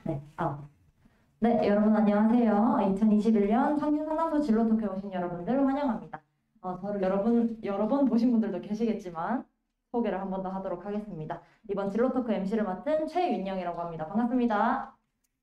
네, 네, 여러분 안녕하세요. 2021년 청년 상담소 진로 토크에 오신 여러분들 환영합니다. 저를 여러 번 보신 분들도 계시겠지만 소개를 한 번 더 하도록 하겠습니다. 이번 진로 토크 MC를 맡은 최윤영이라고 합니다. 반갑습니다.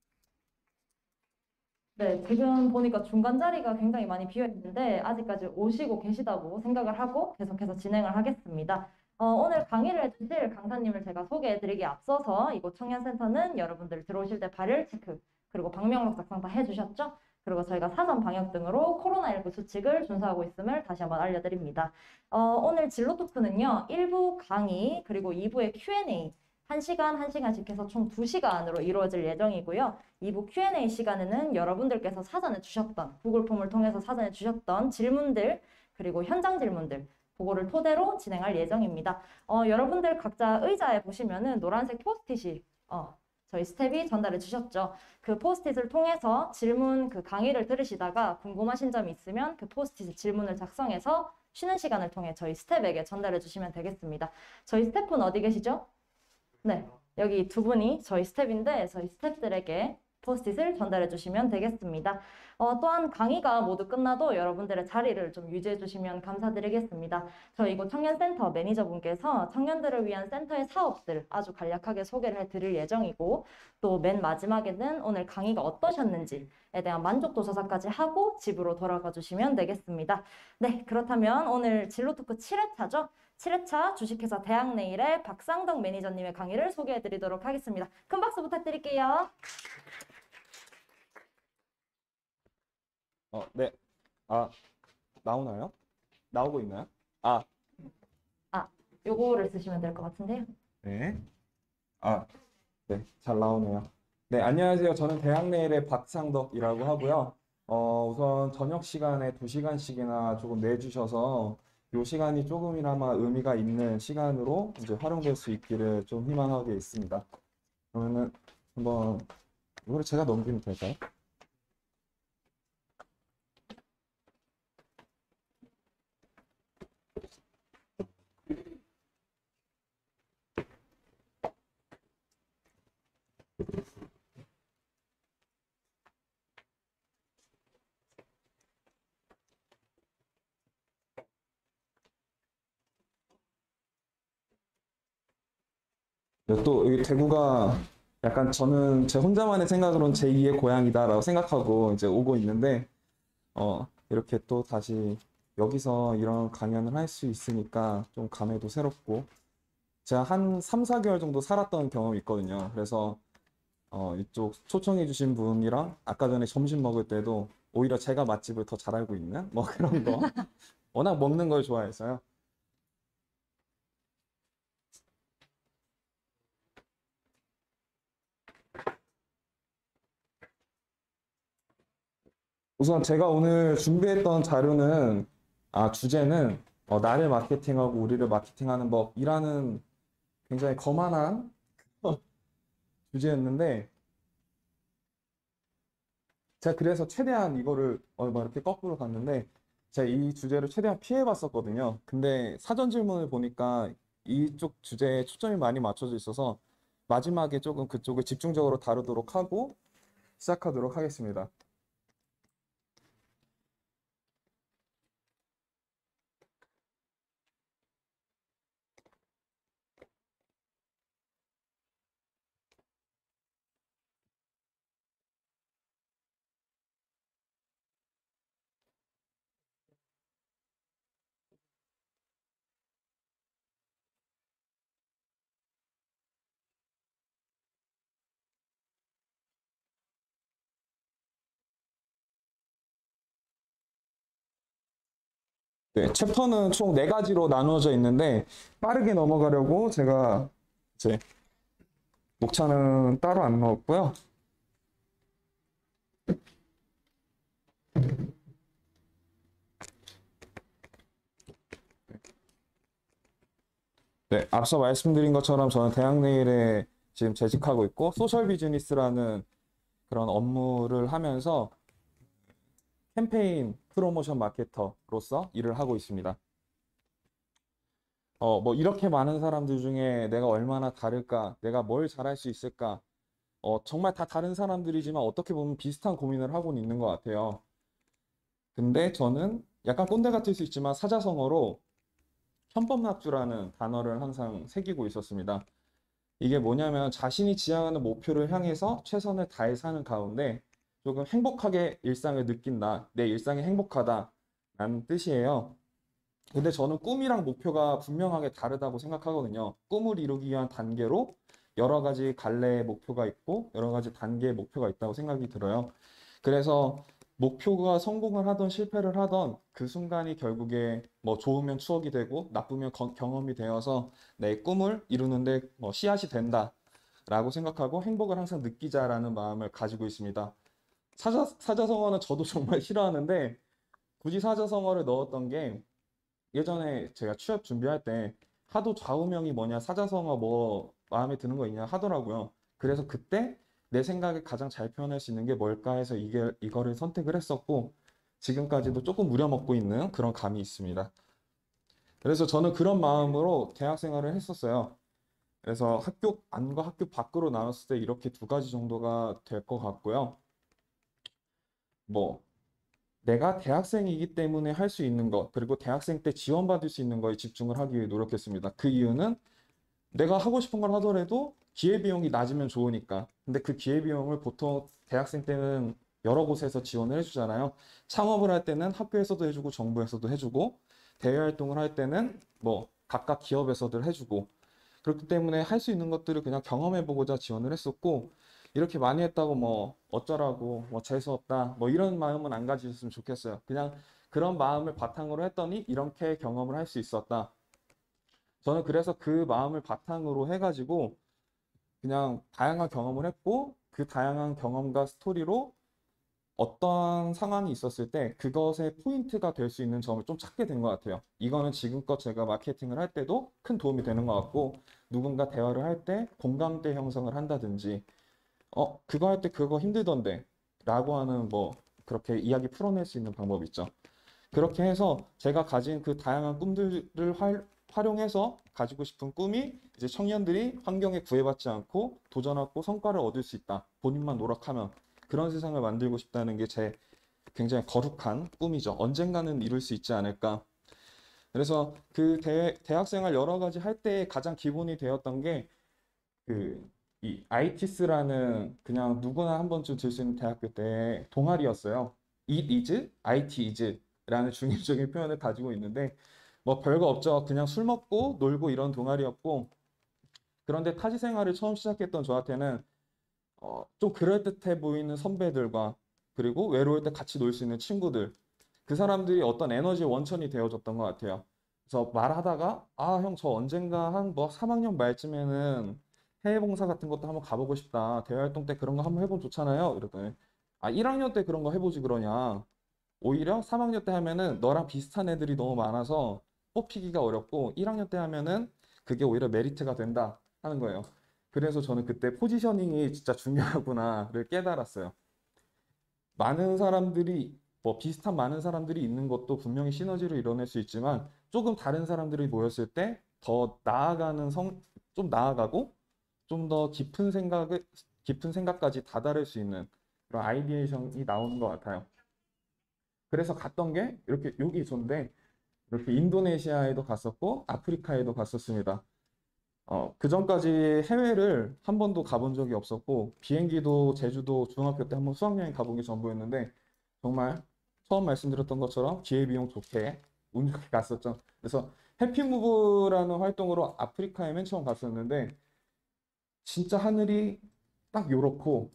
네, 지금 보니까 중간 자리가 굉장히 많이 비어 있는데 아직까지 오시고 계시다고 생각을 하고 계속해서 진행을 하겠습니다. 오늘 강의를 해주실 강사님을 제가 소개해드리기에 앞서서 이곳 청년센터는 여러분들 들어오실 때 발열 체크 그리고 방명록 작성 다 해주셨죠? 그리고 저희가 사전 방역 등으로 코로나19 수칙을 준수하고 있음을 다시 한번 알려드립니다. 오늘 진로 토크는요, 1부 강의 그리고 2부의 Q&A 1시간, 1시간씩 해서 총 2시간으로 이루어질 예정이고요. 2부 Q&A 시간에는 여러분들께서 사전에 주셨던, 구글 폼을 통해서 사전에 주셨던 질문들, 그리고 현장 질문들, 그거를 토대로 진행할 예정입니다. 여러분들 각자 의자에 보시면은 노란색 포스트잇이, 저희 스텝이 전달해 주셨죠. 그 포스트잇을 통해서 질문 그 강의를 들으시다가 궁금하신 점이 있으면 그 포스트잇 질문을 작성해서 쉬는 시간을 통해 저희 스텝에게 전달해 주시면 되겠습니다. 저희 스텝은 어디 계시죠? 네, 여기 두 분이 저희 스텝인데 저희 스텝들에게 포스트잇을 전달해 주시면 되겠습니다. 또한 강의가 모두 끝나도 여러분들의 자리를 좀 유지해 주시면 감사드리겠습니다. 저희 이곳 청년센터 매니저분께서 청년들을 위한 센터의 사업들 아주 간략하게 소개를 해드릴 예정이고 또 맨 마지막에는 오늘 강의가 어떠셨는지에 대한 만족도 조사까지 하고 집으로 돌아가 주시면 되겠습니다. 네, 그렇다면 오늘 진로토크 7회차죠? 7회차 주식회사 대학내일의 박상덕 매니저님의 강의를 소개해드리도록 하겠습니다. 큰 박수 부탁드릴게요. 네. 아, 나오나요? 나오고 있나요? 아, 요거를 쓰시면 될 것 같은데요. 네. 아, 네. 잘 나오네요. 네, 안녕하세요. 저는 대학내일의 박상덕이라고 하고요. 우선 저녁 시간에 2시간씩이나 조금 내주셔서 이 시간이 조금이나마 의미가 있는 시간으로 이제 활용될 수 있기를 좀 희망하고 있습니다. 그러면은 한번 이거를 제가 넘기면 될까요? 네, 또 여기 대구가 약간 저는 제 혼자만의 생각으로는 제2의 고향이다라고 생각하고 이제 오고 있는데 이렇게 또 다시 여기서 이런 강연을 할 수 있으니까 좀 감회도 새롭고 제가 한 3, 4개월 정도 살았던 경험이 있거든요. 그래서 이쪽 초청해 주신 분이랑 아까 전에 점심 먹을 때도 오히려 제가 맛집을 더 잘 알고 있는 뭐 그런 거 워낙 먹는 걸 좋아해서요. 우선 제가 오늘 준비했던 자료는, 주제는, 나를 마케팅하고 우리를 마케팅하는 법이라는 굉장히 거만한 주제였는데, 제가 그래서 최대한 이거를, 막 이렇게 거꾸로 갔는데, 제가 이 주제를 최대한 피해봤었거든요. 근데 사전 질문을 보니까 이쪽 주제에 초점이 많이 맞춰져 있어서, 마지막에 조금 그쪽을 집중적으로 다루도록 하고, 시작하도록 하겠습니다. 네, 챕터는 총 4가지로 나누어져 있는데 빠르게 넘어가려고 제가 이제 목차는 따로 안 넣었고요. 네, 앞서 말씀드린 것처럼 저는 대학내일에 지금 재직하고 있고 소셜 비즈니스라는 그런 업무를 하면서 캠페인 프로모션 마케터로서 일을 하고 있습니다. 뭐 이렇게 많은 사람들 중에 내가 얼마나 다를까, 내가 뭘 잘할 수 있을까, 정말 다 다른 사람들이지만 어떻게 보면 비슷한 고민을 하고는 있는 것 같아요. 근데 저는 약간 꼰대 같을 수 있지만 사자성어로 편법낙주라는 단어를 항상 새기고 있었습니다. 이게 뭐냐면 자신이 지향하는 목표를 향해서 최선을 다해 사는 가운데 조금 행복하게 일상을 느낀다. 내 일상이 행복하다라는 뜻이에요. 근데 저는 꿈이랑 목표가 분명하게 다르다고 생각하거든요. 꿈을 이루기 위한 단계로 여러 가지 갈래의 목표가 있고 여러 가지 단계의 목표가 있다고 생각이 들어요. 그래서 목표가 성공을 하던 실패를 하던 그 순간이 결국에 뭐 좋으면 추억이 되고 나쁘면 경험이 되어서 내 꿈을 이루는데 뭐 씨앗이 된다라고 생각하고 행복을 항상 느끼자라는 마음을 가지고 있습니다. 사자성어는 저도 정말 싫어하는데 굳이 사자성어를 넣었던 게 예전에 제가 취업 준비할 때 하도 좌우명이 뭐냐, 사자성어 뭐 마음에 드는 거 있냐 하더라고요. 그래서 그때 내 생각을 가장 잘 표현할 수 있는 게 뭘까 해서 이거를 선택을 했었고, 지금까지도 조금 우려먹고 있는 그런 감이 있습니다. 그래서 저는 그런 마음으로 대학 생활을 했었어요. 그래서 학교 안과 학교 밖으로 나눴을 때 이렇게 두 가지 정도가 될 것 같고요. 뭐, 내가 대학생이기 때문에 할 수 있는 것, 그리고 대학생 때 지원받을 수 있는 거에 집중을 하기 위해 노력했습니다. 그 이유는 내가 하고 싶은 걸 하더라도 기회비용이 낮으면 좋으니까. 근데 그 기회비용을 보통 대학생 때는 여러 곳에서 지원을 해주잖아요. 창업을 할 때는 학교에서도 해주고 정부에서도 해주고 대외 활동을 할 때는 뭐 각각 기업에서도 해주고 그렇기 때문에 할 수 있는 것들을 그냥 경험해보고자 지원을 했었고 이렇게 많이 했다고 뭐 어쩌라고 뭐 재수없다 뭐 이런 마음은 안 가지셨으면 좋겠어요. 그냥 그런 마음을 바탕으로 했더니 이렇게 경험을 할 수 있었다. 저는 그래서 그 마음을 바탕으로 해가지고 그냥 다양한 경험을 했고 그 다양한 경험과 스토리로 어떤 상황이 있었을 때 그것의 포인트가 될 수 있는 점을 좀 찾게 된 것 같아요. 이거는 지금껏 제가 마케팅을 할 때도 큰 도움이 되는 것 같고 누군가 대화를 할 때 공감대 형성을 한다든지 그거 할 때 그거 힘들던데 라고 하는 뭐 그렇게 이야기 풀어낼 수 있는 방법이 있죠. 그렇게 해서 제가 가진 그 다양한 꿈들을 활용해서 가지고 싶은 꿈이 이제 청년들이 환경에 구애받지 않고 도전하고 성과를 얻을 수 있다. 본인만 노력하면 그런 세상을 만들고 싶다는 게 제 굉장히 거룩한 꿈이죠. 언젠가는 이룰 수 있지 않을까. 그래서 그 대학생활 여러 가지 할 때 가장 기본이 되었던 게 이 ITS라는 그냥 누구나 한 번쯤 들 수 있는 대학교 때 동아리였어요. It is, IT is라는 중립적인 표현을 가지고 있는데 뭐 별거 없죠. 그냥 술 먹고 놀고 이런 동아리였고 그런데 타지 생활을 처음 시작했던 저한테는 좀 그럴듯해 보이는 선배들과 그리고 외로울 때 같이 놀 수 있는 친구들 그 사람들이 어떤 에너지 원천이 되어줬던 것 같아요. 그래서 말하다가 아, 형 저 언젠가 한 뭐 3학년 말쯤에는 해외 봉사 같은 것도 한번 가보고 싶다. 대외활동 때 그런 거 한번 해보면 좋잖아요. 이러더니 아, 1학년 때 그런 거 해보지 그러냐. 오히려 3학년 때 하면은 너랑 비슷한 애들이 너무 많아서 뽑히기가 어렵고 1학년 때 하면은 그게 오히려 메리트가 된다 하는 거예요. 그래서 저는 그때 포지셔닝이 진짜 중요하구나를 깨달았어요. 많은 사람들이 뭐 비슷한 많은 사람들이 있는 것도 분명히 시너지를 이뤄낼 수 있지만 조금 다른 사람들이 모였을 때 더 나아가는 좀 나아가고 좀 더 깊은 생각까지 다다를 수 있는 그런 아이디에이션이 나오는 것 같아요. 그래서 갔던 게 이렇게 여기 있었는데 이렇게 인도네시아에도 갔었고 아프리카에도 갔었습니다. 그 전까지 해외를 한 번도 가본 적이 없었고, 비행기도 제주도 중학교 때 한 번 수학여행 가본 게 전부였는데, 정말 처음 말씀드렸던 것처럼 기회비용 좋게 운 좋게 갔었죠. 그래서 해피무브라는 활동으로 아프리카에 맨 처음 갔었는데, 진짜 하늘이 딱 요렇고,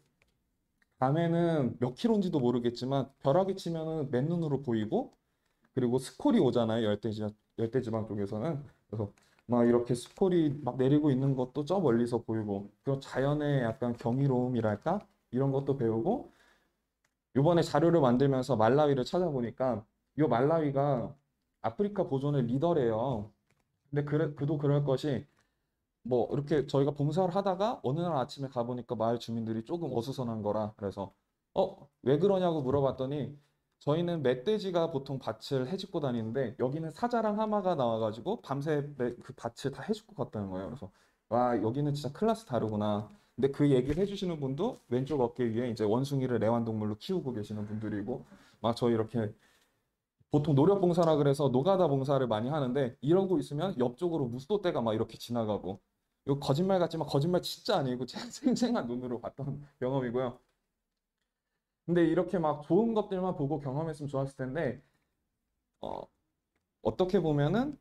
밤에는 몇 킬로인지도 모르겠지만, 벼락이 치면은 맨눈으로 보이고, 그리고 스콜이 오잖아요. 열대지방 쪽에서는. 그래서 막 이렇게 스콜이 막 내리고 있는 것도 저 멀리서 보이고 그 자연의 약간 경이로움이랄까? 이런 것도 배우고 이번에 자료를 만들면서 말라위를 찾아보니까 이 말라위가 아프리카 보존의 리더래요. 근데 그도 그럴 것이 뭐 이렇게 저희가 봉사를 하다가 어느 날 아침에 가보니까 마을 주민들이 조금 어수선한 거라 그래서 왜 그러냐고 물어봤더니 저희는 멧돼지가 보통 밭을 해집고 다니는데 여기는 사자랑 하마가 나와가지고 밤새 그 밭을 다 해집고 갔다는 거예요. 그래서 와 여기는 진짜 클래스 다르구나. 근데 그 얘기를 해주시는 분도 왼쪽 어깨 위에 이제 원숭이를 애완동물로 키우고 계시는 분들이고, 막 저희 이렇게 보통 노력봉사라 그래서 노가다 봉사를 많이 하는데, 이러고 있으면 옆쪽으로 무스토떼가 막 이렇게 지나가고, 이거 거짓말 같지만 거짓말 진짜 아니고 제 생생한 눈으로 봤던 경험이고요. 근데 이렇게 막 좋은 것들만 보고 경험했으면 좋았을 텐데, 어, 어떻게 보면은,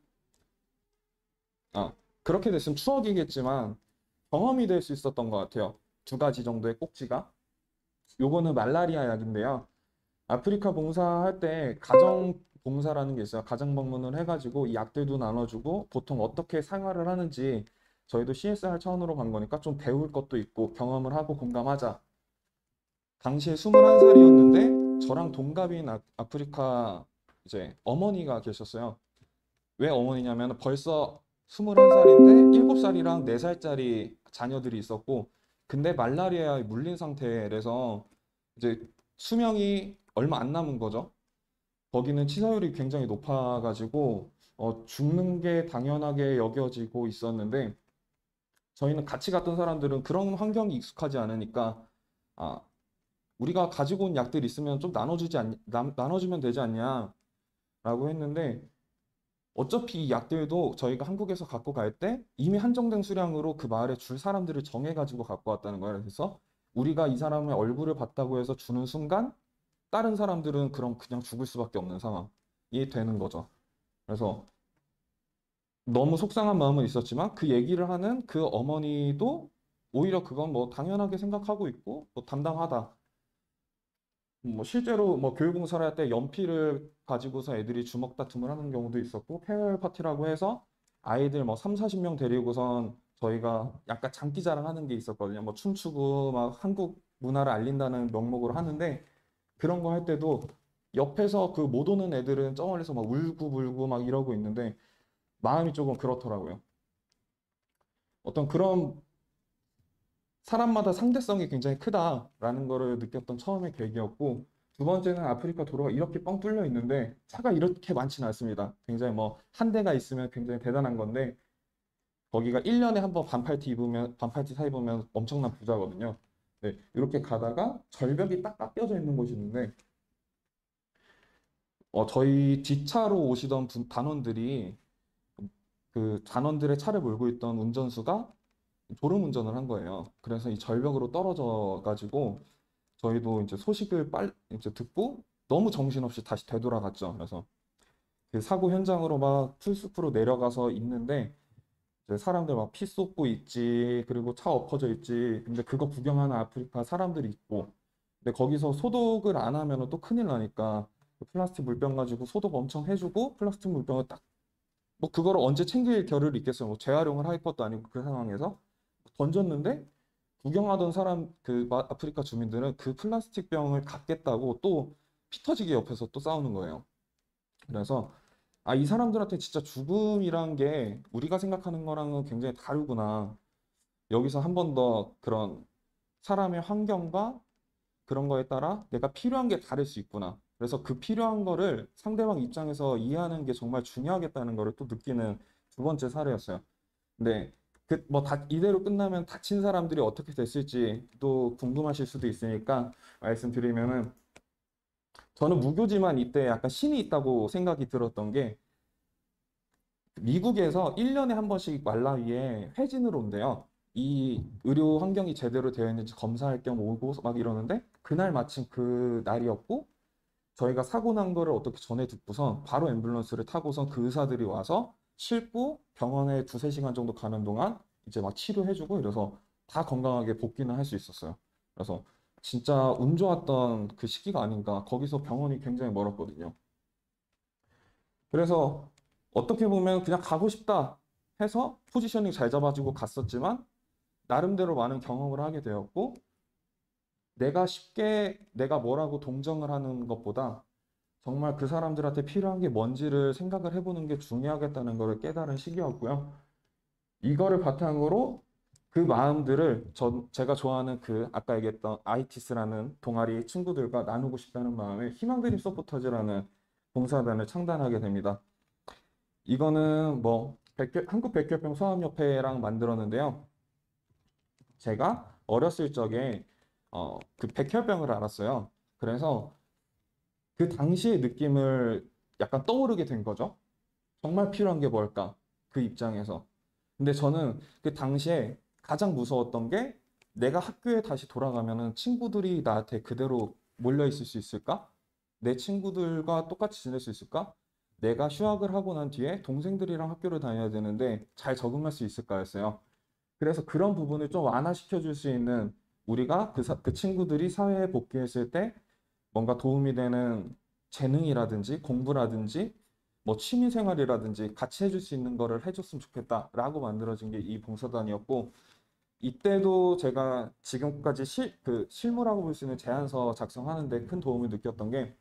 아, 그렇게 됐으면 추억이겠지만 경험이 될 수 있었던 것 같아요. 두 가지 정도의 꼭지가. 요거는 말라리아 약인데요. 아프리카 봉사할 때 가정 봉사라는 게 있어요. 가정 방문을 해가지고 이 약들도 나눠주고 보통 어떻게 생활을 하는지 저희도 CSR 차원으로 간 거니까 좀 배울 것도 있고 경험을 하고 공감하자. 당시에 21살이었는데 저랑 동갑인 아프리카 이제 어머니가 계셨어요. 왜 어머니냐면 벌써 21살인데 7살이랑 4살짜리 자녀들이 있었고, 근데 말라리아에 물린 상태라서 이제 수명이 얼마 안 남은 거죠. 거기는 치사율이 굉장히 높아가지고 죽는 게 당연하게 여겨지고 있었는데, 저희는 같이 갔던 사람들은 그런 환경이 익숙하지 않으니까, 아, 우리가 가지고 온 약들 있으면 좀 나눠주면 되지 않냐라고 했는데, 어차피 이 약들도 저희가 한국에서 갖고 갈 때 이미 한정된 수량으로 그 마을에 줄 사람들을 정해가지고 갖고 왔다는 거예요. 그래서 우리가 이 사람의 얼굴을 봤다고 해서 주는 순간 다른 사람들은 그럼 그냥 죽을 수밖에 없는 상황이 되는 거죠. 그래서 너무 속상한 마음은 있었지만 그 얘기를 하는 그 어머니도 오히려 그건 뭐 당연하게 생각하고 있고 뭐 담당하다. 뭐 실제로 뭐 교육봉사를 할 때 연필을 가지고서 애들이 주먹 다툼을 하는 경우도 있었고, 페어웰 파티라고 해서 아이들 뭐 3, 40명 데리고선 저희가 약간 장기자랑 하는 게 있었거든요. 뭐 춤추고 막 한국 문화를 알린다는 명목으로 하는데, 그런 거 할 때도 옆에서 그 못 오는 애들은 저 멀리서 막 울고불고 막 이러고 있는데 마음이 조금 그렇더라고요. 어떤 그런 사람마다 상대성이 굉장히 크다라는 거를 느꼈던 처음의 계기였고, 두 번째는 아프리카 도로가 이렇게 뻥 뚫려 있는데 차가 이렇게 많지는 않습니다. 굉장히 뭐 한 대가 있으면 굉장히 대단한 건데, 거기가 1년에 한 번 반팔티 사 입으면 엄청난 부자거든요. 네, 이렇게 가다가 절벽이 딱 깎여져 있는 곳이 있는데, 저희 뒷차로 오시던 단원들이 그 단원들의 차를 몰고 있던 운전수가 졸음 운전을 한 거예요. 그래서 이 절벽으로 떨어져 가지고 저희도 이제 소식을 이제 듣고 너무 정신없이 다시 되돌아갔죠. 그래서 그 사고 현장으로 막 풀숲으로 내려가서 있는데 이제 사람들 막 피 쏟고 있지, 그리고 차 엎어져 있지. 근데 그거 구경하는 아프리카 사람들이 있고, 근데 거기서 소독을 안 하면 또 큰일 나니까 그 플라스틱 물병 가지고 소독 엄청 해주고, 플라스틱 물병을 딱 뭐 그거를 언제 챙길 겨를이 있겠어요. 뭐 재활용을 할 것도 아니고 그 상황에서 던졌는데, 구경하던 사람 그 아프리카 주민들은 그 플라스틱 병을 갖겠다고 또 피 터지게 옆에서 또 싸우는 거예요. 그래서 아, 이 사람들한테 진짜 죽음이란 게 우리가 생각하는 거랑은 굉장히 다르구나. 여기서 한 번 더 그런 사람의 환경과 그런 거에 따라 내가 필요한 게 다를 수 있구나. 그래서 그 필요한 거를 상대방 입장에서 이해하는 게 정말 중요하겠다는 거를 또 느끼는 두 번째 사례였어요. 근데 그 뭐 이대로 끝나면 다친 사람들이 어떻게 됐을지 또 궁금하실 수도 있으니까 말씀드리면은, 저는 무교지만 이때 약간 신이 있다고 생각이 들었던 게, 미국에서 1년에 한 번씩 말라위에 회진으로 온대요. 이 의료 환경이 제대로 되어 있는지 검사할 겸 오고 막 이러는데, 그날 마침 그 날이었고 저희가 사고 난 거를 어떻게 전해 듣고선 바로 앰뷸런스를 타고선 그 의사들이 와서 싣고 병원에 두세 시간 정도 가는 동안 이제 막 치료해주고 이래서 다 건강하게 복귀는 할 수 있었어요. 그래서 진짜 운 좋았던 그 시기가 아닌가. 거기서 병원이 굉장히 멀었거든요. 그래서 어떻게 보면 그냥 가고 싶다 해서 포지셔닝 잘 잡아주고 갔었지만, 나름대로 많은 경험을 하게 되었고, 내가 쉽게 내가 뭐라고 동정을 하는 것보다 정말 그 사람들한테 필요한 게 뭔지를 생각을 해보는 게 중요하겠다는 것을 깨달은 시기였고요. 이거를 바탕으로 그 마음들을 제가 좋아하는 그 아까 얘기했던 아이티스라는 동아리 친구들과 나누고 싶다는 마음에 희망드림 서포터즈라는 봉사단을 창단하게 됩니다. 이거는 뭐 한국 백혈병 소아협회랑 만들었는데요. 제가 어렸을 적에 그 백혈병을 앓았어요. 그래서 그 당시의 느낌을 약간 떠오르게 된 거죠. 정말 필요한 게 뭘까? 그 입장에서. 근데 저는 그 당시에 가장 무서웠던 게 내가 학교에 다시 돌아가면은 친구들이 나한테 그대로 몰려 있을 수 있을까? 내 친구들과 똑같이 지낼 수 있을까? 내가 휴학을 하고 난 뒤에 동생들이랑 학교를 다녀야 되는데 잘 적응할 수 있을까였어요. 그래서 그런 부분을 좀 완화시켜 줄 수 있는 우리가 그 친구들이 사회에 복귀했을 때 뭔가 도움이 되는 재능이라든지 공부라든지 뭐 취미 생활이라든지 같이 해줄 수 있는 거를 해줬으면 좋겠다라고 만들어진 게 이 봉사단이었고 이때도 제가 지금까지 실무라고 볼 수 있는 제안서 작성하는데 큰 도움을 느꼈던 게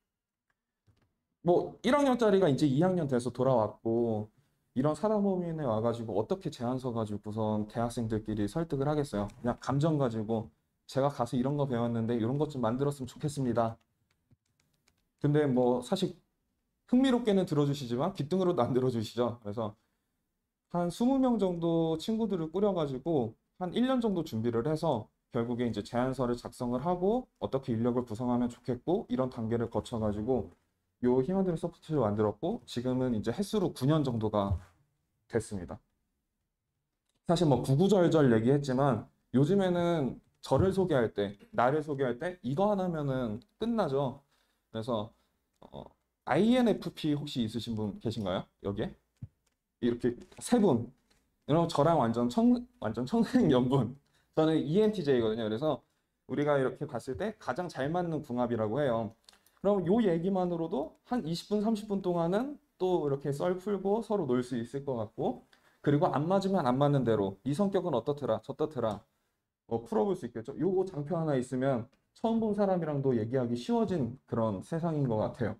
뭐 1학년짜리가 이제 2학년 돼서 돌아왔고 이런 사단법인에 와가지고 어떻게 제안서 가지고선 대학생들끼리 설득을 하겠어요. 그냥 감정 가지고 제가 가서 이런 거 배웠는데 이런 것 좀 만들었으면 좋겠습니다. 근데 뭐 사실 흥미롭게는 들어주시지만 귓등으로도 안 들어주시죠. 그래서 한 20명 정도 친구들을 꾸려가지고 한 1년 정도 준비를 해서 결국에 이제 제안서를 작성을 하고 어떻게 인력을 구성하면 좋겠고 이런 단계를 거쳐가지고 요 힘을 소프트를 만들었고 지금은 이제 횟수로 9년 정도가 됐습니다. 사실 뭐 구구절절 얘기했지만 요즘에는 저를 소개할 때, 나를 소개할 때 이거 하나면은 끝나죠. 그래서 어, INFP 혹시 있으신 분 계신가요? 여기에? 이렇게 세 분. 여러분 저랑 완전 청생연분. 저는 ENTJ거든요. 그래서 우리가 이렇게 봤을 때 가장 잘 맞는 궁합이라고 해요. 그럼 요 얘기만으로도 한 20분, 30분 동안은 또 이렇게 썰 풀고 서로 놀 수 있을 것 같고, 그리고 안 맞으면 안 맞는 대로 네 성격은 어떻더라, 저떻더라, 풀어볼 수 있겠죠. 요거 장표 하나 있으면 처음 본 사람이랑도 얘기하기 쉬워진 그런 세상인 것 같아요.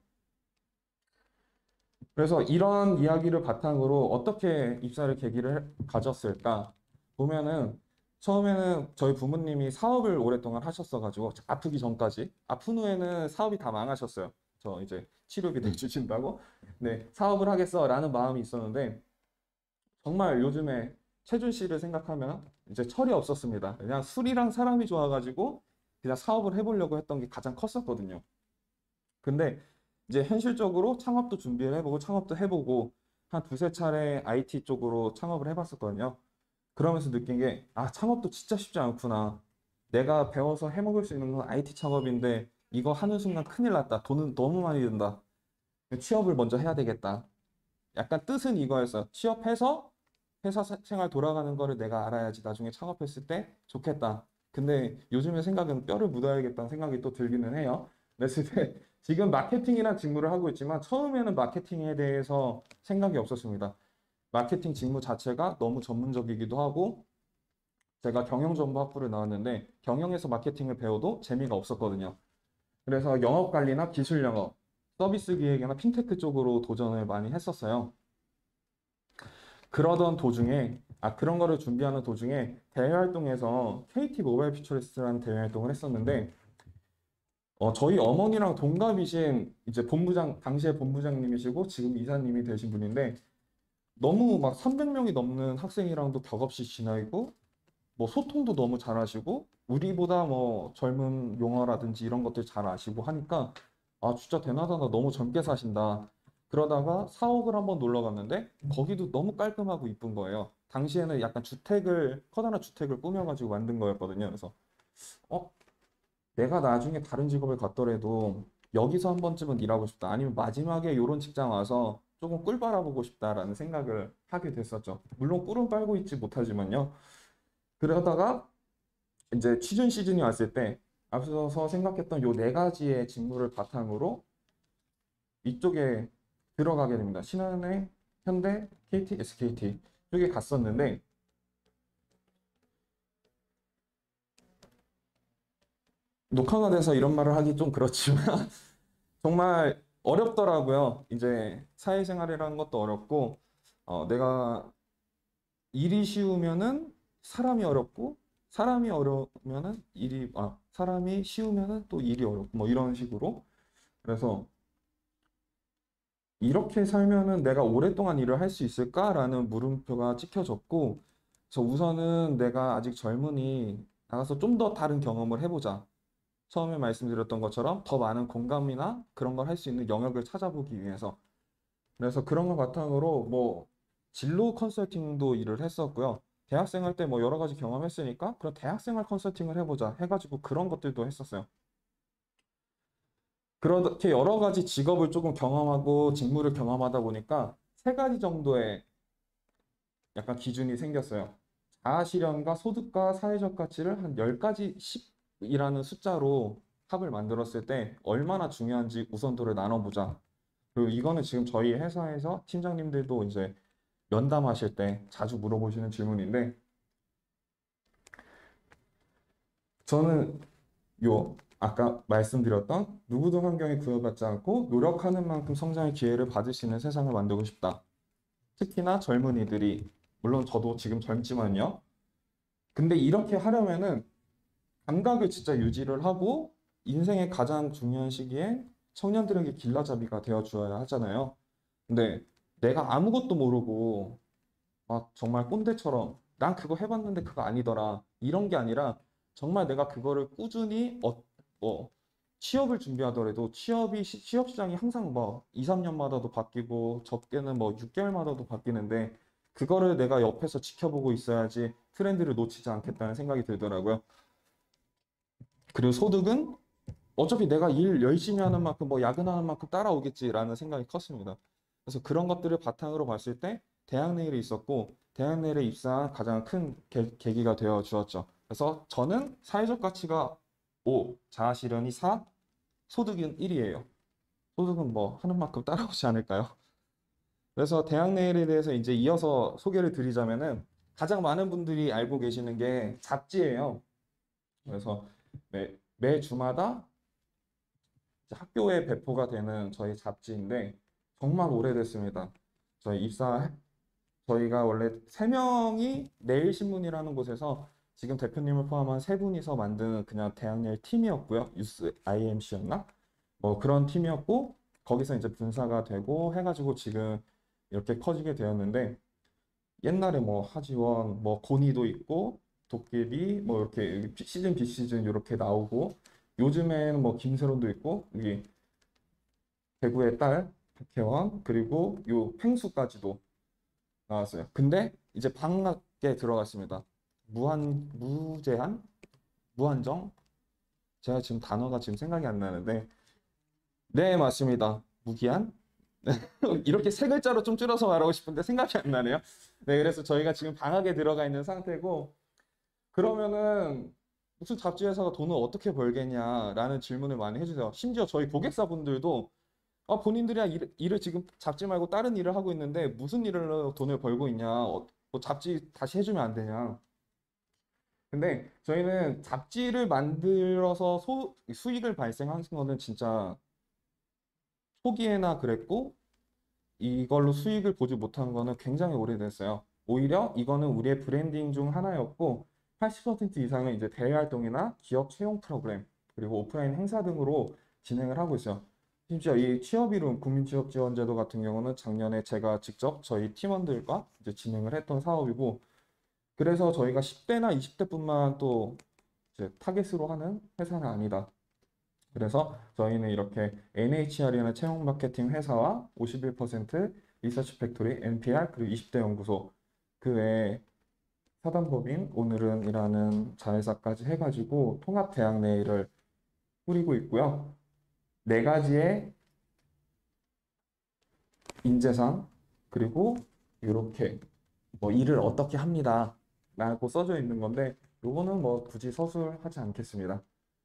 그래서 이런 이야기를 바탕으로 어떻게 입사를 계기를 가졌을까 보면은 처음에는 저희 부모님이 사업을 오랫동안 하셨어가지고 아프기 전까지 아픈 후에는 사업이 다 망하셨어요. 저 이제 치료비 내주신다고. 네, 사업을 하겠어라는 마음이 있었는데 정말 요즘에 최준 씨를 생각하면 이제 철이 없었습니다. 그냥 술이랑 사람이 좋아가지고 그냥 사업을 해보려고 했던 게 가장 컸었거든요. 근데 이제 현실적으로 창업도 준비를 해보고 창업도 해보고 한 두세 차례 IT 쪽으로 창업을 해봤었거든요. 그러면서 느낀 게, 아, 창업도 진짜 쉽지 않구나. 내가 배워서 해먹을 수 있는 건 IT 창업인데 이거 하는 순간 큰일 났다. 돈은 너무 많이 든다. 취업을 먼저 해야 되겠다. 약간 뜻은 이거였어요. 취업해서 생활 돌아가는 거를 내가 알아야지 나중에 창업했을 때 좋겠다. 근데 요즘의 생각은 뼈를 묻어야겠다는 생각이 또 들기는 해요. 그랬을 때 지금 마케팅이라는 직무를 하고 있지만 처음에는 마케팅에 대해서 생각이 없었습니다. 마케팅 직무 자체가 너무 전문적이기도 하고 제가 경영정보학부를 나왔는데 경영에서 마케팅을 배워도 재미가 없었거든요. 그래서 영업 관리나 기술 영업, 서비스 기획이나 핀테크 쪽으로 도전을 많이 했었어요. 그러던 도중에 그런 거를 준비하는 도중에 대외 활동에서 KT 모바일 퓨처리스트라는 대외 활동을 했었는데 저희 어머니랑 동갑이신 이제 당시에 본부장님이시고 지금 이사님이 되신 분인데 너무 막 300명이 넘는 학생이랑도 격없이 지내고 뭐 소통도 너무 잘하시고 우리보다 뭐 젊은 용어라든지 이런 것들 잘 아시고 하니까 아 진짜 대단하다 너무 젊게 사신다. 그러다가 사옥을 한번 놀러 갔는데 거기도 너무 깔끔하고 이쁜 거예요. 당시에는 약간 커다란 주택을 꾸며가지고 만든 거였거든요. 그래서 어 내가 나중에 다른 직업을 갖더라도 여기서 한 번쯤은 일하고 싶다. 아니면 마지막에 이런 직장 와서 조금 꿀 빨아보고 싶다라는 생각을 하게 됐었죠. 물론 꿀은 빨고 있지 못하지만요. 그러다가 이제 취준 시즌이 왔을 때 앞서서 생각했던 요 네 가지의 직무를 바탕으로 이쪽에 들어가게 됩니다. 신한은행, 현대, KT, SKT 쪽에 갔었는데 녹화가 돼서 이런 말을 하기 좀 그렇지만 정말 어렵더라고요. 이제 사회생활이라는 것도 어렵고 내가 일이 쉬우면은 사람이 어렵고 사람이 어려우면은 사람이 쉬우면은 또 일이 어렵고 뭐 이런 식으로 그래서 이렇게 살면은 내가 오랫동안 일을 할 수 있을까라는 물음표가 찍혀졌고, 저 우선은 내가 아직 젊으니 나가서 좀 더 다른 경험을 해보자. 처음에 말씀드렸던 것처럼 더 많은 공감이나 그런 걸 할 수 있는 영역을 찾아보기 위해서. 그래서 그런 걸 바탕으로 뭐 진로 컨설팅도 일을 했었고요. 대학생활 때 뭐 여러 가지 경험했으니까 그럼 대학생활 컨설팅을 해보자 해가지고 그런 것들도 했었어요. 그렇게 여러 가지 직업을 조금 경험하고 직무를 경험하다 보니까 세 가지 정도의 약간 기준이 생겼어요. 자아실현과 소득과 사회적 가치를 한 10가지 10이라는 숫자로 합을 만들었을 때 얼마나 중요한지 우선도를 나눠보자. 그리고 이거는 지금 저희 회사에서 팀장님들도 이제 면담하실 때 자주 물어보시는 질문인데 저는 요 아까 말씀드렸던 누구도 환경에 구애받지 않고 노력하는 만큼 성장의 기회를 받을 수 있는 세상을 만들고 싶다. 특히나 젊은이들이 물론 저도 지금 젊지만요. 근데 이렇게 하려면은 감각을 진짜 유지를 하고 인생의 가장 중요한 시기에 청년들에게 길라잡이가 되어 주어야 하잖아요. 근데 내가 아무것도 모르고 막 정말 꼰대처럼 난 그거 해봤는데 그거 아니더라 이런 게 아니라 정말 내가 그거를 꾸준히 뭐 취업을 준비하더라도 취업 시장이 항상 뭐 2, 3년마다도 바뀌고 적게는 뭐 6개월마다도 바뀌는데 그거를 내가 옆에서 지켜보고 있어야지 트렌드를 놓치지 않겠다는 생각이 들더라고요. 그리고 소득은 어차피 내가 일 열심히 하는 만큼 뭐 야근하는 만큼 따라오겠지라는 생각이 컸습니다. 그래서 그런 것들을 바탕으로 봤을 때 대학 내일이 있었고 대학 내일에 입사한 가장 큰 계기가 되어 주었죠. 그래서 저는 사회적 가치가 5, 자아 실현이 4, 소득은 1이에요. 소득은 뭐 하는 만큼 따라오지 않을까요? 그래서 대학 내일에 대해서 이제 이어서 소개를 드리자면은 가장 많은 분들이 알고 계시는 게 잡지예요. 그래서 매 주마다 이제 학교에 배포가 되는 저희 잡지인데 정말 오래됐습니다. 저희 입사 저희가 원래 세 명이 내일신문이라는 곳에서 지금 대표님을 포함한 세 분이서 만든 그냥 대학내일 팀이었고요. 뉴스 IMC였나? 뭐 그런 팀이었고 거기서 이제 분사가 되고 해가지고 지금 이렇게 커지게 되었는데 옛날에 뭐 하지원, 뭐 고니도 있고 도깨비 뭐 이렇게 시즌 비시즌 이렇게 나오고 요즘에는 뭐 김세론도 있고 여기 대구의 딸 박혜원 그리고 요 펭수까지도 나왔어요. 근데 이제 방학에 들어갔습니다. 무제한? 무한정? 제가 지금 단어가 지금 생각이 안 나는데 네 맞습니다. 무기한? 이렇게 세 글자로 좀 줄여서 말하고 싶은데 생각이 안 나네요. 네 그래서 저희가 지금 방학에 들어가 있는 상태고 그러면은 무슨 잡지 회사가 돈을 어떻게 벌겠냐라는 질문을 많이 해주세요. 심지어 저희 고객사분들도 본인들이야 일을 지금 잡지 말고 다른 일을 하고 있는데 무슨 일로 돈을 벌고 있냐? 뭐 잡지 다시 해주면 안 되냐? 근데 저희는 잡지를 만들어서 수익을 발생하는 거는 진짜 초기에나 그랬고 이걸로 수익을 보지 못한 거는 굉장히 오래됐어요. 오히려 이거는 우리의 브랜딩 중 하나였고 80% 이상은 이제 대외 활동이나 기업 채용 프로그램 그리고 오프라인 행사 등으로 진행을 하고 있어요. 심지어 이 취업이론 국민취업지원제도 같은 경우는 작년에 제가 직접 저희 팀원들과 이제 진행을 했던 사업이고 그래서 저희가 10대나 20대뿐만 또 이제 타겟으로 하는 회사는 아니다. 그래서 저희는 이렇게 NHR이라는 채용 마케팅 회사와 51% 리서치 팩토리, NPR 그리고 20대 연구소 그 외에 사단법인 오늘은이라는 자회사까지 해가지고 통합 대학 내일을 꾸리고 있고요. 네 가지의 인재상 그리고 이렇게 뭐 일을 어떻게 합니다 라고 써져 있는 건데 요거는 뭐 굳이 서술하지 않겠습니다.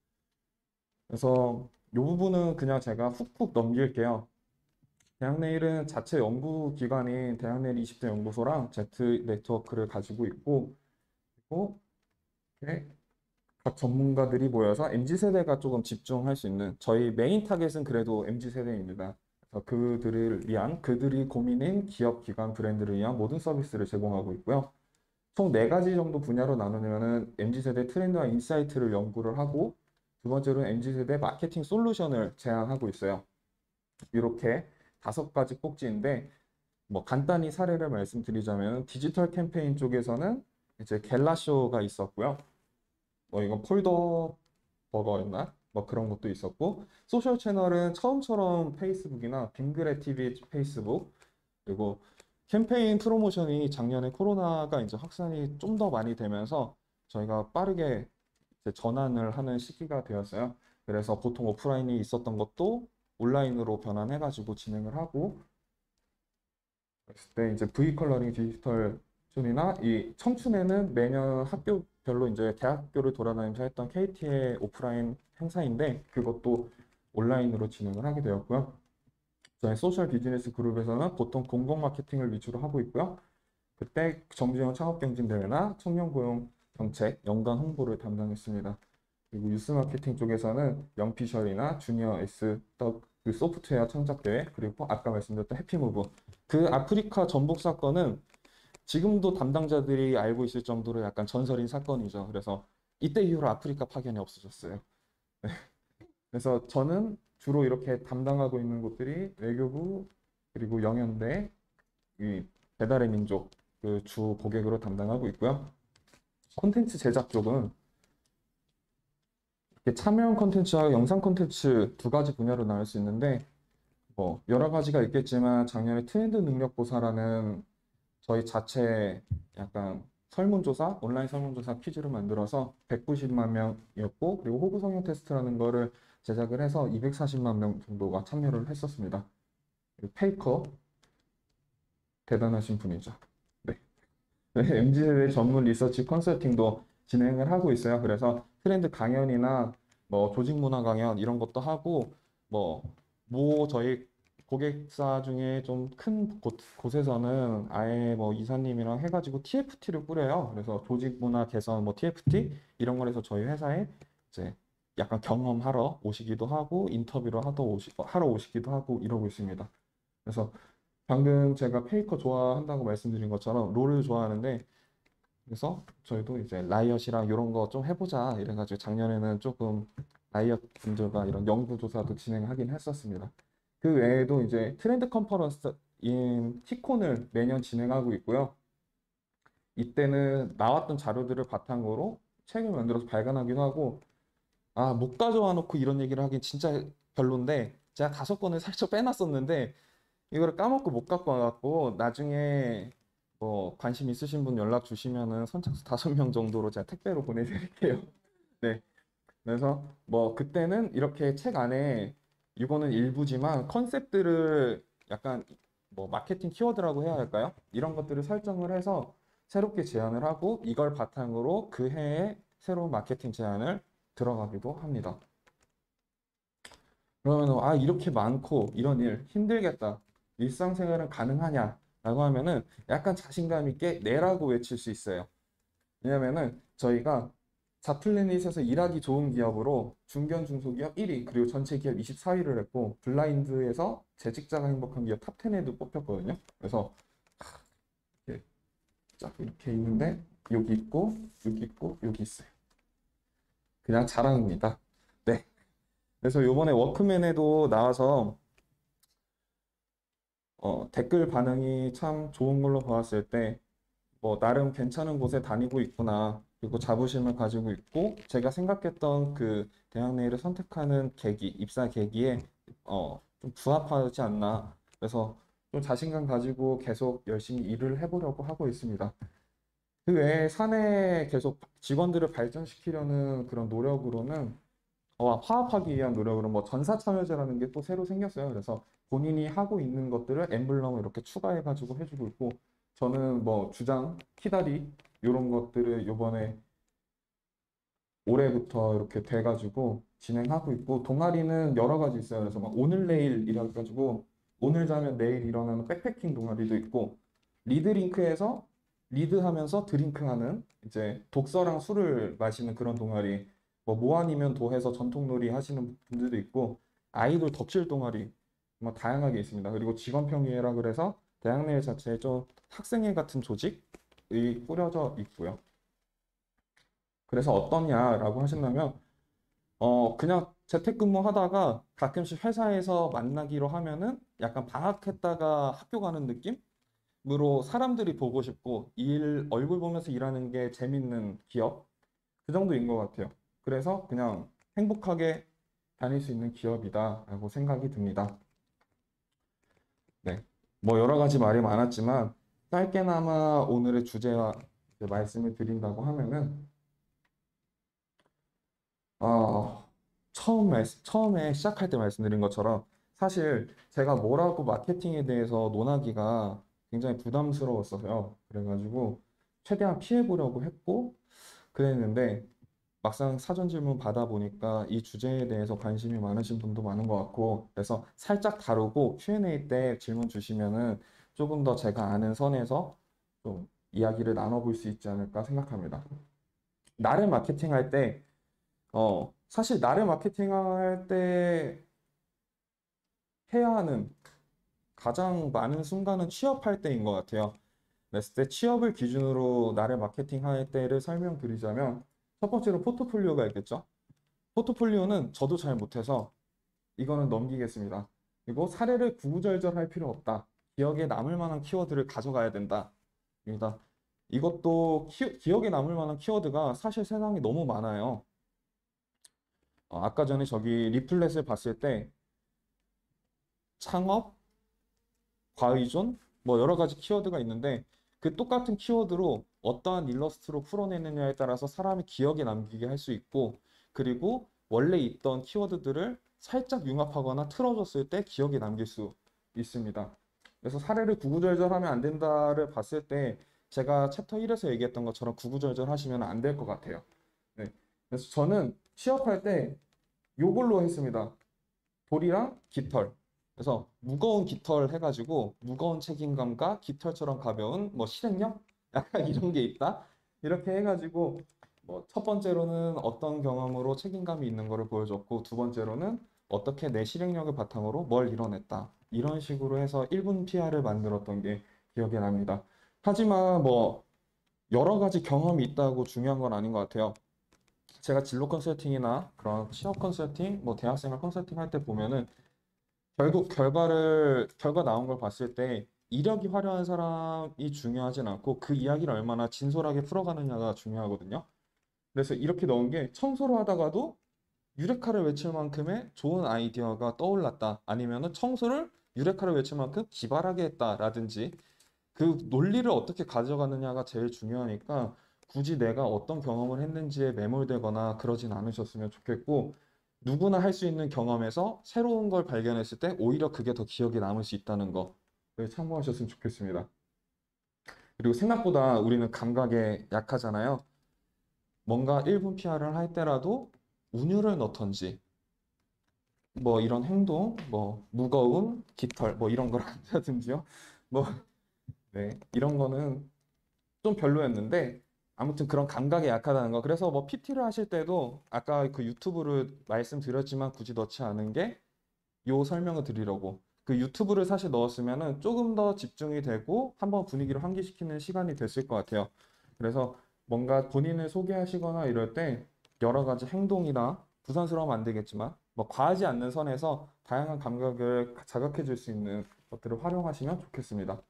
그래서 요 부분은 그냥 제가 훅훅 넘길게요. 대학내일은 자체 연구기관인 대학내일 20대 연구소랑 Z 네트워크를 가지고 있고 그리고 이렇게 각 전문가들이 모여서 MZ세대가 조금 집중할 수 있는 저희 메인 타겟은 그래도 MZ세대입니다. 그래서 그들을 위한 그들이 고민인 기업, 기관, 브랜드를 위한 모든 서비스를 제공하고 있고요. 총 네 가지 정도 분야로 나누면은 MZ세대 트렌드와 인사이트를 연구를 하고 두 번째로는 MZ세대 마케팅 솔루션을 제안하고 있어요. 이렇게 5가지 꼭지인데 뭐 간단히 사례를 말씀드리자면 디지털 캠페인 쪽에서는 이제 갤라쇼가 있었고요. 뭐 이건 폴더 버거였나? 뭐 그런 것도 있었고 소셜 채널은 처음처럼 페이스북이나 빙그레 TV 페이스북 그리고 캠페인 프로모션이 작년에 코로나가 이제 확산이 좀 더 많이 되면서 저희가 빠르게 이제 전환을 하는 시기가 되었어요. 그래서 보통 오프라인이 있었던 것도 온라인으로 변환해가지고 진행을 하고 그때 이제 V 컬러링 디지털 촌이나 이 청춘에는 매년 학교별로 이제 대학교를 돌아다니면서 했던 KT의 오프라인 행사인데 그것도 온라인으로 진행을 하게 되었고요. 저희 소셜 비즈니스 그룹에서는 보통 공공 마케팅을 위주로 하고 있고요. 그때 정주영 창업경진대회나 청년고용 정책, 연간 홍보를 담당했습니다. 그리고 뉴스 마케팅 쪽에서는 영피셜이나 주니어 S 그 소프트웨어 창작대회 그리고 아까 말씀드렸던 해피무브 그 아프리카 전복 사건은 지금도 담당자들이 알고 있을 정도로 약간 전설인 사건이죠. 그래서 이때 이후로 아프리카 파견이 없어졌어요. 그래서 저는 주로 이렇게 담당하고 있는 곳들이 외교부 그리고 영연대 이 배달의 민족 그 주 고객으로 담당하고 있고요. 콘텐츠 제작 쪽은 이렇게 참여형 콘텐츠와 영상 콘텐츠 두 가지 분야로 나눌 수 있는데 뭐 여러 가지가 있겠지만 작년에 트렌드 능력 보사라는 저희 자체 약간 설문조사, 온라인 설문조사 퀴즈를 만들어서 190만 명이었고 그리고 호구 성형 테스트라는 거를 제작을 해서 240만 명 정도가 참여를 했었습니다. 페이커 대단하신 분이죠. 네. 네, MZ세대 전문 리서치 컨설팅도 진행을 하고 있어요. 그래서 트렌드 강연이나 뭐 조직 문화 강연 이런 것도 하고 뭐 저희 고객사 중에 좀 큰 곳에서는 아예 뭐 이사님이랑 해가지고 TFT를 꾸려요. 그래서 조직 문화 개선 뭐 TFT 이런 걸 해서 저희 회사에 이제 약간 경험하러 오시기도 하고 인터뷰를 하러 오시기도 하고 이러고 있습니다. 그래서 방금 제가 페이커 좋아한다고 말씀드린 것처럼 롤을 좋아하는데 그래서 저희도 이제 라이엇이랑 이런 거 좀 해보자 이래가지고 작년에는 조금 라이엇 분들과 이런 연구 조사도 진행하긴 했었습니다. 그 외에도 이제 트렌드 컨퍼런스인 티콘을 매년 진행하고 있고요. 이때는 나왔던 자료들을 바탕으로 책을 만들어서 발간하기도 하고 못 가져와 놓고 이런 얘기를 하긴 진짜 별론데 제가 5권을 살짝 빼놨었는데 이거를 까먹고 못 갖고 와갖고 나중에 뭐 관심 있으신 분 연락 주시면은 선착순 5명 정도로 제가 택배로 보내드릴게요. 네. 그래서 뭐 그때는 이렇게 책 안에 이거는 일부지만 컨셉들을 약간 뭐 마케팅 키워드라고 해야 할까요? 이런 것들을 설정을 해서 새롭게 제안을 하고 이걸 바탕으로 그 해에 새로운 마케팅 제안을 들어가기도 합니다. 그러면 이렇게 많고 이런 일 힘들겠다. 일상생활은 가능하냐? 라고 하면은 약간 자신감 있게 내라고 외칠 수 있어요. 왜냐면은 저희가 자플래닛에서 일하기 좋은 기업으로 중견 중소기업 1위 그리고 전체 기업 24위를 했고 블라인드에서 재직자가 행복한 기업 탑 10에도 뽑혔거든요. 그래서 이렇게 쫙 이렇게 있는데 여기 있고 여기 있고 여기 있어요. 그냥 자랑입니다. 네. 그래서 요번에 워크맨에도 나와서 댓글 반응이 참 좋은 걸로 보았을 때, 뭐, 나름 괜찮은 곳에 다니고 있구나. 그리고 자부심을 가지고 있고, 제가 생각했던 그 대학 내일을 선택하는 입사 계기에, 좀 부합하지 않나. 그래서 좀 자신감 가지고 계속 열심히 일을 해보려고 하고 있습니다. 그 외에 사내 계속 직원들을 발전시키려는 그런 노력으로는 화합하기 위한 노력으로 뭐 전사참여제라는 게 또 새로 생겼어요. 그래서 본인이 하고 있는 것들을 엠블럼을 이렇게 추가해가지고 해주고 있고 저는 뭐 주장, 키다리 이런 것들을 요번에 올해부터 이렇게 돼가지고 진행하고 있고 동아리는 여러 가지 있어요. 그래서 막 오늘 내일 이래가지고 오늘 자면 내일 일어나는 백패킹 동아리도 있고 리드링크에서 리드하면서 드링크하는 이제 독서랑 술을 마시는 그런 동아리 뭐 아니면 도해서 전통놀이 하시는 분들도 있고 아이돌 덕질 동아리 뭐 다양하게 있습니다. 그리고 직원평의회라 그래서 대학내외 자체에 좀 학생회 같은 조직이 꾸려져 있고요. 그래서 어떠냐라고 하신다면 그냥 재택근무 하다가 가끔씩 회사에서 만나기로 하면은 약간 방학했다가 학교 가는 느낌으로 사람들이 보고 싶고 얼굴 보면서 일하는 게 재밌는 기업 그 정도인 것 같아요. 그래서 그냥 행복하게 다닐 수 있는 기업이다라고 생각이 듭니다. 네. 뭐 여러 가지 말이 많았지만 짧게나마 오늘의 주제와 이제 말씀을 드린다고 하면은 처음에 시작할 때 말씀드린 것처럼 사실 제가 뭐라고 마케팅에 대해서 논하기가 굉장히 부담스러웠어요. 그래가지고 최대한 피해보려고 했고 그랬는데 막상 사전 질문 받아보니까 이 주제에 대해서 관심이 많으신 분도 많은 것 같고 그래서 살짝 다루고 Q&A 때 질문 주시면은 조금 더 제가 아는 선에서 좀 이야기를 나눠볼 수 있지 않을까 생각합니다. 나를 마케팅할 때 사실 나를 마케팅할 때 해야 하는 가장 많은 순간은 취업할 때인 것 같아요. 그랬을 때 취업을 기준으로 나를 마케팅할 때를 설명드리자면 첫 번째로 포트폴리오가 있겠죠. 포트폴리오는 저도 잘 못해서 이거는 넘기겠습니다. 그리고 사례를 구구절절 할 필요 없다. 기억에 남을 만한 키워드를 가져가야 된다. 입니다. 이것도 기억에 남을 만한 키워드가 사실 세상에 너무 많아요. 아까 전에 저기 리플렛을 봤을 때 창업, 과의존, 뭐 여러 가지 키워드가 있는데 그 똑같은 키워드로 어떠한 일러스트로 풀어내느냐에 따라서 사람이 기억에 남기게 할 수 있고 그리고 원래 있던 키워드들을 살짝 융합하거나 틀어줬을 때 기억에 남길 수 있습니다. 그래서 사례를 구구절절하면 안 된다를 봤을 때 제가 챕터 1에서 얘기했던 것처럼 구구절절 하시면 안 될 것 같아요. 네. 그래서 저는 취업할 때 요걸로 했습니다. 돌이랑 깃털. 그래서 무거운 깃털 해가지고 무거운 책임감과 깃털처럼 가벼운 뭐 실행력? 약간 이런 게 있다. 이렇게 해가지고 뭐 첫 번째로는 어떤 경험으로 책임감이 있는 거를 보여줬고 두 번째로는 어떻게 내 실행력을 바탕으로 뭘 이뤄냈다. 이런 식으로 해서 1분 PR을 만들었던 게 기억에 납니다. 하지만 뭐 여러 가지 경험이 있다고 중요한 건 아닌 것 같아요. 제가 진로 컨설팅이나 그런 취업 컨설팅, 뭐 대학생활 컨설팅 할 때 보면은 결국 결과 나온 걸 봤을 때 이력이 화려한 사람이 중요하진 않고 그 이야기를 얼마나 진솔하게 풀어가느냐가 중요하거든요. 그래서 이렇게 넣은 게 청소를 하다가도 유레카를 외칠 만큼의 좋은 아이디어가 떠올랐다. 아니면은 청소를 유레카를 외칠 만큼 기발하게 했다라든지 그 논리를 어떻게 가져가느냐가 제일 중요하니까 굳이 내가 어떤 경험을 했는지에 매몰되거나 그러진 않으셨으면 좋겠고 누구나 할 수 있는 경험에서 새로운 걸 발견했을 때 오히려 그게 더 기억에 남을 수 있다는 거를 참고하셨으면 좋겠습니다. 그리고 생각보다 우리는 감각에 약하잖아요. 뭔가 1분 PR을 할 때라도 운율을 넣던지 뭐 이런 행동, 뭐 무거운 깃털 뭐 이런 걸 한다든지요. 뭐 네, 이런 거는 좀 별로였는데 아무튼 그런 감각에 약하다는 거. 그래서 뭐 PT를 하실 때도 아까 그 유튜브를 말씀드렸지만 굳이 넣지 않은 게 요 설명을 드리려고. 그 유튜브를 사실 넣었으면은 조금 더 집중이 되고 한번 분위기를 환기시키는 시간이 됐을 것 같아요. 그래서 뭔가 본인을 소개하시거나 이럴 때 여러 가지 행동이나 부산스러우면 안 되겠지만 뭐 과하지 않는 선에서 다양한 감각을 자극해 줄 수 있는 것들을 활용하시면 좋겠습니다.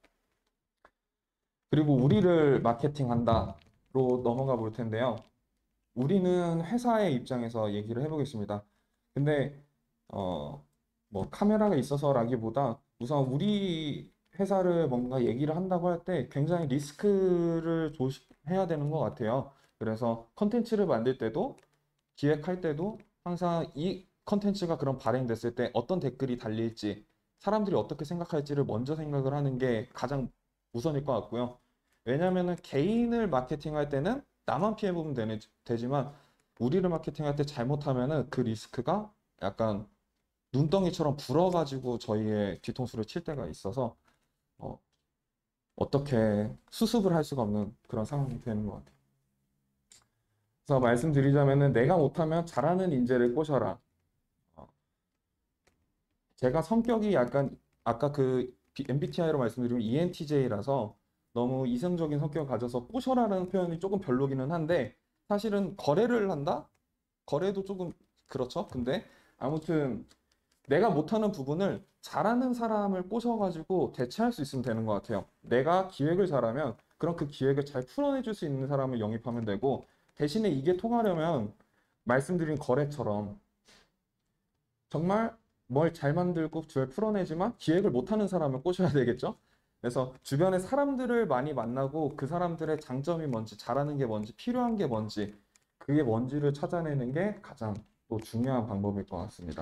그리고 우리를 마케팅한다로 넘어가 볼 텐데요. 우리는 회사의 입장에서 얘기를 해보겠습니다. 근데 어, 뭐 카메라가 있어서라기보다 우선 우리 회사를 뭔가 얘기를 한다고 할 때 굉장히 리스크를 조심해야 되는 것 같아요. 그래서 컨텐츠를 만들 때도 기획할 때도 항상 이 컨텐츠가 그런 발행됐을 때 어떤 댓글이 달릴지 사람들이 어떻게 생각할지를 먼저 생각을 하는 게 가장 우선일 것 같고요. 왜냐하면 개인을 마케팅할 때는 나만 피해보면 되지만 우리를 마케팅할 때 잘못하면은 그 리스크가 약간 눈덩이처럼 불어가지고 저희의 뒤통수를 칠 때가 있어서 어, 어떻게 수습을 할 수가 없는 그런 상황이 되는 것 같아요. 그래서 말씀드리자면은 내가 못하면 잘하는 인재를 꼬셔라. 어, 제가 성격이 약간 아까 그 MBTI로 말씀드리면 ENTJ라서 너무 이성적인 성격을 가져서 꼬셔라는 표현이 조금 별로기는 한데 사실은 거래를 한다? 거래도 조금 그렇죠. 근데 아무튼 내가 못하는 부분을 잘하는 사람을 꼬셔가지고 대체할 수 있으면 되는 것 같아요. 내가 기획을 잘하면 그럼 그 기획을 잘 풀어내줄 수 있는 사람을 영입하면 되고 대신에 이게 통하려면 말씀드린 거래처럼 정말 뭘 잘 만들고 잘 풀어내지만 기획을 못하는 사람을 꼬셔야 되겠죠? 그래서 주변에 사람들을 많이 만나고 그 사람들의 장점이 뭔지, 잘하는 게 뭔지, 필요한 게 뭔지, 그게 뭔지를 찾아내는 게 가장 또 중요한 방법일 것 같습니다.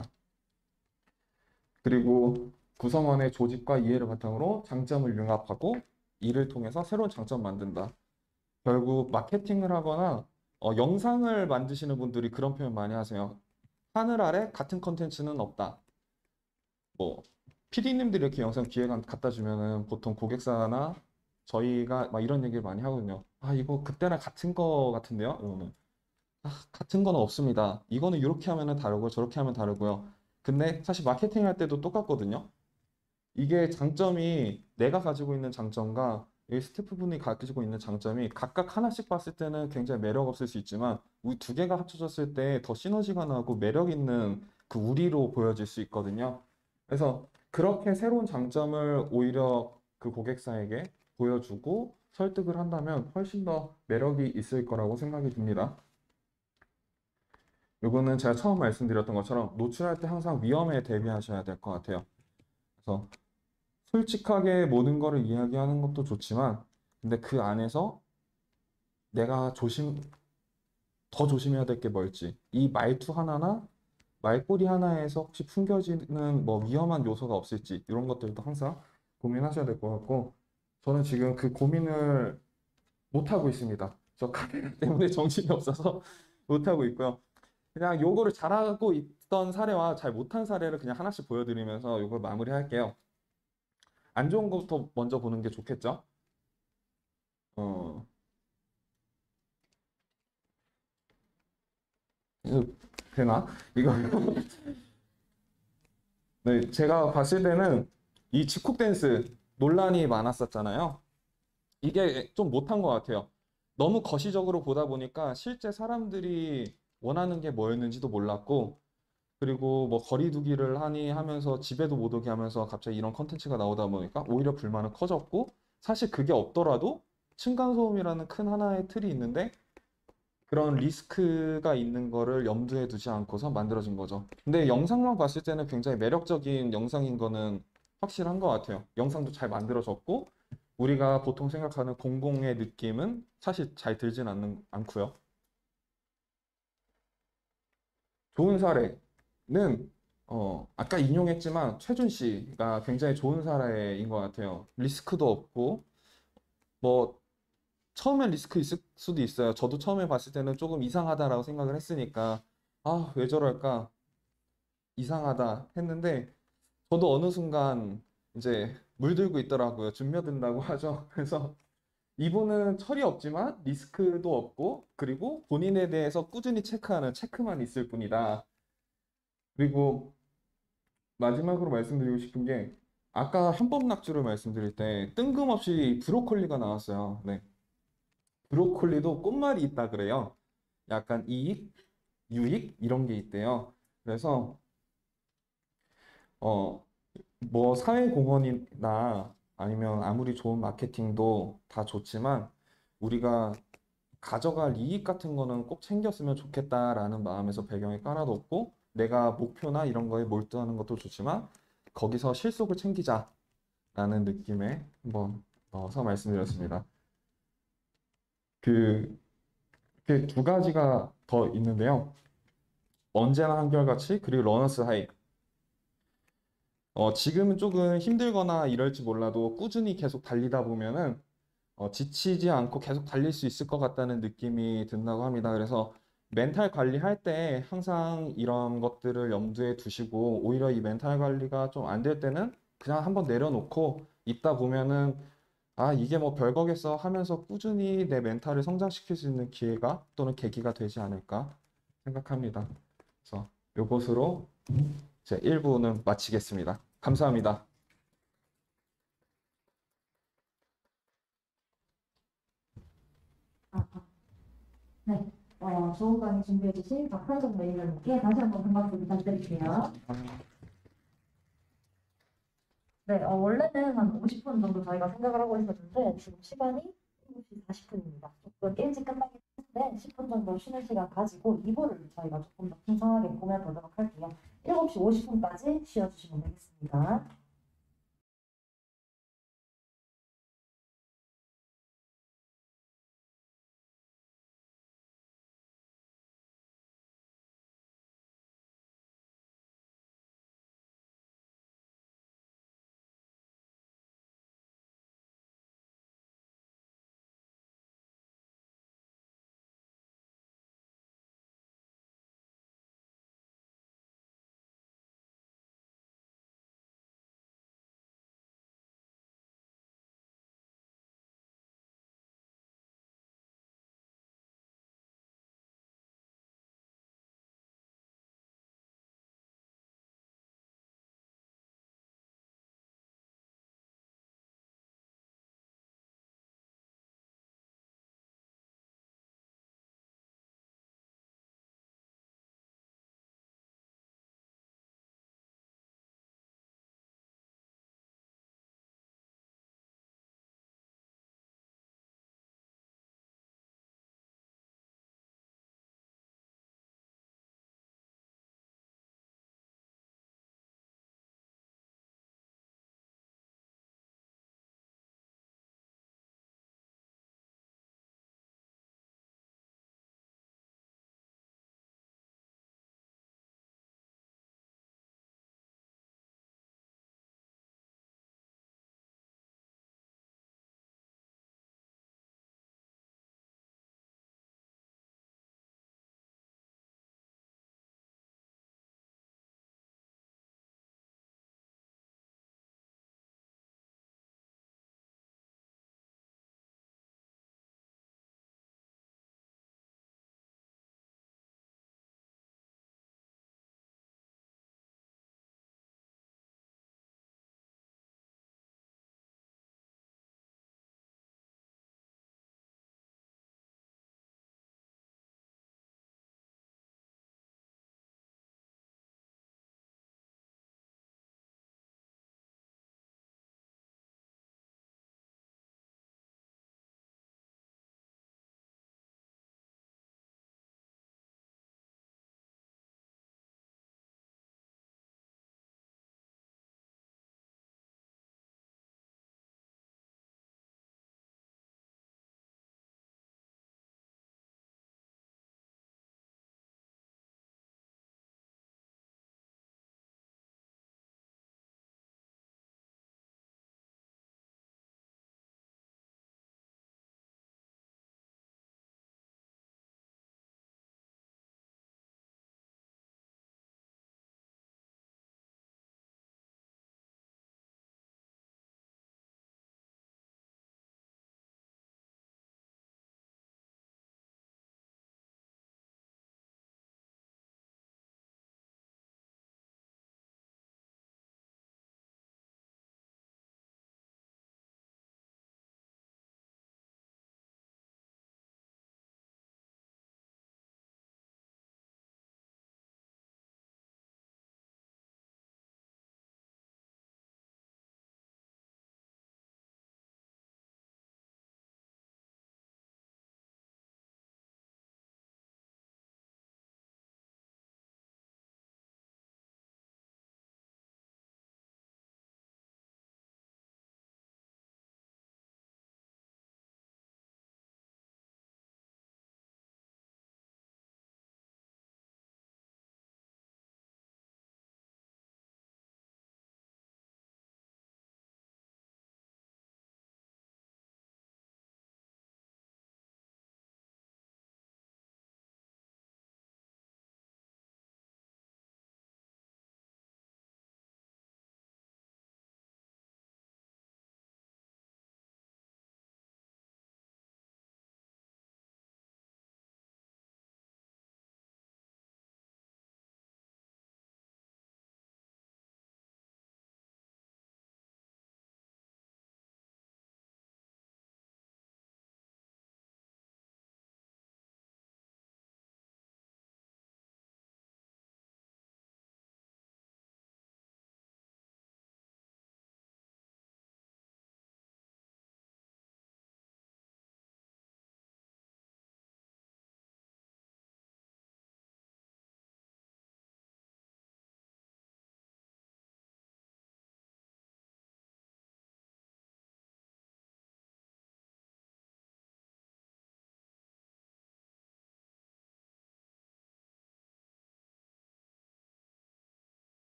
그리고 구성원의 조직과 이해를 바탕으로 장점을 융합하고 이를 통해서 새로운 장점 만든다. 결국 마케팅을 하거나 영상을 만드시는 분들이 그런 표현 많이 하세요. 하늘 아래 같은 컨텐츠는 없다. 뭐 PD님들이 이렇게 영상 기획 갖다 주면은 보통 고객사나 저희가 막 이런 얘기를 많이 하거든요. 아, 이거 그때랑 같은 거 같은데요? 이러면 같은 건 없습니다. 이거는 이렇게 하면은 다르고 저렇게 하면 다르고요. 근데 사실 마케팅 할 때도 똑같거든요. 이게 장점이 내가 가지고 있는 장점과 이 스태프분이 가지고 있는 장점이 각각 하나씩 봤을 때는 굉장히 매력 없을 수 있지만 우리 두 개가 합쳐졌을 때 더 시너지가 나고 매력 있는 그 우리로 보여질 수 있거든요. 그래서 그렇게 새로운 장점을 오히려 그 고객사에게 보여주고 설득을 한다면 훨씬 더 매력이 있을 거라고 생각이 듭니다. 요거는 제가 처음 말씀드렸던 것처럼 노출할 때 항상 위험에 대비하셔야 될 것 같아요. 그래서 솔직하게 모든 거를 이야기하는 것도 좋지만, 근데 그 안에서 내가 더 조심해야 될 게 뭘지, 이 말투 하나나 말꼬리 하나에서 혹시 풍겨지는 뭐 위험한 요소가 없을지, 이런 것들도 항상 고민하셔야 될 것 같고, 저는 지금 그 고민을 못하고 있습니다. 저 카메라 때문에 정신이 없어서 못하고 있고요. 그냥 요거를 잘하고 있던 사례와 잘 못한 사례를 그냥 하나씩 보여드리면서 요걸 마무리할게요. 안 좋은 것부터 먼저 보는 게 좋겠죠? 어, 이거 되나? 이거 네, 제가 봤을 때는 이 집콕 댄스 논란이 많았었잖아요. 이게 좀 못한 것 같아요. 너무 거시적으로 보다 보니까 실제 사람들이 원하는 게 뭐였는지도 몰랐고, 그리고 뭐 거리두기를 하니 하면서 집에도 못 오게 하면서 갑자기 이런 컨텐츠가 나오다 보니까 오히려 불만은 커졌고, 사실 그게 없더라도 층간소음이라는 큰 하나의 틀이 있는데 그런 리스크가 있는 거를 염두에 두지 않고서 만들어진 거죠. 근데 영상만 봤을 때는 굉장히 매력적인 영상인 거는 확실한 것 같아요. 영상도 잘 만들어졌고, 우리가 보통 생각하는 공공의 느낌은 사실 잘 들진 않고요. 좋은 사례는, 아까 인용했지만 최준 씨가 굉장히 좋은 사례인 것 같아요. 리스크도 없고, 뭐, 처음엔 리스크 있을 수도 있어요. 저도 처음에 봤을 때는 조금 이상하다라고 생각을 했으니까, 아, 왜 저럴까? 이상하다 했는데, 저도 어느 순간 이제 물들고 있더라고요. 준며든다고 하죠. 그래서 이분은 철이 없지만 리스크도 없고, 그리고 본인에 대해서 꾸준히 체크하는 체크만 있을 뿐이다. 그리고 마지막으로 말씀드리고 싶은 게, 아까 한법 낙주를 말씀드릴 때 뜬금없이 브로콜리가 나왔어요. 네. 브로콜리도 꽃말이 있다 그래요. 약간 이익, 유익 이런 게 있대요. 그래서 어, 뭐 사회공헌이나 아니면 아무리 좋은 마케팅도 다 좋지만 우리가 가져갈 이익 같은 거는 꼭 챙겼으면 좋겠다라는 마음에서 배경에 깔아뒀고 내가 목표나 이런 거에 몰두하는 것도 좋지만 거기서 실속을 챙기자라는 느낌에 한번 넣어서 말씀드렸습니다. 그, 그 두 가지가 더 있는데요. 언제나 한결같이 그리고 러너스 하이. 지금은 조금 힘들거나 이럴지 몰라도 꾸준히 계속 달리다 보면은 지치지 않고 계속 달릴 수 있을 것 같다는 느낌이 든다고 합니다. 그래서 멘탈 관리할 때 항상 이런 것들을 염두에 두시고 오히려 이 멘탈 관리가 좀 안 될 때는 그냥 한번 내려놓고 있다 보면은 아, 이게 뭐 별거겠어 하면서 꾸준히 내 멘탈을 성장시킬 수 있는 기회가 또는 계기가 되지 않을까 생각합니다. 그래서 이것으로 제 1부는 마치겠습니다. 감사합니다. 아, 네. 좋은 강의 준비해주신 박상정 매니저님께 다시 한번 큰 박수 부탁드릴게요. 네, 원래는 한 50분 정도 저희가 생각을 하고 있었는데 지금 시간이 7시 40분입니다. 조금 일찍 끝나긴 했는데 10분 30분 정도 쉬는 시간 가지고 2부를 저희가 조금 더 풍성하게 꾸며보도록 할게요. 7시 50분까지 쉬어주시면 되겠습니다.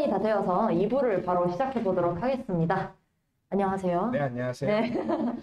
시간이 다 되어서 2부를 바로 시작해 보도록 하겠습니다. 안녕하세요. 네, 안녕하세요. 네.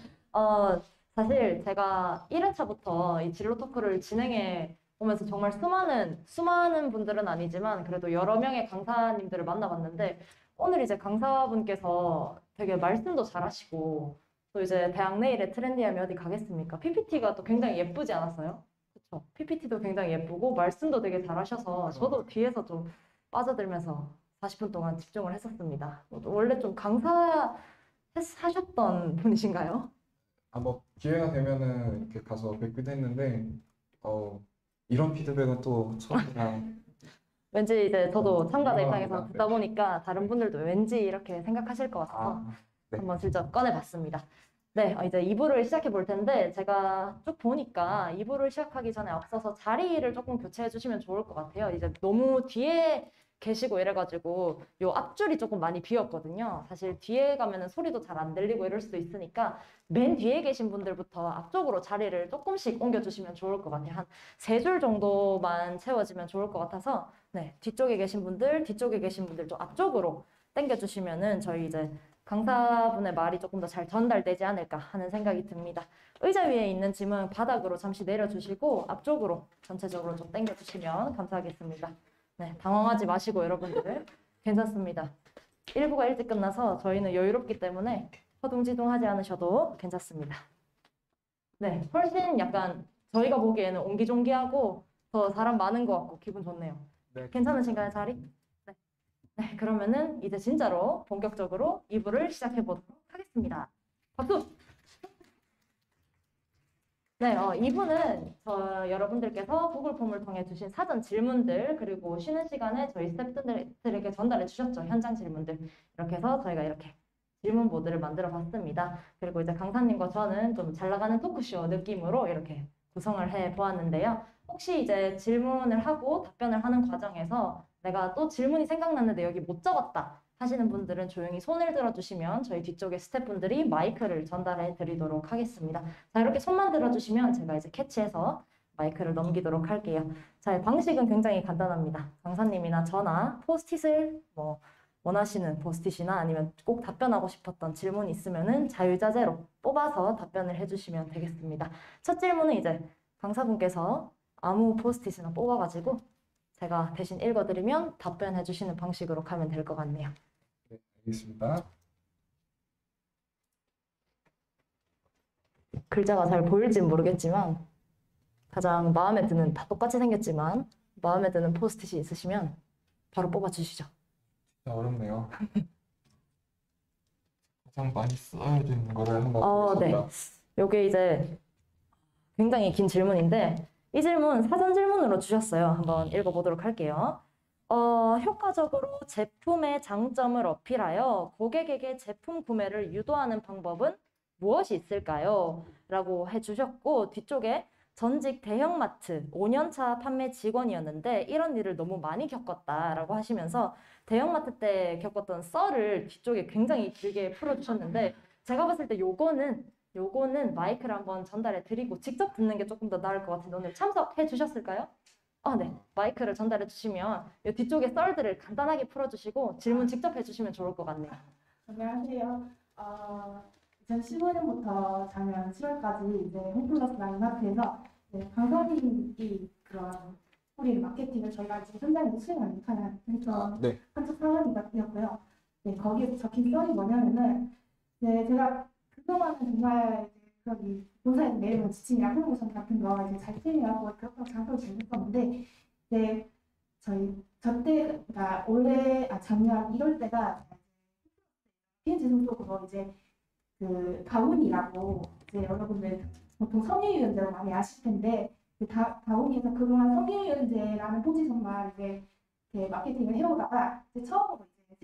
사실 제가 1회차부터 이 진로 토크를 진행해 오면서 정말 수많은 분들은 아니지만 그래도 여러 명의 강사님들을 만나봤는데 오늘 이제 강사분께서 되게 말씀도 잘하시고 또 이제 대학 내일에 트렌디하면 어디 가겠습니까? PPT가 또 굉장히 예쁘지 않았어요? 그렇죠. PPT도 굉장히 예쁘고 말씀도 되게 잘하셔서 저도 뒤에서 좀 빠져들면서 40분 동안 집중을 했었습니다. 원래 좀 강사 하셨던 분이신가요? 뭐 기회가 되면은 이렇게 가서 뵙기도 했는데 이런 피드백은 또 처음이라. 왠지 이제 저도 참가자 유명합니다. 입장에서 듣다 보니까 다른 분들도 왠지 이렇게 생각하실 것 같아서 네. 한번 슬쩍 꺼내봤습니다. 네, 이제 2부를 시작해 볼 텐데 제가 쭉 보니까 2부를 시작하기 전에 앞서서 자리를 조금 교체해 주시면 좋을 것 같아요. 이제 너무 뒤에 계시고 이래가지고 요 앞줄이 조금 많이 비었거든요. 사실 뒤에 가면은 소리도 잘 안 들리고 이럴 수도 있으니까 맨 뒤에 계신 분들부터 앞쪽으로 자리를 조금씩 옮겨주시면 좋을 것 같아요. 한 3줄 정도만 채워지면 좋을 것 같아서 네, 뒤쪽에 계신 분들 좀 앞쪽으로 당겨주시면은 저희 이제 강사분의 말이 조금 더 잘 전달되지 않을까 하는 생각이 듭니다. 의자 위에 있는 짐은 바닥으로 잠시 내려주시고 앞쪽으로 전체적으로 좀 당겨주시면 감사하겠습니다. 네, 당황하지 마시고 여러분들 괜찮습니다. 1부가 일찍 끝나서 저희는 여유롭기 때문에 허둥지둥하지 않으셔도 괜찮습니다. 네, 훨씬 약간 저희가 보기에는 옹기종기하고 더 사람 많은 것 같고 기분 좋네요. 네. 괜찮으신가요, 자리? 네. 네, 그러면은 이제 진짜로 본격적으로 2부를 시작해 보도록 하겠습니다. 박수! 네, 2부는 여러분들께서 구글 폼을 통해 주신 사전 질문들 그리고 쉬는 시간에 저희 스태프분들에게 전달해 주셨죠. 현장 질문들. 이렇게 해서 저희가 이렇게 질문 보드를 만들어 봤습니다. 그리고 이제 강사님과 저는 좀 잘 나가는 토크쇼 느낌으로 이렇게 구성을 해 보았는데요. 혹시 이제 질문을 하고 답변을 하는 과정에서 내가 또 질문이 생각났는데 여기 못 적었다 하시는 분들은 조용히 손을 들어주시면 저희 뒤쪽에 스태프분들이 마이크를 전달해 드리도록 하겠습니다. 자, 이렇게 손만 들어주시면 제가 이제 캐치해서 마이크를 넘기도록 할게요. 자, 방식은 굉장히 간단합니다. 강사님이나 저나 포스트잇을 원하시는 포스트잇이나 아니면 꼭 답변하고 싶었던 질문이 있으면은 자유자재로 뽑아서 답변을 해주시면 되겠습니다. 첫 질문은 이제 강사분께서 아무 포스트잇이나 뽑아가지고 제가 대신 읽어드리면 답변해 주시는 방식으로 가면 될 것 같네요. 네, 알겠습니다. 글자가 잘 보일진 모르겠지만 가장 마음에 드는, 다 똑같이 생겼지만 마음에 드는 포스트잇이 있으시면 바로 뽑아주시죠. 진짜 어렵네요. 가장 많이 써야 되는 거를 한번 네. 보겠습니다. 요게 이제 굉장히 긴 질문인데 이 질문 사전 질문으로 주셨어요. 한번 읽어보도록 할게요. 효과적으로 제품의 장점을 어필하여 고객에게 제품 구매를 유도하는 방법은 무엇이 있을까요? 라고 해주셨고 뒤쪽에 전직 대형마트 5년차 판매 직원이었는데 이런 일을 너무 많이 겪었다라고 하시면서 대형마트 때 겪었던 썰을 뒤쪽에 굉장히 길게 풀어주셨는데 제가 봤을 때 요거는 마이크를 한번 전달해 드리고 직접 듣는 게 조금 더 나을 것 같은데 오늘 참석해 주셨을까요? 네. 마이크를 전달해 주시면 이 뒤쪽에 썰들을 간단하게 풀어주시고 질문 직접 해주시면 좋을 것 같네요. 안녕하세요. 2015년부터 작년 7월까지 이제 홈플러스랑 이마트에서 강사님이 그런 우리 마케팅을 저희가 지금 현장에서 수행을 못하는 그래서 네. 한쪽 상황이 되었고요. 네, 거기에 적힌 썰이 뭐냐면은 제가 그동안은 정말 그런 본사에서 내려온 지침 약속모션 같은 거 이제 잘 수행하고 그렇게 장소를 재밌었는데 이제 그러니까 작년 1월 때가 PNG 소속으로 이제 그 다운이라고 이제 여러분들 보통 섬유유연제로 많이 아실 텐데 그 다운이에서 그동안 섬유유연제라는 포지션만 이제 마케팅을 해오다가 이제 처음으로 이제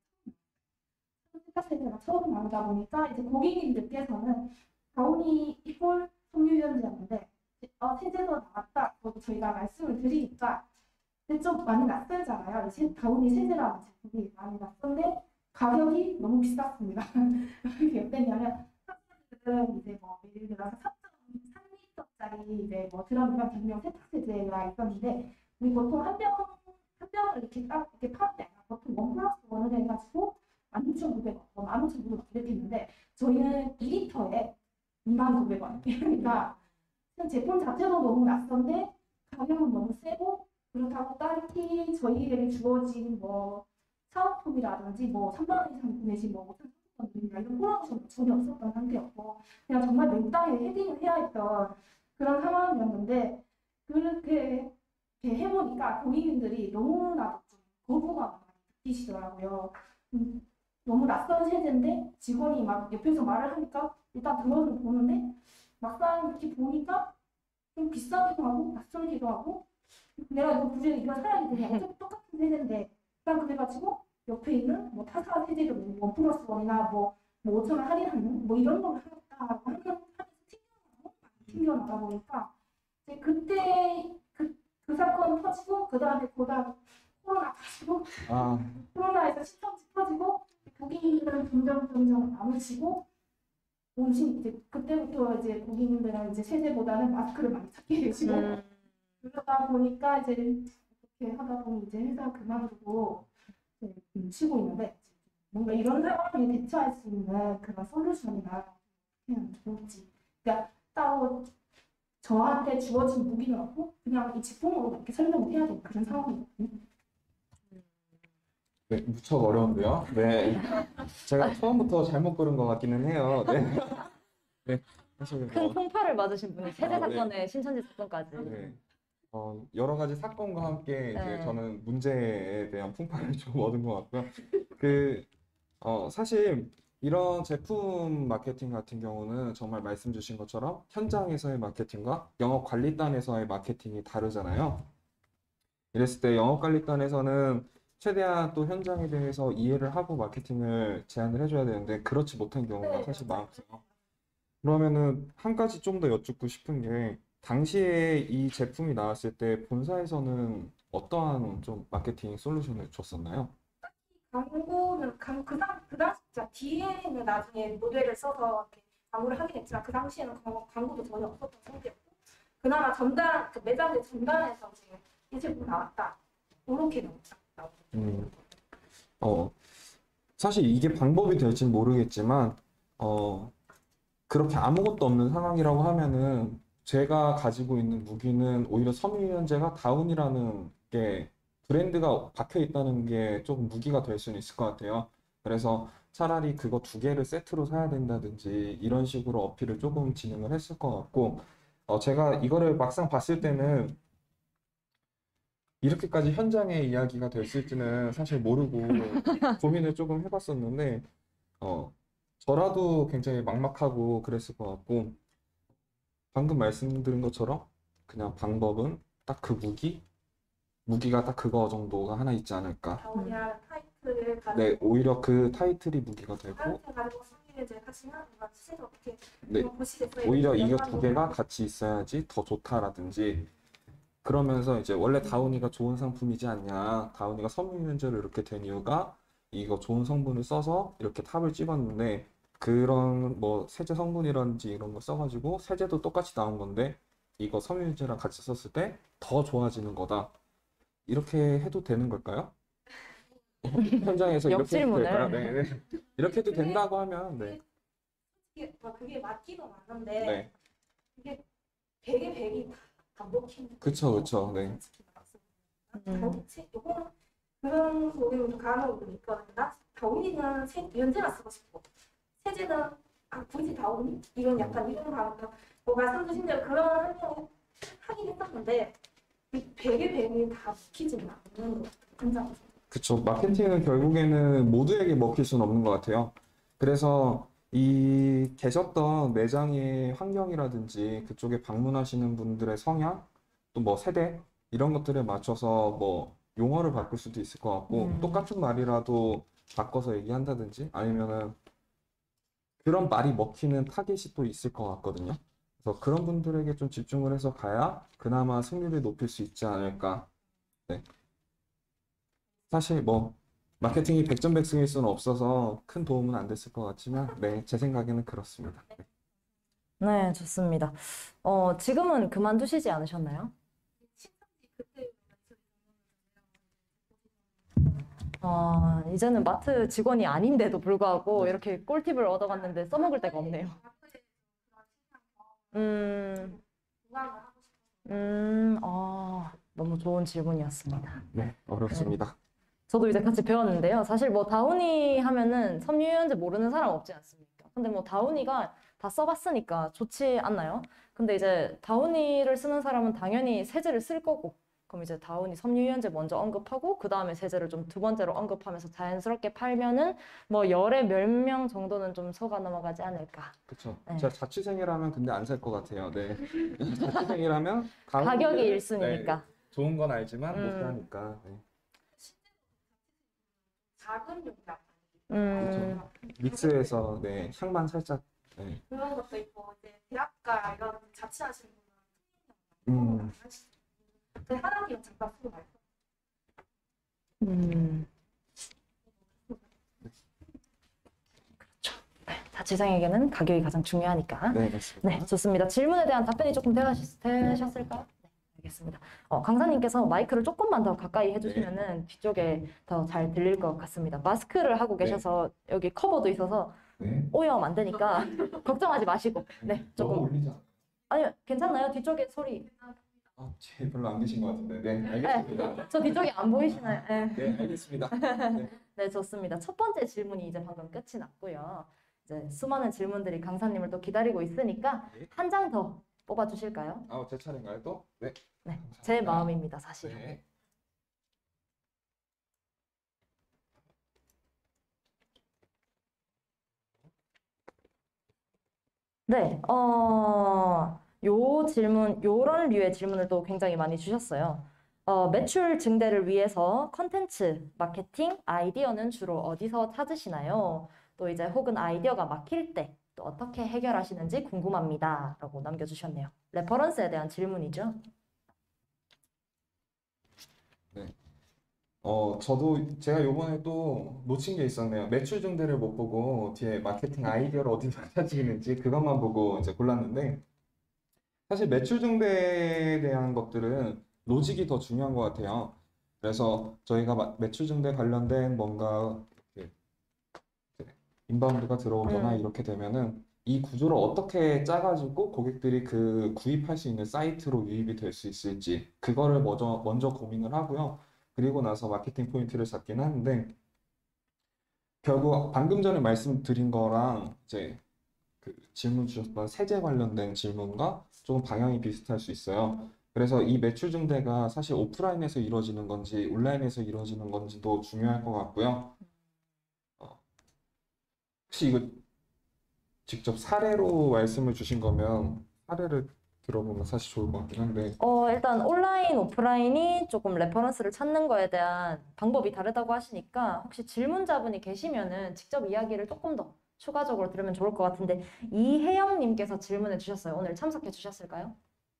세탁세제가 처음 나오다 보니까 이제 고객님들께서는 다운이 이꼴 섬유유연제였는데 세제도 나왔다. 그리고 저희가 말씀을 드리니까 좀 많이 낯설잖아요. 다운이 세제라는 제품이 많이 낯선데 가격이 너무 비쌌습니다. 이게 어땠냐면 학생들은 이제 예를 들어서 3.3리터짜리 이제 드럼이랑 경량 세탁세제가 있었는데 우리 보통 한 병을 이렇게 딱 이렇게 파는데 보통 원 플러스 원을 해가지고 16,900원, 15,900원 이렇게 했는데 저희는 2리터에 29,900원. 그러니까 제품 자체도 너무 낯선데 가격은 너무 세고 그렇다고 딱히 저희에게 주어진 뭐 사은품이라든지 뭐 3만 원 이상 내지 뭐 5천 원 이런 프로모션도 전혀 없었던 상태였고 그냥 정말 맨땅에 헤딩을 해야 했던 그런 상황이었는데 그렇게 이렇게 해보니까 고객님들이 너무나도 좀 거부감을 많이 느끼시더라고요. 너무 낯선 세제인데 직원이 막 옆에서 말을 하니까 일단 들어는 보는데 막상 이렇게 보니까 좀 비싸기도 하고 낯설기도 하고 내가 이거 굳이 이거 사야 되냐 어차피 똑같은 세제인데 일단 그래가지고 옆에 있는 뭐 타사 세제를 뭐 1+1이나 뭐 5,000원 할인하는 뭐 이런 걸 하겠다고 하는 튕겨나다 보니까 이제 그때 그 사건 터지고 그 다음에 보다 코로나 터지고 아, 코로나에서 시청지 터지고 고객님들은 점점 나눠지고 음식 이제 그때부터 이제 고객님들은 이제 세제보다는 마스크를 많이 찾게 되시고 그러다 보니까 이제 이렇게 하다 보니 이제 회사 그만두고 이제 쉬고 있는데 뭔가 이런 상황에 대처할 수 있는 그런 솔루션이나 그냥 좋을지 그러니까 따로 저한테 주어진 무기는 없고 그냥 이 제품으로 이렇게 설명을 해야 되는 그런 상황이거든요. 네, 무척 어려운데요. 네. 제가 처음부터 잘못 고른 것 같기는 해요. 네. 네. 사실 큰 풍파를 맞으신 분이 세제 아, 네. 사건에 신천지 사건까지. 네. 여러 가지 사건과 함께 이제 네. 저는 문제에 대한 풍파를 좀 얻은 것 같고요. 사실 이런 제품 마케팅 같은 경우는 정말 말씀 주신 것처럼 현장에서의 마케팅과 영업관리단에서의 마케팅이 다르잖아요. 이랬을 때 영업관리단에서는 최대한 또 현장에 대해서 이해를 하고 마케팅을 제안을 해줘야 되는데 그렇지 못한 경우가 사실 많고요. 그러면은 한 가지 좀 더 여쭙고 싶은 게 당시에 이 제품이 나왔을 때 본사에서는 어떠한 좀 마케팅 솔루션을 줬었나요? 광고는 그 당시 진짜 뒤에는 나중에 모델을 써서 이렇게 광고를 하긴 했지만 그 당시에는 광고도 전혀 없었던 상태였고 그나마 전단 그 매장의 전단에서 이제 이 제품 나왔다 이렇게 나왔다. 사실 이게 방법이 될진 모르겠지만 그렇게 아무것도 없는 상황이라고 하면은 제가 가지고 있는 무기는 오히려 섬유유연제가 다운이라는 게 브랜드가 박혀 있다는 게 조금 무기가 될 수는 있을 것 같아요. 그래서 차라리 그거 2개를 세트로 사야 된다든지 이런 식으로 어필을 조금 진행을 했을 것 같고 제가 이거를 막상 봤을 때는 이렇게까지 현장의 이야기가 됐을지는 사실 모르고 고민을 조금 해봤었는데 저라도 굉장히 막막하고 그랬을 것 같고 방금 말씀드린 것처럼 그냥 방법은 딱 그 무기가 딱 그거 정도가 하나 있지 않을까. 다운이라는 타이틀을 가지고 네, 오히려 그 타이틀이 무기가 되고 타이틀 가지고 승리를 하시면 뭔가 시세가 어떻게 네, 보시겠어요? 오히려 이게 연관으로 2개가 같이 있어야지 더 좋다라든지 그러면서 이제 원래 다운이가 좋은 상품이지 않냐, 다운이가 섬유유연제로 이렇게 된 이유가 이거 좋은 성분을 써서 이렇게 탑을 찍었는데 그런 뭐 세제 성분이라든지 이런 거 써가지고 세제도 똑같이 나온 건데 이거 섬유유연제랑 같이 썼을 때 더 좋아지는 거다. 이렇게 해도 되는 걸까요? 현장에서 이렇게 해도 역질문을. 될까요? 네, 네. 이렇게 해도 된다고 하면 네. 그게 맞기도 맞는데 네. 이게 100에 100이 다 먹히는 그쵸, 네. 요거는 그런 고객님도 간혹 있거든요. 다운이는 연제나 쓰고 싶고 세제는 굳이 다운이? 이런 약간 이런 가운데 뭐 말씀 주신 대로 그런 활동을 하긴 했었는데 100에 100이 다 먹히지는 않는 것 같아요. 현장에서. 그쵸. 마케팅은 결국에는 모두에게 먹힐 수는 없는 것 같아요. 그래서 이 계셨던 매장의 환경이라든지 그쪽에 방문하시는 분들의 성향, 또 뭐 세대, 이런 것들에 맞춰서 뭐 용어를 바꿀 수도 있을 것 같고, 똑같은 말이라도 바꿔서 얘기한다든지 아니면은 그런 말이 먹히는 타겟이 또 있을 것 같거든요. 그래서 그런 분들에게 좀 집중을 해서 가야 그나마 승률을 높일 수 있지 않을까. 네. 사실 뭐 마케팅이 백전백승일 수는 없어서 큰 도움은 안 됐을 것 같지만 네, 제 생각에는 그렇습니다. 네. 네, 좋습니다. 지금은 그만두시지 않으셨나요? 신상지 그때 이제는 마트 직원이 아닌데도 불구하고 이렇게 꿀팁을 얻어갔는데 써먹을 데가 없네요. 음, 너무 좋은 질문이었습니다. 네, 어렵습니다. 저도 이제 같이 배웠는데요. 사실 뭐 다우니 하면은 섬유유연제 모르는 사람 없지 않습니까? 근데 뭐 다우니가 다 써봤으니까 좋지 않나요? 근데 이제 다우니를 쓰는 사람은 당연히 세제를 쓸 거고, 그럼 이제 다우니 섬유유연제 먼저 언급하고 그 다음에 세제를 좀 두 번째로 언급하면서 자연스럽게 팔면은 뭐 열에 몇 명 정도는 좀 속아 넘어가지 않을까. 그렇죠. 네. 제가 자취생이라면 근데 안 살 것 같아요. 네. 자취생이라면 가격이 네, 1순위니까. 좋은 건 알지만 못 음. 사니까. 네. 작은 용량 음, 믹스해서 네, 향만 살짝. 네. 그런 것도 있고 이제 대학가 이런 자취하시는 음. 분은 그 하나님 잠깐 쓰고 말고 음. 그렇죠. 네, 자취생에게는 가격이 가장 중요하니까. 네, 맞습니다. 네, 좋습니다. 질문에 대한 답변이 조금 되셨을까요? 네, 알겠습니다. 강사님께서 마이크를 조금만 더 가까이 해주시면은 뒤쪽에 더 잘 들릴 것 같습니다. 마스크를 하고 계셔서 여기 커버도 있어서 네. 오염 안 되니까 걱정하지 마시고. 네, 너무 조금. 올리지 않아요? 아니요, 괜찮나요? 뒤쪽에 소리. 제 별로 안 계신 것 같은데. 네, 알겠습니다. 저 뒤쪽이 안 보이시나요? 네. 네, 알겠습니다. 네, 좋습니다. 첫 번째 질문이 이제 방금 끝이 났고요. 이제 수많은 질문들이 강사님을 또 기다리고 있으니까 네. 한 장 더 뽑아주실까요? 제 차례인가요, 또? 네. 네, 감사합니다. 제 마음입니다, 사실. 네. 네, 요 질문, 요런 류의 질문을 또 굉장히 많이 주셨어요. 매출 증대를 위해서 컨텐츠, 마케팅, 아이디어는 주로 어디서 찾으시나요? 또 이제 혹은 아이디어가 막힐 때 또 어떻게 해결하시는지 궁금합니다. 라고 남겨주셨네요. 레퍼런스에 대한 질문이죠. 저도 제가 요번에 또 놓친 게 있었네요. 매출 증대를 못 보고 뒤에 마케팅 아이디어를 어디서 찾으시는지 그것만 보고 이제 골랐는데 사실 매출 증대에 대한 것들은 로직이 더 중요한 것 같아요. 그래서 저희가 매출 증대 관련된 뭔가 이렇게 인바운드가 들어오거나 이렇게 되면은 이 구조를 어떻게 짜가지고 고객들이 그 구입할 수 있는 사이트로 유입이 될 수 있을지 그거를 먼저 고민을 하고요. 그리고 나서 마케팅 포인트를 잡긴 하는데 결국 방금 전에 말씀드린 거랑 이제 그 질문 주셨던 세제 관련된 질문과 조금 방향이 비슷할 수 있어요. 그래서 이 매출 증대가 사실 오프라인에서 이루어지는 건지 온라인에서 이루어지는 건지도 중요할 것 같고요. 혹시 이거 직접 사례로 말씀을 주신 거면 사례를 들어보면 사실 좋을 것 같긴 한데 일단 온라인, 오프라인이 조금 레퍼런스를 찾는 거에 대한 방법이 다르다고 하시니까 혹시 질문자분이 계시면은 직접 이야기를 조금 더 추가적으로 들으면 좋을 것 같은데 이혜영님께서 질문을 주셨어요. 오늘 참석해 주셨을까요?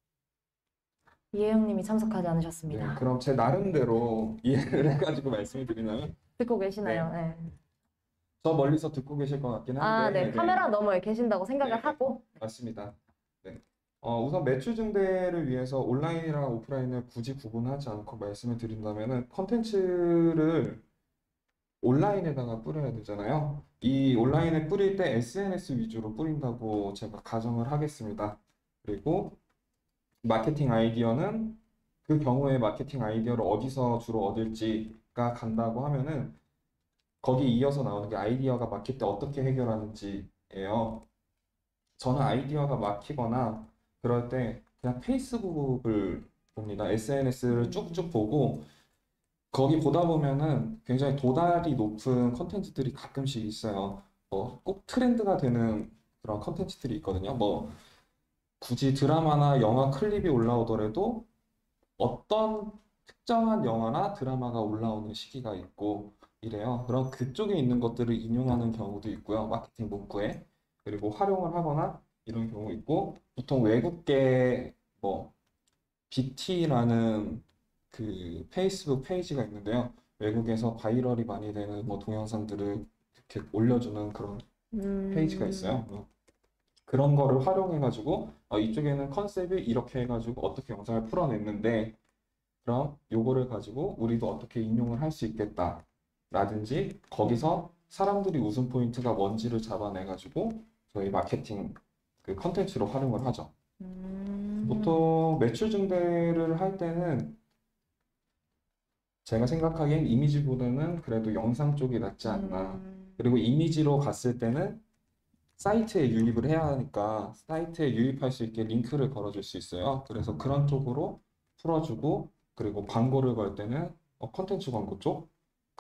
이혜영님이 참석하지 않으셨습니다. 네, 그럼 제 나름대로 이해를 해가지고 말씀을 드리면 듣고 계시나요? 네. 저 멀리서 듣고 계실 것 같긴 한데 네. 카메라 너머에 계신다고 생각을 네. 하고. 맞습니다. 네. 우선 매출 증대를 위해서 온라인이랑 오프라인을 굳이 구분하지 않고 말씀을 드린다면은 컨텐츠를 온라인에다가 뿌려야 되잖아요. 이 온라인에 뿌릴 때 SNS 위주로 뿌린다고 제가 가정을 하겠습니다. 그리고 마케팅 아이디어는 그 경우에 마케팅 아이디어를 어디서 주로 얻을지가 간다고 하면은 거기 이어서 나오는 게 아이디어가 막힐 때 어떻게 해결하는지예요. 저는 아이디어가 막히거나 그럴 때 그냥 페이스북을 봅니다. SNS를 쭉쭉 보고 거기 보다 보면은 굉장히 도달이 높은 컨텐츠들이 가끔씩 있어요. 꼭 트렌드가 되는 그런 컨텐츠들이 있거든요. 굳이 드라마나 영화 클립이 올라오더라도 어떤 특정한 영화나 드라마가 올라오는 시기가 있고 이래요. 그럼 그쪽에 있는 것들을 인용하는 경우도 있고요. 마케팅 문구에. 그리고 활용을 하거나 이런 경우 있고 보통 외국계 BT라는 그 페이스북 페이지가 있는데요. 외국에서 바이럴이 많이 되는 동영상들을 이렇게 올려주는 그런 페이지가 있어요. 그런 거를 활용해가지고 이쪽에는 컨셉이 이렇게 해가지고 어떻게 영상을 풀어냈는데 그럼 요거를 가지고 우리도 어떻게 인용을 할 수 있겠다. 라든지 거기서 사람들이 웃음 포인트가 뭔지를 잡아내가지고 저희 마케팅 그 컨텐츠로 활용을 하죠. 보통 매출 증대를 할 때는 제가 생각하기엔 이미지보다는 그래도 영상 쪽이 낫지 않나. 그리고 이미지로 갔을 때는 사이트에 유입을 해야 하니까 사이트에 유입할 수 있게 링크를 걸어줄 수 있어요. 그래서 그런 쪽으로 풀어주고, 그리고 광고를 걸 때는 컨텐츠 광고 쪽,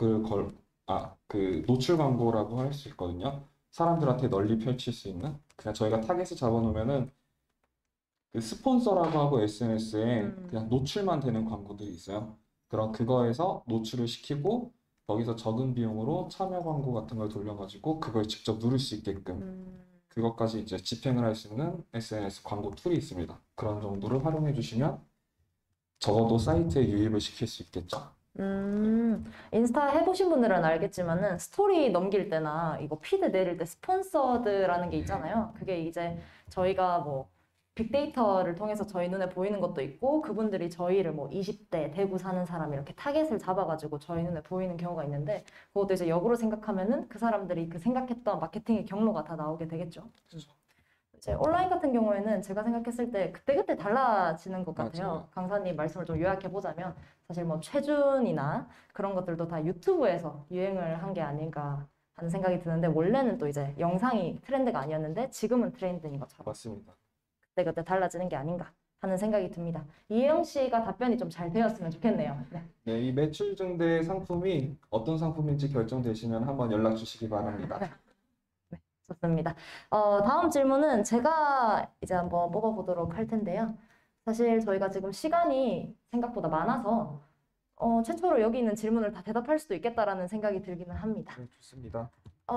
그 노출 광고라고 할 수 있거든요. 사람들한테 널리 펼칠 수 있는. 그냥 저희가 타겟을 잡아놓으면은 그 스폰서라고 하고 SNS에 그냥 노출만 되는 광고들이 있어요. 그럼 그거에서 노출을 시키고 거기서 적은 비용으로 참여 광고 같은 걸 돌려가지고 그걸 직접 누를 수 있게끔 그것까지 이제 집행을 할 수 있는 SNS 광고 툴이 있습니다. 그런 정도를 활용해 주시면 적어도 사이트에 유입을 시킬 수 있겠죠. 인스타 해보신 분들은 알겠지만은 스토리 넘길 때나 이거 피드 내릴 때 스폰서드라는 게 있잖아요. 그게 이제 저희가 뭐 빅데이터를 통해서 저희 눈에 보이는 것도 있고 그분들이 저희를 뭐 20대 대구 사는 사람 이렇게 타겟을 잡아가지고 저희 눈에 보이는 경우가 있는데 그것도 이제 역으로 생각하면은 그 사람들이 그 생각했던 마케팅의 경로가 다 나오게 되겠죠. 이제 온라인 같은 경우에는 제가 생각했을 때 그때그때 달라지는 것 같아요. 맞아요. 강사님 말씀을 좀 요약해 보자면 사실 뭐 최준이나 그런 것들도 다 유튜브에서 유행을 한 게 아닌가 하는 생각이 드는데 원래는 또 이제 영상이 트렌드가 아니었는데 지금은 트렌드인 것처럼 맞습니다. 그때그때 달라지는 게 아닌가 하는 생각이 듭니다. 이혜영 씨가 답변이 좀 잘 되었으면 좋겠네요. 네. 네, 이 매출 증대 상품이 어떤 상품인지 결정되시면 한번 연락 주시기 바랍니다. 좋습니다. 다음 질문은 제가 이제 한번 뽑아보도록 할 텐데요. 사실 저희가 지금 시간이 생각보다 많아서 최초로 여기 있는 질문을 다 대답할 수도 있겠다라는 생각이 들기는 합니다. 네, 좋습니다.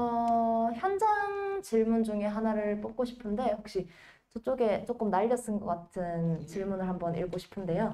현장 질문 중에 하나를 뽑고 싶은데 혹시 저쪽에 조금 날려 쓴 것 같은 질문을 한번 읽고 싶은데요.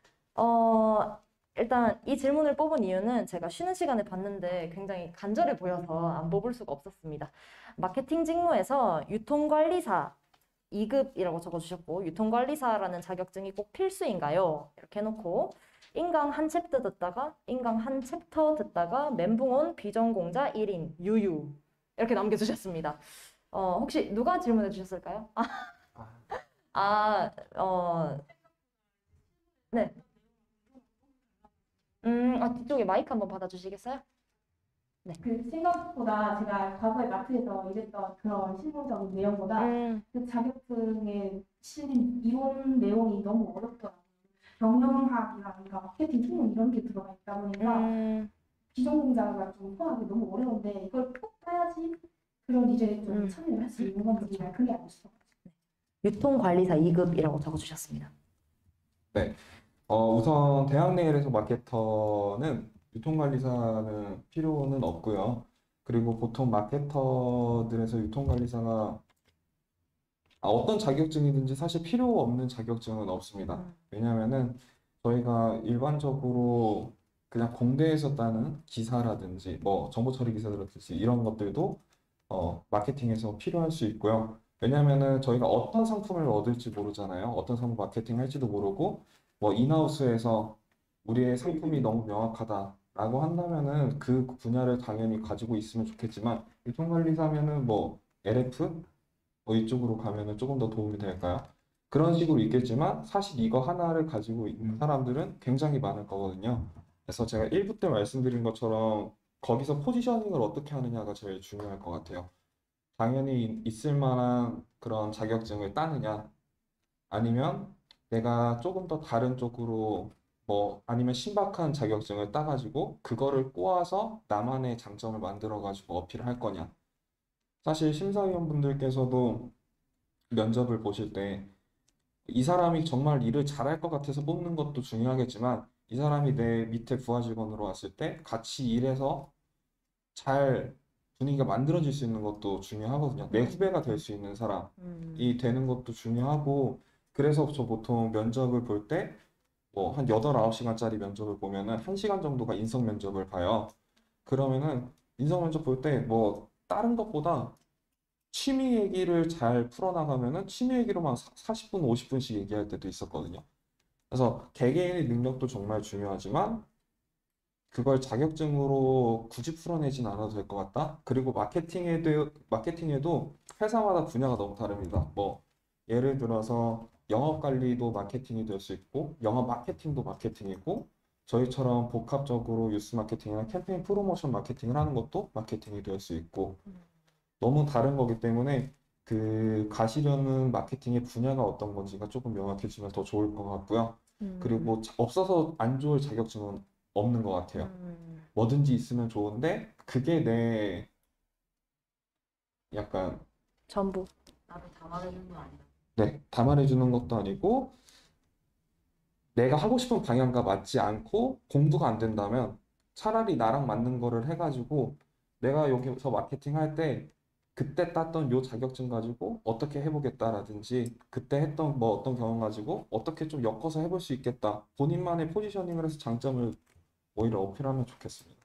일단 이 질문을 뽑은 이유는 제가 쉬는 시간에 봤는데 굉장히 간절해 보여서 안 뽑을 수가 없었습니다. 마케팅 직무에서 유통관리사 2급이라고 적어주셨고 유통관리사라는 자격증이 꼭 필수인가요? 이렇게 해놓고 인강 한 챕터 듣다가 인강 한 챕터 듣다가 멘붕 비전공자 1인 유유 이렇게 남겨주셨습니다. 혹시 누가 질문해 주셨을까요? 네. 뒤쪽에 마이크 한번 받아주시겠어요? 그 생각보다 제가 과거에 마트에서 일했던 그런 실무적인 내용보다 그 자격증에 실린 이론 내용이 너무 어렵더라고요. 경영학이라든가 마케팅 총론 이런 게 들어가 있다 보니까 비전공자가 좀 포함하기 너무 어려운데 이걸 꼭 따야지 그런 이제 좀 참여를 할 수 있는 건지 잘 그게 안 있어. 유통관리사 2급이라고 적어주셨습니다. 네. 우선 대학 내에서 마케터는 유통관리사는 필요는 없고요. 그리고 보통 마케터들에서 유통관리사가 어떤 자격증이든지 사실 필요 없는 자격증은 없습니다. 왜냐하면은 저희가 일반적으로 그냥 공대에서 따는 기사라든지 뭐 정보처리 기사라든지 이런 것들도 마케팅에서 필요할 수 있고요. 왜냐하면은 저희가 어떤 상품을 얻을지 모르잖아요. 어떤 상품 마케팅 할지도 모르고 뭐 인하우스에서 우리의 상품이 너무 명확하다라고 한다면은 그 분야를 당연히 가지고 있으면 좋겠지만 유통관리사면은 뭐 LF 뭐 이쪽으로 가면은 조금 더 도움이 될까요? 그런 식으로 있겠지만 사실 이거 하나를 가지고 있는 사람들은 굉장히 많을 거거든요. 그래서 제가 1부 때 말씀드린 것처럼 거기서 포지셔닝을 어떻게 하느냐가 제일 중요할 것 같아요. 당연히 있을 만한 그런 자격증을 따느냐 아니면 내가 조금 더 다른 쪽으로 뭐 아니면 신박한 자격증을 따가지고 그거를 꼬아서 나만의 장점을 만들어가지고 어필할 거냐. 사실 심사위원분들께서도 면접을 보실 때 이 사람이 정말 일을 잘할 것 같아서 뽑는 것도 중요하겠지만 이 사람이 내 밑에 부하 직원으로 왔을 때 같이 일해서 잘 분위기가 만들어질 수 있는 것도 중요하거든요. 내 후배가 될 수 있는 사람이 되는 것도 중요하고 그래서 저 보통 면접을 볼 때 뭐 한 8, 9시간짜리 면접을 보면은 1시간 정도가 인성 면접을 봐요. 그러면은 인성 면접 볼 때 뭐 다른 것보다 취미 얘기를 잘 풀어나가면은 취미 얘기로만 40분, 50분씩 얘기할 때도 있었거든요. 그래서 개개인의 능력도 정말 중요하지만 그걸 자격증으로 굳이 풀어내진 않아도 될 것 같다. 그리고 마케팅에도 회사마다 분야가 너무 다릅니다. 뭐 예를 들어서 영업 관리도 마케팅이 될 수 있고 영업 마케팅도 마케팅이고 저희처럼 복합적으로 뉴스 마케팅이나 캠페인 프로모션 마케팅을 하는 것도 마케팅이 될 수 있고 너무 다른 거기 때문에 그 가시려는 마케팅의 분야가 어떤 건지가 조금 명확해지면 더 좋을 것 같고요. 그리고 없어서 안 좋을 자격증은 없는 것 같아요. 뭐든지 있으면 좋은데 그게 내 약간 전부. 나를 담아내는 건 아니다. 네, 담아내주는 것도 아니고 내가 하고 싶은 방향과 맞지 않고 공부가 안 된다면 차라리 나랑 맞는 거를 해가지고 내가 여기서 마케팅 할 때 그때 땄던 요 자격증 가지고 어떻게 해보겠다라든지 그때 했던 뭐 어떤 경험 가지고 어떻게 좀 엮어서 해볼 수 있겠다. 본인만의 포지셔닝을 해서 장점을 오히려 어필하면 좋겠습니다.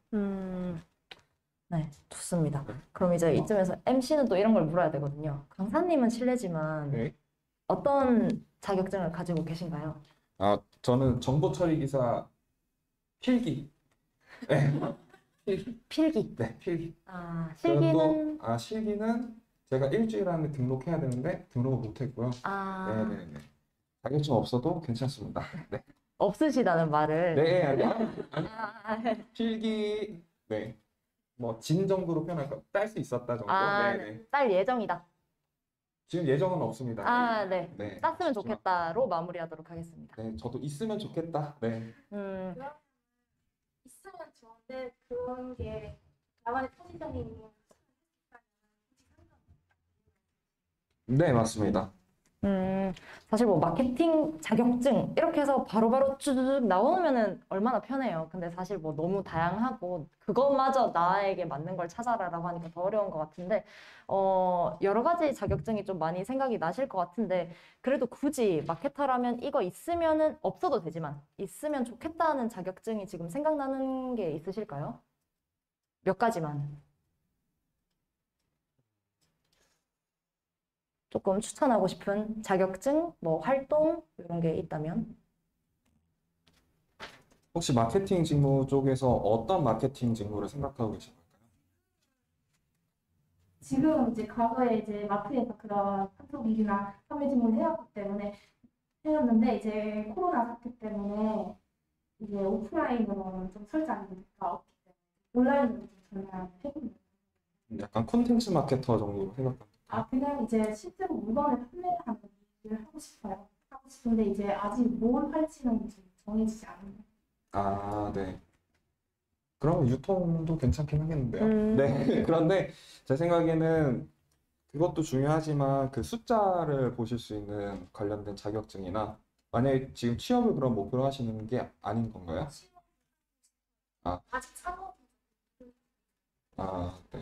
네, 좋습니다. 네. 그럼 이제 이쯤에서 MC는 또 이런 걸 물어야 되거든요. 강사님은 실례지만 네. 어떤 자격증을 가지고 계신가요? 아, 저는 정보 처리 기사 필기. 네, 필기. 네, 필기. 아, 그리고 실기는 실기는 제가 일주일 안에 등록해야 되는데 등록을 못했고요. 아, 네네네. 자격증 없어도 괜찮습니다. 네. 없으시다는 말을. 네, 아니, 아, 필기, 네. 뭐, 진 정도로 표현할까? 딸 수 있었다 정도? 아, 네네. 딸 예정이다. 지금 예정은 없습니다. 아, 네. 네. 땄으면 아쉽지만. 좋겠다로 마무리하도록 하겠습니다. 네, 저도 있으면 좋겠다. 네. 있으면 좋은데 그런 게 나만의 포지셔닝이 네, 맞습니다. 사실 뭐 마케팅 자격증 이렇게 해서 바로바로 쭉 나오면은 얼마나 편해요. 근데 사실 뭐 너무 다양하고 그것마저 나에게 맞는 걸 찾아라라고 하니까 더 어려운 것 같은데 여러 가지 자격증이 좀 많이 생각이 나실 것 같은데 그래도 굳이 마케터라면 이거 있으면은 없어도 되지만 있으면 좋겠다는 자격증이 지금 생각나는 게 있으실까요? 몇 가지만. 조금 추천하고 싶은 자격증, 뭐 활동 이런 게 있다면? 혹시 마케팅 직무 쪽에서 어떤 마케팅 직무를 생각하고 계신 걸까요? 지금 이제 과거에 이제 마트에서 그런 카톡 일이나 판매 직무를 해왔기 때문에 해왔는데 이제 코로나 사태 때문에 이제 오프라인으로는 좀 설정이 되니까 없기 때문에 온라인으로 좀 전환을 해보는. 약간 콘텐츠 마케터 정도로 생각합니다. 그냥 이제 실제로 물건을 판매하는 일을 하고 싶어요. 하고 싶은데 이제 아직 뭘 할지는 좀 정해지지 않은 것 아, 네. 그럼 유통도 괜찮긴 하겠는데요. 음. 네. 그런데 제 생각에는 그것도 중요하지만 그 숫자를 보실 수 있는 관련된 자격증이나 만약에 지금 취업을 그럼 목표로 하시는 게 아닌 건가요? 아. 아직 창업 네.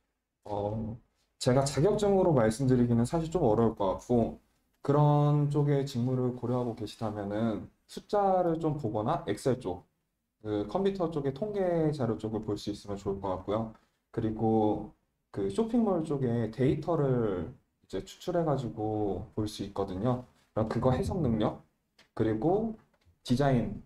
제가 자격증으로 말씀드리기는 사실 좀 어려울 것 같고 그런 쪽의 직무를 고려하고 계시다면은 숫자를 좀 보거나 엑셀 쪽, 그 컴퓨터 쪽의 통계 자료 쪽을 볼 수 있으면 좋을 것 같고요. 그리고 그 쇼핑몰 쪽에 데이터를 이제 추출해가지고 볼 수 있거든요. 그럼 그거 해석 능력, 그리고 디자인,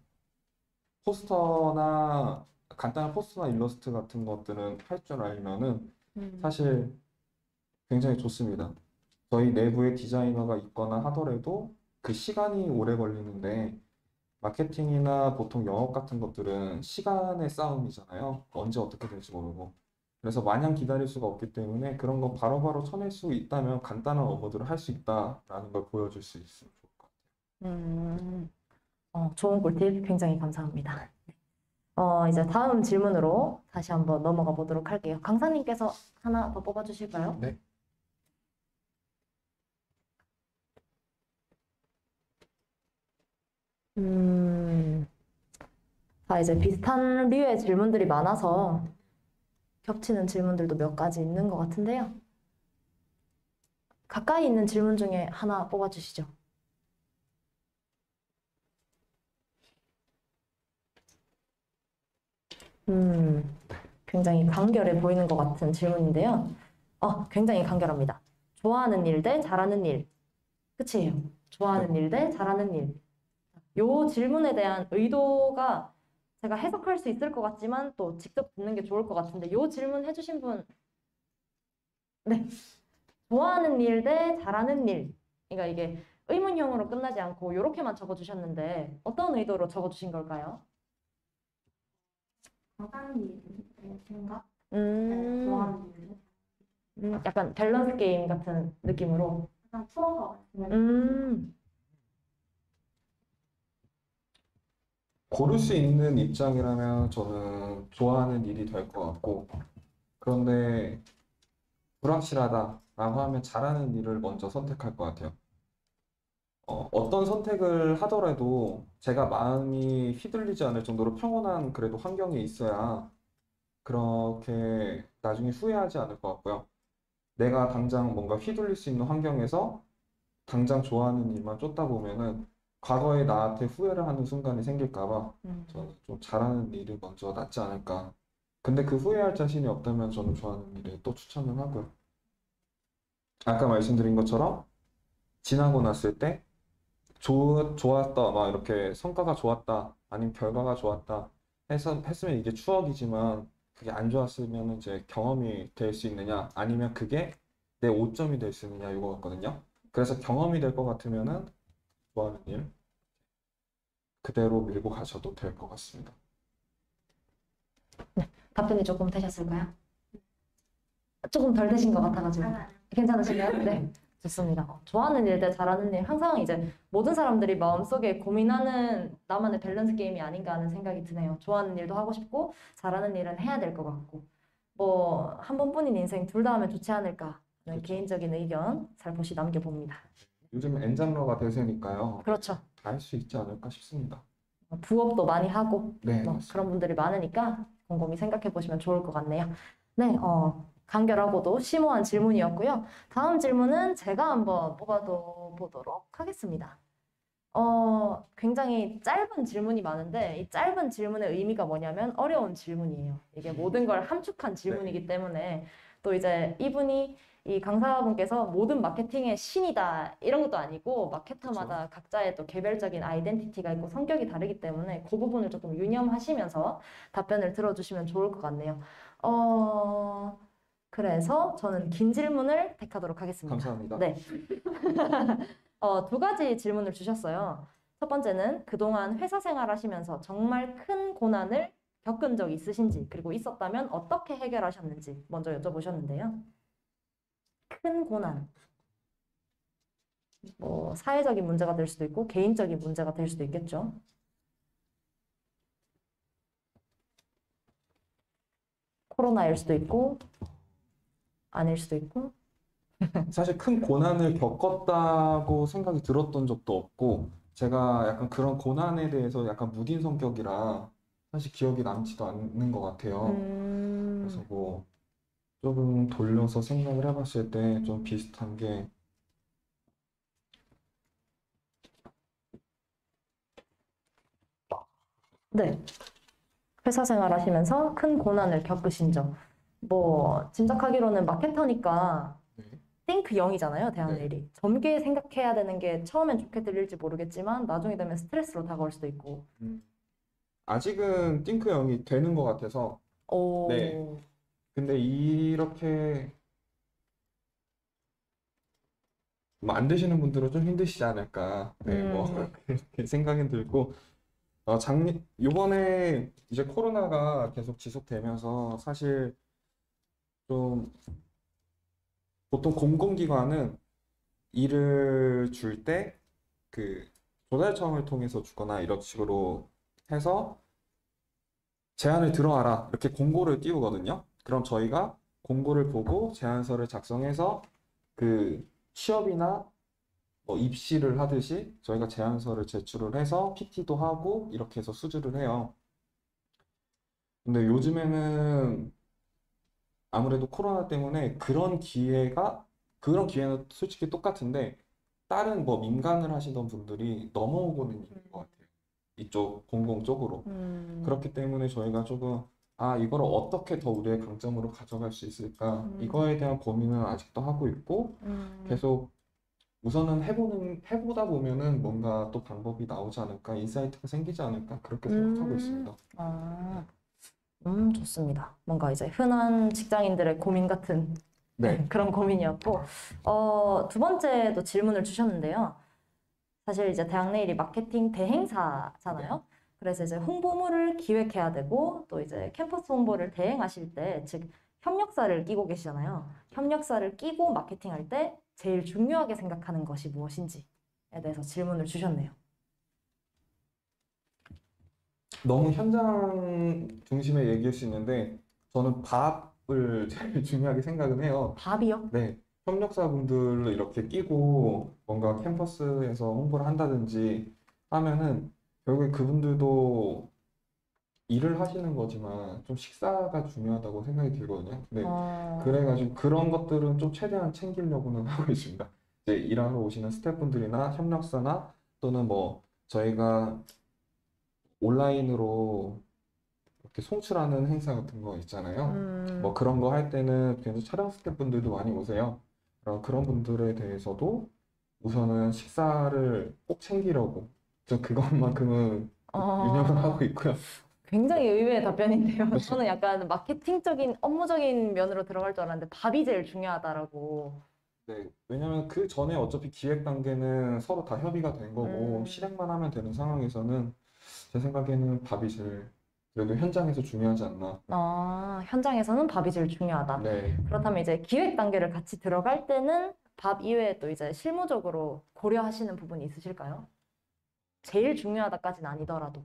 포스터나 간단한 포스터나 일러스트 같은 것들은 할 줄 알면은 사실 굉장히 좋습니다. 저희 내부에 디자이너가 있거나 하더라도 그 시간이 오래 걸리는데 마케팅이나 보통 영업 같은 것들은 시간의 싸움이잖아요. 언제 어떻게 될지 모르고. 그래서 마냥 기다릴 수가 없기 때문에 그런 거 바로바로 쳐낼 수 있다면 간단한 업무들을 할 수 있다라는 걸 보여줄 수 있으면 좋을 것 같아요. 좋은 꿀팁 굉장히 감사합니다. 이제 다음 질문으로 다시 한번 넘어가 보도록 할게요. 강사님께서 하나 더 뽑아주실까요? 네. 이제 비슷한 류의 질문들이 많아서 겹치는 질문들도 몇 가지 있는 것 같은데요. 가까이 있는 질문 중에 하나 뽑아주시죠. 굉장히 간결해 보이는 것 같은 질문인데요. 굉장히 간결합니다. 좋아하는 일 대 잘하는 일. 끝이에요. 좋아하는 일 대 잘하는 일. 요 질문에 대한 의도가 제가 해석할 수 있을 것 같지만 또 직접 듣는 게 좋을 것 같은데 요 질문 해주신 분, 네, 좋아하는 일 대 잘하는 일. 그러니까 이게 의문형으로 끝나지 않고 이렇게만 적어주셨는데 어떤 의도로 적어주신 걸까요? 강사님 일의 생각? 음, 좋아하는 일. 약간 밸런스 게임 같은 느낌으로. 약간 풀어서 말씀을 고를 수 있는 입장이라면 저는 좋아하는 일이 될 것 같고, 그런데 불확실하다라고 하면 잘하는 일을 먼저 선택할 것 같아요. 어떤 선택을 하더라도 제가 마음이 휘둘리지 않을 정도로 평온한 그래도 환경에 있어야 그렇게 나중에 후회하지 않을 것 같고요. 내가 당장 뭔가 휘둘릴 수 있는 환경에서 당장 좋아하는 일만 쫓다 보면은 과거에 나한테 후회를 하는 순간이 생길까 봐 저는 좀 잘하는 일이 먼저 낫지 않을까. 근데 그 후회할 자신이 없다면 저는 좋아하는 일에 또 추천을 하고요. 아까 말씀드린 것처럼 지나고 났을 때 좋았다, 막 이렇게 성과가 좋았다, 아니면 결과가 좋았다 했으면 이게 추억이지만 그게 안 좋았으면 이제 경험이 될 수 있느냐, 아니면 그게 내 오점이 될 수 있느냐 이거 같거든요. 그래서 경험이 될 것 같으면은 좋아하는 일 그대로 밀고 가셔도 될 것 같습니다. 답변이 조금 되셨을까요? 조금 덜 되신 것 같아가지고. 괜찮으신가요? 네. 좋습니다. 좋아하는 일 대 잘하는 일. 항상 이제 모든 사람들이 마음속에 고민하는 나만의 밸런스 게임이 아닌가 하는 생각이 드네요. 좋아하는 일도 하고 싶고, 잘하는 일은 해야 될 것 같고. 뭐, 한 번뿐인 인생 둘 다 하면 좋지 않을까. 하는 그렇죠. 개인적인 의견 살포시 남겨봅니다. 요즘 N장러가 대세니까요. 그렇죠. 다 할 수 있지 않을까 싶습니다. 부업도 많이 하고, 네, 뭐 맞습니다. 그런 분들이 많으니까 곰곰이 생각해 보시면 좋을 것 같네요. 네, 간결하고도 심오한 질문이었고요. 다음 질문은 제가 한번 뽑아도 보도록 하겠습니다. 굉장히 짧은 질문이 많은데 이 짧은 질문의 의미가 뭐냐면 어려운 질문이에요. 이게 모든 걸 함축한 질문이기 때문에 또 이제 이분이 이 강사분께서 모든 마케팅의 신이다 이런 것도 아니고 마케터마다 각자의 또 개별적인 아이덴티티가 있고 성격이 다르기 때문에 그 부분을 조금 유념하시면서 답변을 들어주시면 좋을 것 같네요. 그래서 저는 긴 질문을 택하도록 하겠습니다. 감사합니다. 네. 두 가지 질문을 주셨어요. 첫 번째는 그동안 회사 생활 하시면서 정말 큰 고난을 겪은 적 있으신지, 그리고 있었다면 어떻게 해결하셨는지 먼저 여쭤보셨는데요. 큰 고난. 뭐, 사회적인 문제가 될 수도 있고, 개인적인 문제가 될 수도 있겠죠. 코로나일 수도 있고, 아닐 수도 있고. 사실 큰 고난을 겪었다고 생각이 들었던 적도 없고, 제가 약간 그런 고난에 대해서 약간 무딘 성격이라 사실 기억이 남지도 않는 것 같아요. 그래서 뭐 조금 돌려서 생각을 해봤을 때 좀 비슷한 게 네. 회사 생활 하시면서 큰 고난을 겪으신 적. 뭐, 짐작하기로는 마케터니까 네. think 0이잖아요, 네. 대학일이. 젊게 생각해야 되는 게 처음엔 좋게 들릴지 모르겠지만 나중에 되면 스트레스로 다가올 수도 있고. 아직은 띵크 형이 되는 것 같아서 오, 네. 근데 이렇게 뭐 안 되시는 분들은 좀 힘드시지 않을까. 네, 뭐 그렇게 생각이 들고 요번에 이제 코로나가 계속 지속되면서 사실 좀 보통 공공기관은 일을 줄 때 그 조달청을 통해서 주거나 이런 식으로 해서 제안을 들어와라 이렇게 공고를 띄우거든요. 그럼 저희가 공고를 보고 제안서를 작성해서 그 취업이나 뭐 입시를 하듯이 저희가 제안서를 제출을 해서 PT도 하고 이렇게 해서 수주를 해요. 근데 요즘에는 아무래도 코로나 때문에 그런 기회는 솔직히 똑같은데 다른 뭐 민간을 하시던 분들이 넘어오고는 있는 것 같아요. 이쪽 공공 쪽으로. 그렇기 때문에 저희가 조금 이걸 어떻게 더 우리의 강점으로 가져갈 수 있을까? 이거에 대한 고민은 아직도 하고 있고 계속 우선은 해보다 보면은 뭔가 또 방법이 나오지 않을까, 인사이트가 생기지 않을까, 그렇게 생각하고 있습니다. 아, 좋습니다. 뭔가 이제 흔한 직장인들의 고민 같은 네. 그런 고민이었고, 두 번째도 질문을 주셨는데요. 사실 이제 대학내일이 마케팅 대행사잖아요. 그래서 이제 홍보물을 기획해야 되고, 또 이제 캠퍼스 홍보를 대행하실 때, 즉, 협력사를 끼고 계시잖아요. 협력사를 끼고 마케팅할 때 제일 중요하게 생각하는 것이 무엇인지에 대해서 질문을 주셨네요. 너무 현장 중심의 얘기일 수 있는데, 저는 밥을 제일 중요하게 생각은 해요. 밥이요? 네. 협력사분들을 이렇게 끼고 뭔가 캠퍼스에서 홍보를 한다든지 하면은 결국에 그분들도 일을 하시는 거지만 좀 식사가 중요하다고 생각이 들거든요. 네. 그래가지고 그런 것들은 좀 최대한 챙기려고는 하고 있습니다. 이제 일하러 오시는 스태프분들이나 협력사나 또는 뭐 저희가 온라인으로 이렇게 송출하는 행사 같은 거 있잖아요. 뭐 그런 거 할 때는 그래서 촬영 스태프분들도 많이 오세요. 그런 분들에 대해서도 우선은 식사를 꼭 챙기려고 저 그것만큼은 유념을 하고 있고요. 굉장히 의외의 답변인데요. 저는 약간 마케팅적인 업무적인 면으로 들어갈 줄 알았는데 밥이 제일 중요하다라고. 네, 왜냐면 그 전에 어차피 기획 단계는 서로 다 협의가 된 거고 실행만 하면 되는 상황에서는 제 생각에는 밥이 제일 그래도 현장에서 중요하지 않나. 현장에서는 밥이 제일 중요하다. 네. 그렇다면 이제 기획 단계를 같이 들어갈 때는 밥 이외에 또 이제 실무적으로 고려하시는 부분이 있으실까요? 제일 중요하다까지는 아니더라도.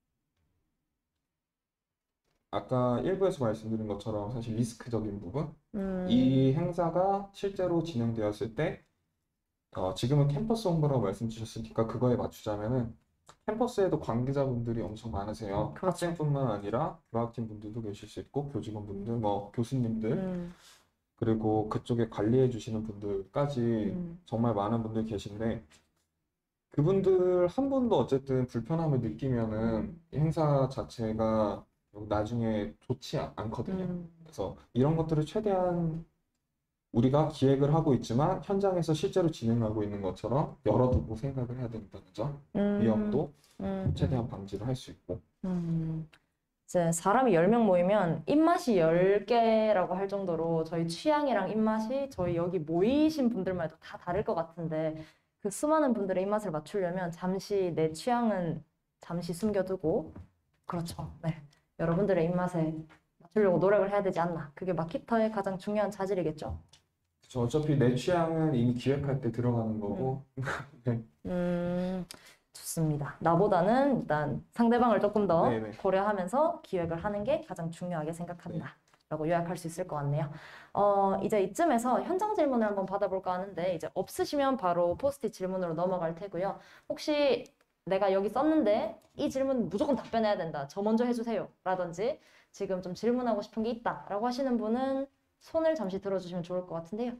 아까 일부에서 말씀드린 것처럼 사실 리스크적인 부분, 음, 이 행사가 실제로 진행되었을 때, 지금은 캠퍼스 홍보라고 말씀 주셨으니까 그거에 맞추자면은 캠퍼스에도 관계자분들이 엄청 많으세요. 그렇죠. 학생뿐만 아니라 교학팀 분들도 계실 수 있고, 교직원분들, 뭐 교수님들, 음, 그리고 그쪽에 관리해 주시는 분들까지 정말 많은 분들 계신데, 그분들 한 분도 어쨌든 불편함을 느끼면은 이 행사 자체가 나중에 좋지 않거든요. 그래서 이런 것들을 최대한 우리가 기획을 하고 있지만 현장에서 실제로 진행하고 있는 것처럼 열어두고 생각을 해야 된다는 점, 위험도 최대한 방지를 할 수 있고. 이제 사람이 10명 모이면 입맛이 10개라고 할 정도로 저희 취향이랑 입맛이 저희 여기 모이신 분들마다 다 다를 것 같은데 그 수많은 분들의 입맛을 맞추려면 잠시 내 취향은 잠시 숨겨두고 그렇죠. 네. 여러분들의 입맛에 맞추려고 노력을 해야 되지 않나. 그게 마케터의 가장 중요한 자질이겠죠. 그쵸. 어차피 내 취향은 이미 기획할 때 들어가는 거고. 네. 좋습니다. 나보다는 일단 상대방을 조금 더 네네. 고려하면서 기획을 하는 게 가장 중요하게 생각한다. 라고 요약할 수 있을 것 같네요. 이제 이쯤에서 현장 질문을 한번 받아볼까 하는데 이제 없으시면 바로 포스트잇 질문으로 넘어갈 테고요. 혹시 내가 여기 썼는데 이 질문 무조건 답변해야 된다. 저 먼저 해주세요. 라든지 지금 좀 질문하고 싶은 게 있다. 라고 하시는 분은 손을 잠시 들어주시면 좋을 것 같은데요.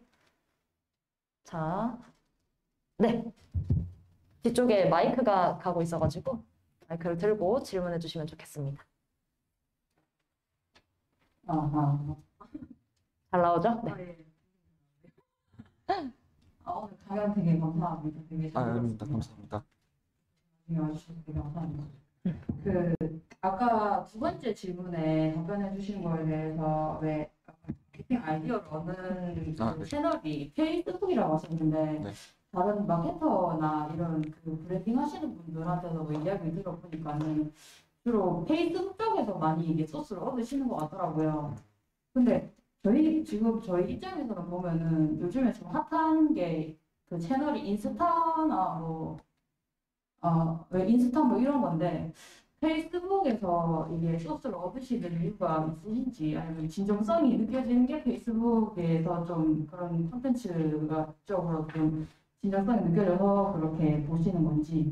자, 네. 뒤쪽에 마이크가 가고 있어가지고 마이크를 들고 질문해 주시면 좋겠습니다. 잘 나오죠? 네. 오늘 강연 되게 감사합니다. 되게 잘 아닙니다. 들었습니다. 감사합니다. 와주셔서 되게 감사합니다. 아까 두 번째 질문에 답변해 주신 거에 대해서 왜 마케팅 아이디어를 얻는 그 네. 채널이 페이스북이라고 하셨는데 네. 다른 마케터나 이런 그 브랜딩 하시는 분들한테도 뭐 이야기 들어보니까는 주로 페이스북 쪽에서 많이 이게 소스를 얻으시는 것 같더라고요. 근데 지금 저희 입장에서는 보면은 요즘에 좀 핫한 게 그 채널이 인스타나 왜 인스타 뭐 이런 건데 페이스북에서 이게 소스를 얻으시는 이유가 있으신지 아니면 진정성이 느껴지는 게 페이스북에서 좀 그런 콘텐츠가 쪽으로 좀 진정성이 느껴져서 그렇게 보시는 건지.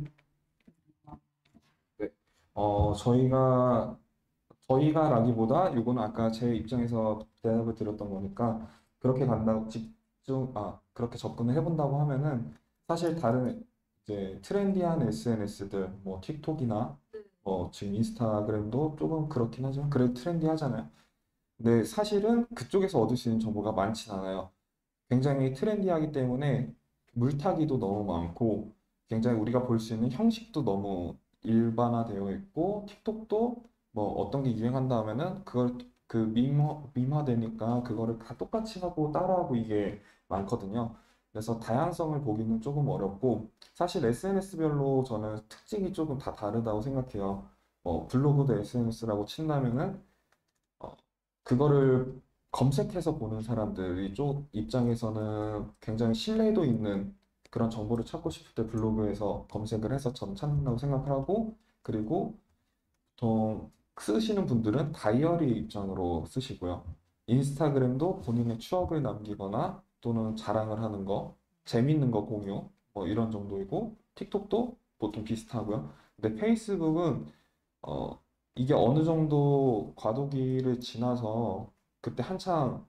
저희가라기보다 이거는 아까 제 입장에서 대답을 드렸던 거니까 그렇게 간다고 그렇게 접근을 해본다고 하면은 사실 다른 이제 트렌디한 SNS들 뭐 틱톡이나 뭐 지금 인스타그램도 조금 그렇긴 하지만 그래도 트렌디하잖아요. 근데 사실은 그쪽에서 얻을 수 있는 정보가 많진 않아요. 굉장히 트렌디하기 때문에 물타기도 너무 많고 굉장히 우리가 볼 수 있는 형식도 너무 일반화되어 있고 틱톡도 뭐 어떤 게 유행한다 하면은 그걸 그 밈화되니까 그거를 다 똑같이 하고 따라하고 이게 많거든요. 그래서 다양성을 보기는 조금 어렵고 사실 SNS별로 저는 특징이 조금 다 다르다고 생각해요. 블로그도 SNS라고 친다면은 그거를 검색해서 보는 사람들이 쪽 입장에서는 굉장히 신뢰도 있는 그런 정보를 찾고 싶을 때 블로그에서 검색을 해서 전 찾는다고 생각을 하고 그리고 보통 쓰시는 분들은 다이어리 입장으로 쓰시고요. 인스타그램도 본인의 추억을 남기거나 또는 자랑을 하는 거, 재밌는 거 공유, 뭐 이런 정도이고, 틱톡도 보통 비슷하고요. 근데 페이스북은 어, 이게 어느 정도 과도기를 지나서 그때 한창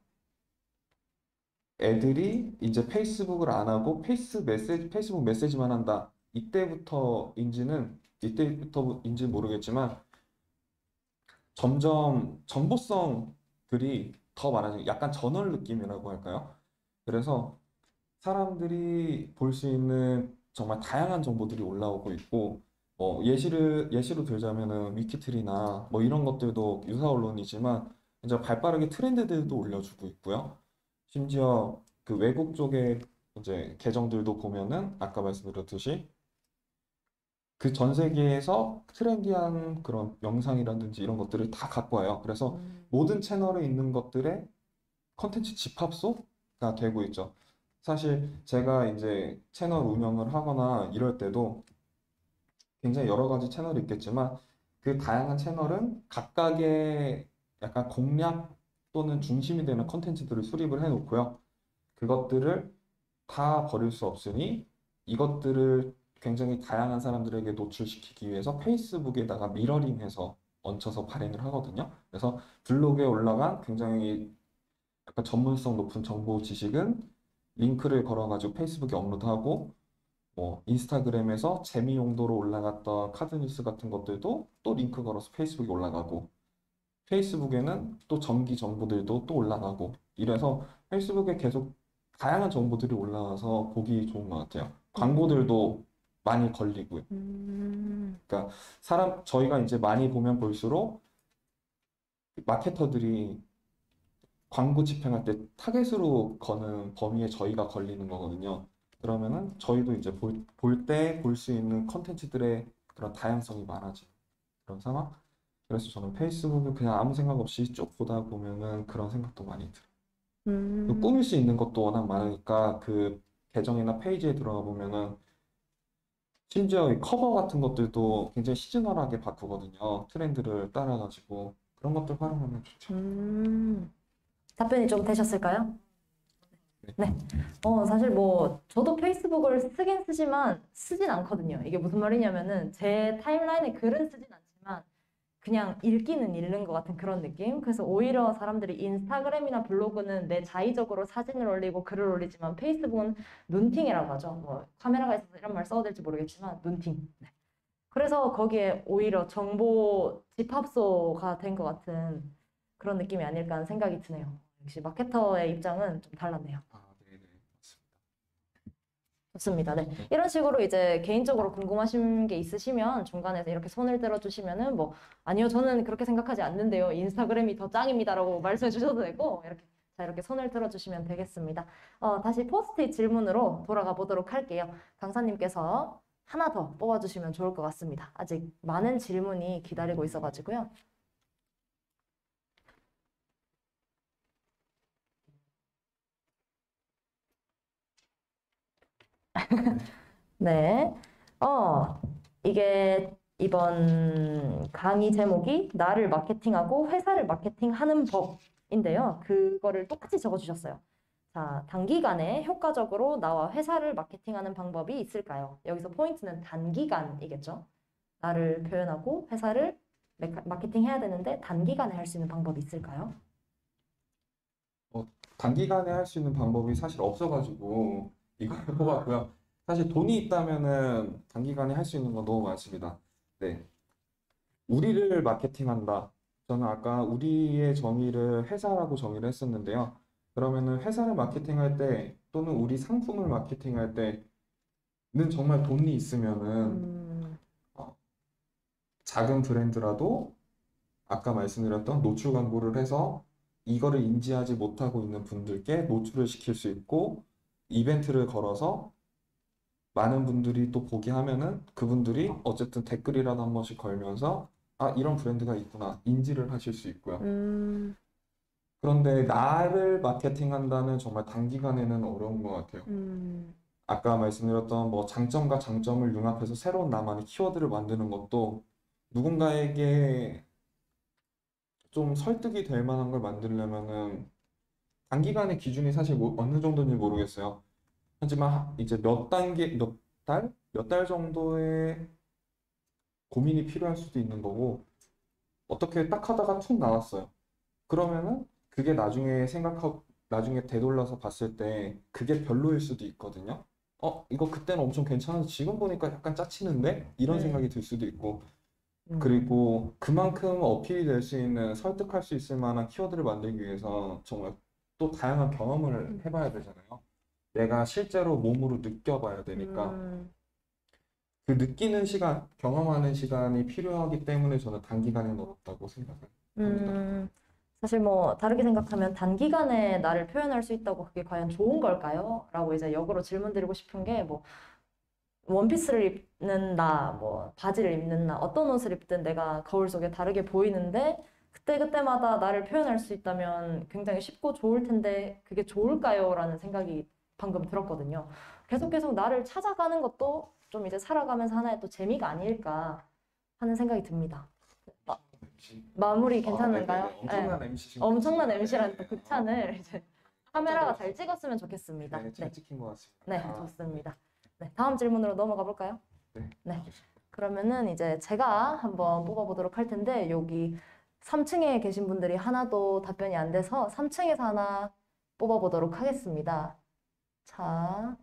애들이 이제 페이스북을 안 하고 페이스북 메시지만 한다. 이때부터인지는 모르겠지만 점점 정보성 글이 더 많아지고 약간 저널 느낌이라고 할까요? 그래서 사람들이 볼 수 있는 정말 다양한 정보들이 올라오고 있고 예시로 들자면은 위키트리나 뭐 이런 것들도 유사 언론이지만 이제 발빠르게 트렌드들도 올려주고 있고요. 심지어 그 외국 쪽의 이제 계정들도 보면은 아까 말씀드렸듯이 그 전 세계에서 트렌디한 그런 영상이라든지 이런 것들을 다 갖고 와요. 그래서 모든 채널에 있는 것들의 컨텐츠 집합소가 되고 있죠. 사실 제가 이제 채널 운영을 하거나 이럴 때도 굉장히 여러 가지 채널이 있겠지만 그 다양한 채널은 각각의 약간 공략 또는 중심이 되는 컨텐츠들을 수립을 해놓고요. 그것들을 다 버릴 수 없으니 이것들을 굉장히 다양한 사람들에게 노출시키기 위해서 페이스북에다가 미러링해서 얹혀서 발행을 하거든요. 그래서 블로그에 올라간 굉장히 약간 전문성 높은 정보 지식은 링크를 걸어가지고 페이스북에 업로드하고 뭐 인스타그램에서 재미 용도로 올라갔던 카드 뉴스 같은 것들도 또 링크 걸어서 페이스북에 올라가고 페이스북에는 또 정기 정보들도 또 올라가고 이래서 페이스북에 계속 다양한 정보들이 올라와서 보기 좋은 것 같아요. 광고들도 많이 걸리고요. 그러니까 저희가 이제 많이 보면 볼수록 마케터들이 광고 집행할 때 타겟으로 거는 범위에 저희가 걸리는 거거든요. 그러면은 저희도 이제 볼 때 볼 수 있는 컨텐츠들의 그런 다양성이 많아지는 그런 상황? 그래서 저는 페이스북을 그냥 아무 생각 없이 쭉 보다 보면은 그런 생각도 많이 들어요. 그 꾸밀 수 있는 것도 워낙 많으니까 그 계정이나 페이지에 들어가 보면은 심지어 이 커버 같은 것들도 굉장히 시즈널하게 바꾸거든요. 트렌드를 따라가지고 그런 것들 활용하면 좋죠. 답변이 좀 되셨을까요? 네. 사실 뭐, 저도 페이스북을 쓰긴 쓰지만 쓰진 않거든요. 이게 무슨 말이냐면은, 제 타임라인에 글은 쓰진 않지만, 그냥 읽기는 읽는 것 같은 그런 느낌? 그래서 오히려 사람들이 인스타그램이나 블로그는 내 자의적으로 사진을 올리고 글을 올리지만, 페이스북은 눈팅이라고 하죠. 뭐, 카메라가 있어서 이런 말 써도 될지 모르겠지만, 눈팅. 네. 그래서 거기에 오히려 정보 집합소가 된 것 같은 그런 느낌이 아닐까 하는 생각이 드네요. 역시 마케터의 입장은 좀 달랐네요. 네네. 맞습니다. 좋습니다. 네. 이런 식으로 이제 개인적으로 궁금하신 게 있으시면 중간에서 이렇게 손을 들어주시면은 뭐, 아니요, 저는 그렇게 생각하지 않는데요. 인스타그램이 더 짱입니다라고 말씀해 주셔도 되고, 이렇게 손을 들어주시면 되겠습니다. 다시 포스트잇 질문으로 돌아가 보도록 할게요. 강사님께서 하나 더 뽑아주시면 좋을 것 같습니다. 아직 많은 질문이 기다리고 있어가지고요. 네. 이게 이번 강의 제목이 나를 마케팅하고 회사를 마케팅하는 법인데요. 그거를 똑같이 적어주셨어요. 자, 단기간에 효과적으로 나와 회사를 마케팅하는 방법이 있을까요? 여기서 포인트는 단기간이겠죠. 나를 표현하고 회사를 마케팅해야 되는데 단기간에 할 수 있는 방법이 있을까요? 단기간에 할 수 있는 방법이 사실 없어가지고 이걸 뽑았고요. 사실 돈이 있다면은 단기간에 할 수 있는 건 너무 많습니다. 네. 우리를 마케팅한다. 저는 아까 우리의 정의를 회사라고 정의를 했었는데요. 그러면은 회사를 마케팅할 때 또는 우리 상품을 마케팅할 때는 정말 돈이 있으면은 작은 브랜드라도 아까 말씀드렸던 노출 광고를 해서 이거를 인지하지 못하고 있는 분들께 노출을 시킬 수 있고 이벤트를 걸어서 많은 분들이 또 보게 하면은 그분들이 어쨌든 댓글이라도 한 번씩 걸면서 아, 이런 브랜드가 있구나 인지를 하실 수 있고요. 그런데 나를 마케팅한다는 정말 단기간에는 어려운 것 같아요. 아까 말씀드렸던 뭐 장점과 장점을 융합해서 새로운 나만의 키워드를 만드는 것도 누군가에게 좀 설득이 될 만한 걸 만들려면은 단기간의 기준이 사실 어느 정도인지 모르겠어요. 하지만 이제 몇 단계, 몇 달 정도의 고민이 필요할 수도 있는 거고 어떻게 딱 하다가 툭 나왔어요. 그러면은 그게 나중에 되돌려서 봤을 때 그게 별로일 수도 있거든요. 이거 그때는 엄청 괜찮은데 지금 보니까 약간 짜치는데? 이런 생각이 들 수도 있고 그리고 그만큼 어필이 될 수 있는 설득할 수 있을 만한 키워드를 만들기 위해서 정말 또 다양한 경험을 해봐야 되잖아요. 내가 실제로 몸으로 느껴봐야 되니까 그 느끼는 시간, 경험하는 시간이 필요하기 때문에 저는 단기간에는 어렵다고 생각을 합니다. 사실 뭐 다르게 생각하면 단기간에 나를 표현할 수 있다고 그게 과연 좋은 걸까요? 라고 이제 역으로 질문 드리고 싶은 게 뭐 원피스를 입는 나, 뭐 바지를 입는 나, 어떤 옷을 입든 내가 거울 속에 다르게 보이는데 그때그때마다 나를 표현할 수 있다면 굉장히 쉽고 좋을 텐데 그게 좋을까요? 라는 생각이 방금 들었거든요. 계속 나를 찾아가는 것도 좀 이제 살아가면서 하나의 또 재미가 아닐까 하는 생각이 듭니다. 마무리 괜찮은가요? 네네네. 엄청난 MC신 엄청난 MC라는 또 극찬을 이제 카메라가 잘 찍었으면 좋겠습니다. 네, 잘 찍힌 것 같습니다. 네, 좋습니다. 네, 다음 질문으로 넘어가 볼까요? 네. 그러면은 이제 제가 한번 뽑아보도록 할 텐데 여기 3층에 계신 분들이 하나도 답변이 안 돼서 3층에서 하나 뽑아보도록 하겠습니다. 자,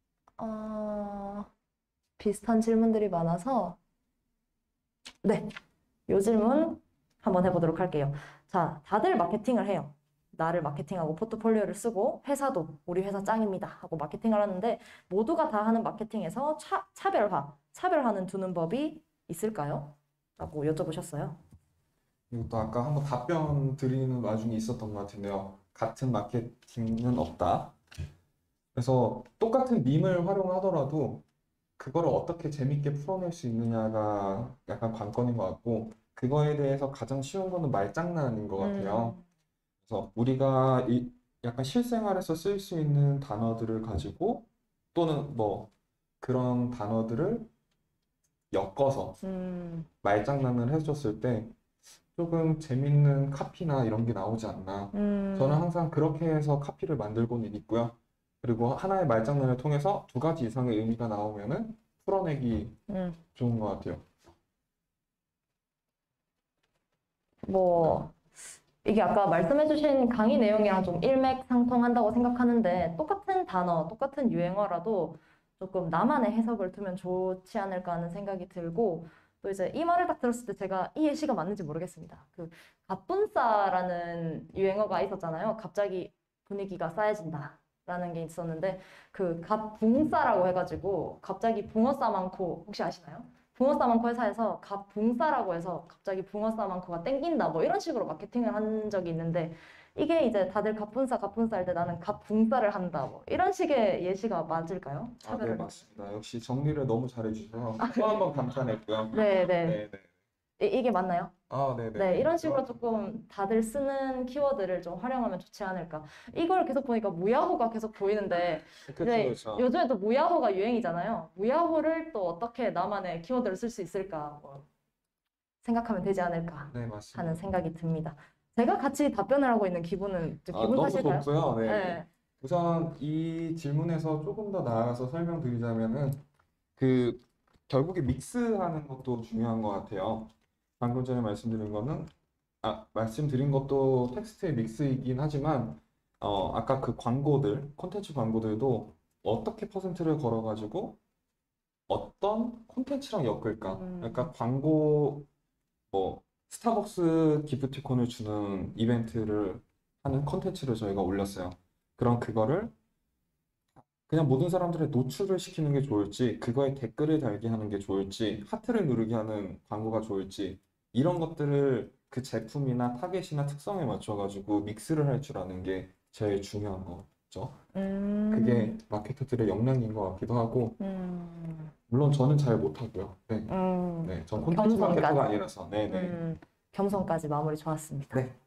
비슷한 질문들이 많아서 네, 요 질문 한번 해보도록 할게요. 자, 다들 마케팅을 해요. 나를 마케팅하고 포트폴리오를 쓰고 회사도 우리 회사 짱입니다 하고 마케팅을 하는데 모두가 다 하는 마케팅에서 차별화는 두는 법이 있을까요? 라고 여쭤보셨어요. 이것도 아까 한번 답변 드리는 와중에 있었던 것 같은데요. 같은 마케팅은 없다. 그래서 똑같은 밈을 활용하더라도 그거를 어떻게 재밌게 풀어낼 수 있느냐가 약간 관건인 것 같고 그거에 대해서 가장 쉬운 거는 말장난인 것 같아요. 그래서 우리가 약간 실생활에서 쓸 수 있는 단어들을 가지고 또는 뭐 그런 단어들을 엮어서 말장난을 해줬을 때 조금 재밌는 카피나 이런 게 나오지 않나. 저는 항상 그렇게 해서 카피를 만들고는 있고요. 그리고 하나의 말장난을 통해서 두 가지 이상의 의미가 나오면은 풀어내기 좋은 것 같아요. 뭐 이게 아까 말씀해주신 강의 내용이랑 좀 일맥상통한다고 생각하는데 똑같은 단어, 똑같은 유행어라도 조금 나만의 해석을 두면 좋지 않을까 하는 생각이 들고 또 이제 이 말을 딱 들었을 때 제가 이 예시가 맞는지 모르겠습니다. 그 갑분싸라는 유행어가 있었잖아요. 갑자기 분위기가 싸해진다라는 게 있었는데 그 갑붕싸라고 해가지고 갑자기 붕어 싸 많고 혹시 아시나요? 붕어 싸 많고 회사에서 갑붕싸라고 해서 갑자기 붕어 싸 많고가 땡긴다 뭐 이런 식으로 마케팅을 한 적이 있는데 이게 이제 다들 갑분싸 할 때 나는 갑붕싸를 한다 뭐 이런 식의 예시가 맞을까요? 네, 차별을 맞습니다. 역시 정리를 너무 잘해주셔서 또 한 번 감탄했고요. 네네 네, 네. 이게 맞나요? 네, 네, 이런 식으로 조금 다들 쓰는 키워드를 좀 활용하면 좋지 않을까. 이걸 계속 보니까 무야호가 계속 보이는데, 이제 그렇죠. 요즘에 또 무야호가 유행이잖아요. 무야호를 또 어떻게 나만의 키워드를 쓸 수 있을까 뭐 생각하면 되지 않을까 네, 맞습니다. 하는 생각이 듭니다. 제가 같이 답변을 하고 있는 기분 너무 탓일까요? 좋고요. 네. 네. 우선 이 질문에서 조금 더 나아가서 설명드리자면은 그 결국에 믹스하는 것도 중요한 것 같아요. 방금 전에 말씀드린 것도 텍스트의 믹스이긴 하지만 아까 그 콘텐츠 광고들도 어떻게 퍼센트를 걸어가지고 어떤 콘텐츠랑 엮을까? 그러니까 광고 뭐 스타벅스 기프티콘을 주는 이벤트를 하는 콘텐츠를 저희가 올렸어요. 그럼 그거를 그냥 모든 사람들의 노출을 시키는 게 좋을지, 그거에 댓글을 달게 하는 게 좋을지, 하트를 누르게 하는 광고가 좋을지, 이런 것들을 그 제품이나 타겟이나 특성에 맞춰가지고 믹스를 할 줄 아는 게 제일 중요한 거죠. 그게 마케터들의 역량인 것 같기도 하고, 물론 저는 잘 못하고요. 네, 네, 전 콘텐츠 마케터가 겸손까지. 아니라서, 네, 네. 겸손까지 마무리 좋았습니다. 네.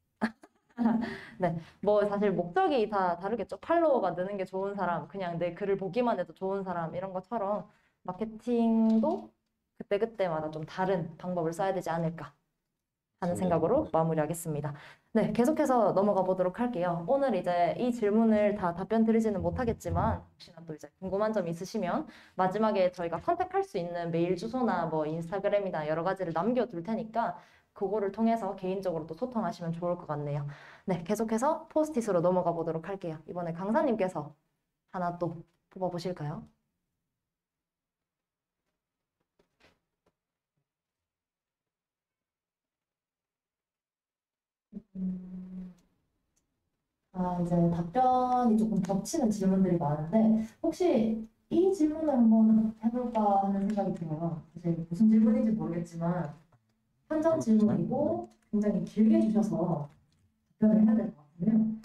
네, 뭐 사실 목적이 다 다르겠죠. 팔로워가 느는 게 좋은 사람, 그냥 내 글을 보기만 해도 좋은 사람 이런 것처럼 마케팅도 그때그때마다 좀 다른 방법을 써야 되지 않을까 하는 생각으로 마무리하겠습니다. 네, 계속해서 넘어가 보도록 할게요. 오늘 이제 이 질문을 다 답변 드리지는 못하겠지만 혹시나 또 이제 궁금한 점 있으시면 마지막에 저희가 컨택할 수 있는 메일 주소나 뭐 인스타그램이나 여러 가지를 남겨둘 테니까 그거를 통해서 개인적으로 또 소통하시면 좋을 것 같네요. 네, 계속해서 포스트잇으로 넘어가 보도록 할게요. 이번에 강사님께서 하나 또 뽑아보실까요? 이제 답변이 조금 겹치는 질문들이 많은데 혹시 이 질문을 한번 해볼까 하는 생각이 들어요. 사실 무슨 질문인지 모르겠지만 한정 질문이고 굉장히 길게 주셔서 답변을 해야 될 것 같은데요.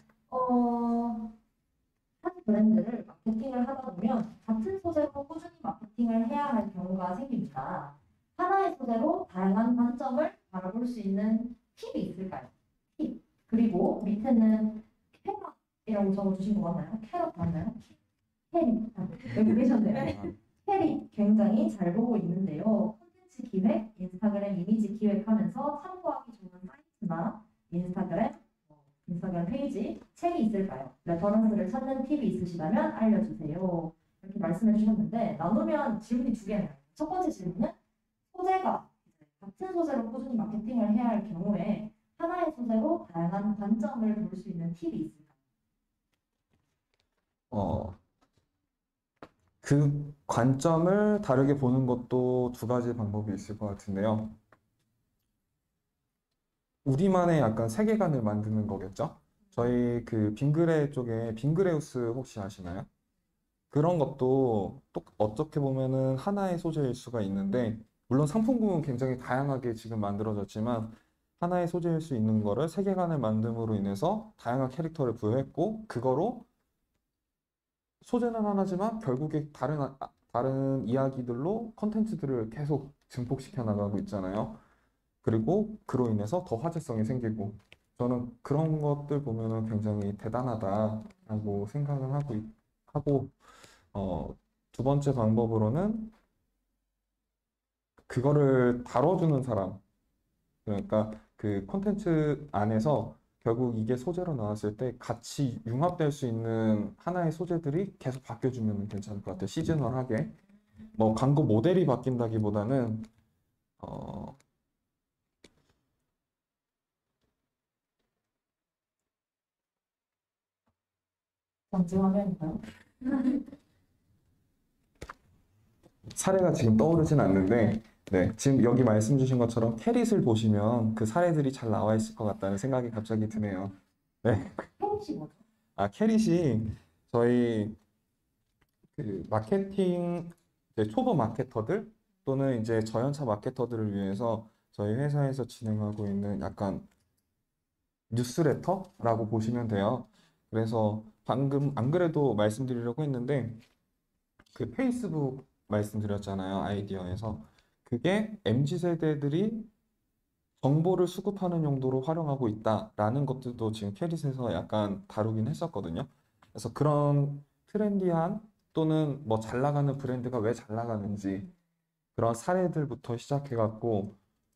한 브랜드를 마케팅을 하다 보면 같은 소재로 꾸준히 마케팅을 해야 할 경우가 생깁니다. 하나의 소재로 다양한 관점을 바라볼 수 있는 팁이 있을까요? 팁. 그리고 밑에는 캐럿이라고 적어주신 거 맞나요? 캐럿 맞나요? 캐리. 여기 계셨네요. 캐리 굉장히 잘 보고 있는데요. 콘텐츠 기획, 인스타그램 이미지 기획하면서 참고하기 좋은 사이트나 인스타그램 페이지, 책이 있을까요? 레퍼런스를 찾는 팁이 있으시다면 알려주세요. 이렇게 말씀해 주셨는데 나누면 질문이 두 개네요. 첫 번째 질문은 소재가 같은 소재로 꾸준히 마케팅을 해야 할 경우에 하나의 소재로 다양한 관점을 볼 수 있는 팁이 있을까요? 그 관점을 다르게 보는 것도 두 가지 방법이 있을 것 같은데요. 우리만의 약간 세계관을 만드는 거겠죠? 저희 그 빙그레 쪽에 빙그레우스 혹시 아시나요? 그런 것도 또 어떻게 보면은 하나의 소재일 수가 있는데, 물론 상품군은 굉장히 다양하게 지금 만들어졌지만, 하나의 소재일 수 있는 거를 세계관을 만듦으로 인해서 다양한 캐릭터를 부여했고, 그거로 소재는 하나지만 결국에 다른 이야기들로 컨텐츠들을 계속 증폭시켜 나가고 있잖아요. 그리고 그로 인해서 더 화제성이 생기고, 저는 그런 것들 보면은 굉장히 대단하다라고 생각을 하고, 두 번째 방법으로는 그거를 다뤄주는 사람, 그러니까 그 콘텐츠 안에서 결국 이게 소재로 나왔을 때 같이 융합될 수 있는 하나의 소재들이 계속 바뀌어주면 괜찮을 것 같아요. 시즈널하게. 뭐 광고 모델이 바뀐다기보다는 전지 화면인가요? 사례가 지금 떠오르진 않는데, 네, 지금 여기 말씀 주신 것처럼 캐릿을 보시면 그 사례들이 잘 나와 있을 것 같다는 생각이 갑자기 드네요. 네. 캐럿이 뭐죠? 캐릿이 저희 그 마케팅 이제 초보 마케터들 또는 이제 저연차 마케터들을 위해서 저희 회사에서 진행하고 있는 약간 뉴스레터라고 보시면 돼요. 그래서 방금 안 그래도 말씀드리려고 했는데 그 페이스북 말씀드렸잖아요. 아이디어에서. 그게 MZ 세대들이 정보를 수급하는 용도로 활용하고 있다라는 것들도 지금 캐릿에서 약간 다루긴 했었거든요. 그래서 그런 트렌디한 또는 뭐 잘 나가는 브랜드가 왜 잘 나가는지 그런 사례들부터 시작해갖고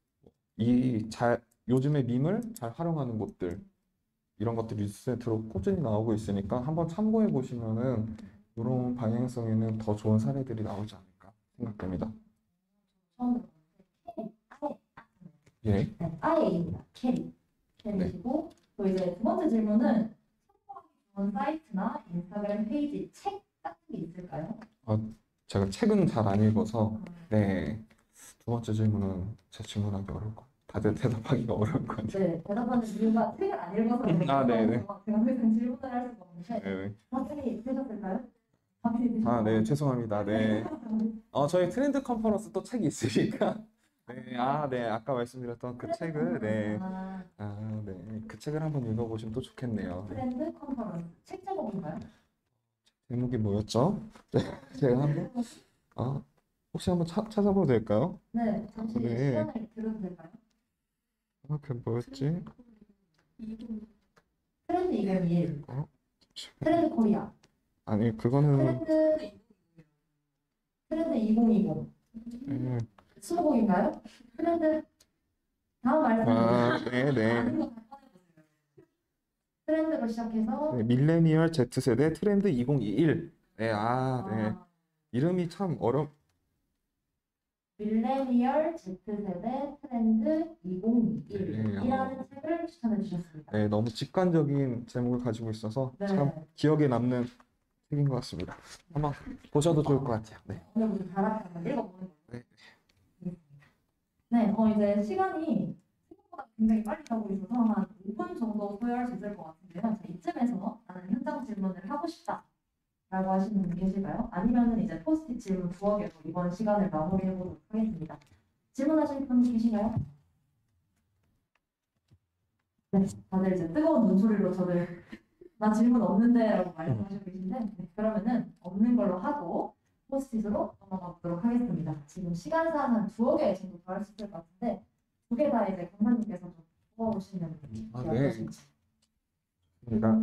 요즘에 밈을 잘 활용하는 곳들 이런 것들이 뉴스에 꾸준히 나오고 있으니까 한번 참고해 보시면은 이런 방향성에는 더 좋은 사례들이 나오지 않을까 생각됩니다. 처음 들어봤는데 캐리, 예. 네, 아예입니다. 캐리시고 또 이제 두 번째 질문은 참고하기 좋은 사이트나 인스타그램 페이지, 책 같은 게 있을까요? 제가 책은 잘 안 읽어서 네. 두 번째 질문은 제 질문하기 어려울 것 같아요. 다들 대답하기가 어려울 것 같아요. 네, 대답하는 이유가 책을 안 읽어서 네네. 제가 더 이상 질문을 할 수가 없는데 네. 답변이 되셨을까요? 아, 네, 죄송합니다. 네. 저희 트렌드 컨퍼런스 또 책이 있으니까. 네, 네, 아까 말씀드렸던 그 책을, 네. 네, 그 책을 한번 읽어보시면 또 좋겠네요. 네. 트렌드 컨퍼런스. 책 제목인가요? 제목이 뭐였죠? 네, 제가 한번, 혹시 한번 찾아봐도 될까요? 네, 잠시 네. 시간을 들어도 될까요? 그 뭐였지? 트렌드 2021. 어? 트렌드 코리아. 아니, 그거는, 트렌드 2020. 네. 수목인가요? 트렌드 다음 말씀. 네네. 아는 거 다 꺼내보세요. 트렌드로 시작해서 네, 밀레니얼 Z세대 트렌드 2021. 네, 네. 아, 이름이 참 밀레니얼 Z세대 트렌드 2021이라는 네, 책을 추천해 주셨습니다. 네, 너무 직관적인 제목을 가지고 있어서 네. 참 기억에 남는 책인 것 같습니다. 한번 보셔도 좋을 것 같아요. 네. 오늘부터 다 한번 읽어보는 걸로 네. 하겠습니다. 네, 이제 시간이 생각보다 굉장히 빨리 가고 있어서 한 5분 정도 소요할 수 있을 것 같은데요. 자, 이쯤에서 나는 현장 질문을 하고 싶다 라고 하시는 분 계실까요? 아니면은 이제 포스트잇 질문 두어 개로 이번 시간을 마무리해 보도록 하겠습니다. 질문하실 분 계신가요? 네, 다들 이제 뜨거운 눈소리로 저를 나 질문 없는데 라고 말씀하시고 계신데 네, 그러면은 없는 걸로 하고 포스트잇으로 넘어가 보도록 하겠습니다. 지금 시간상 한 두어 개 정도 더 할 수 있을 것 같은데 두 개 다 이제 강사님께서 좀 뽑아보시면 네. 어떠신지. 그러니까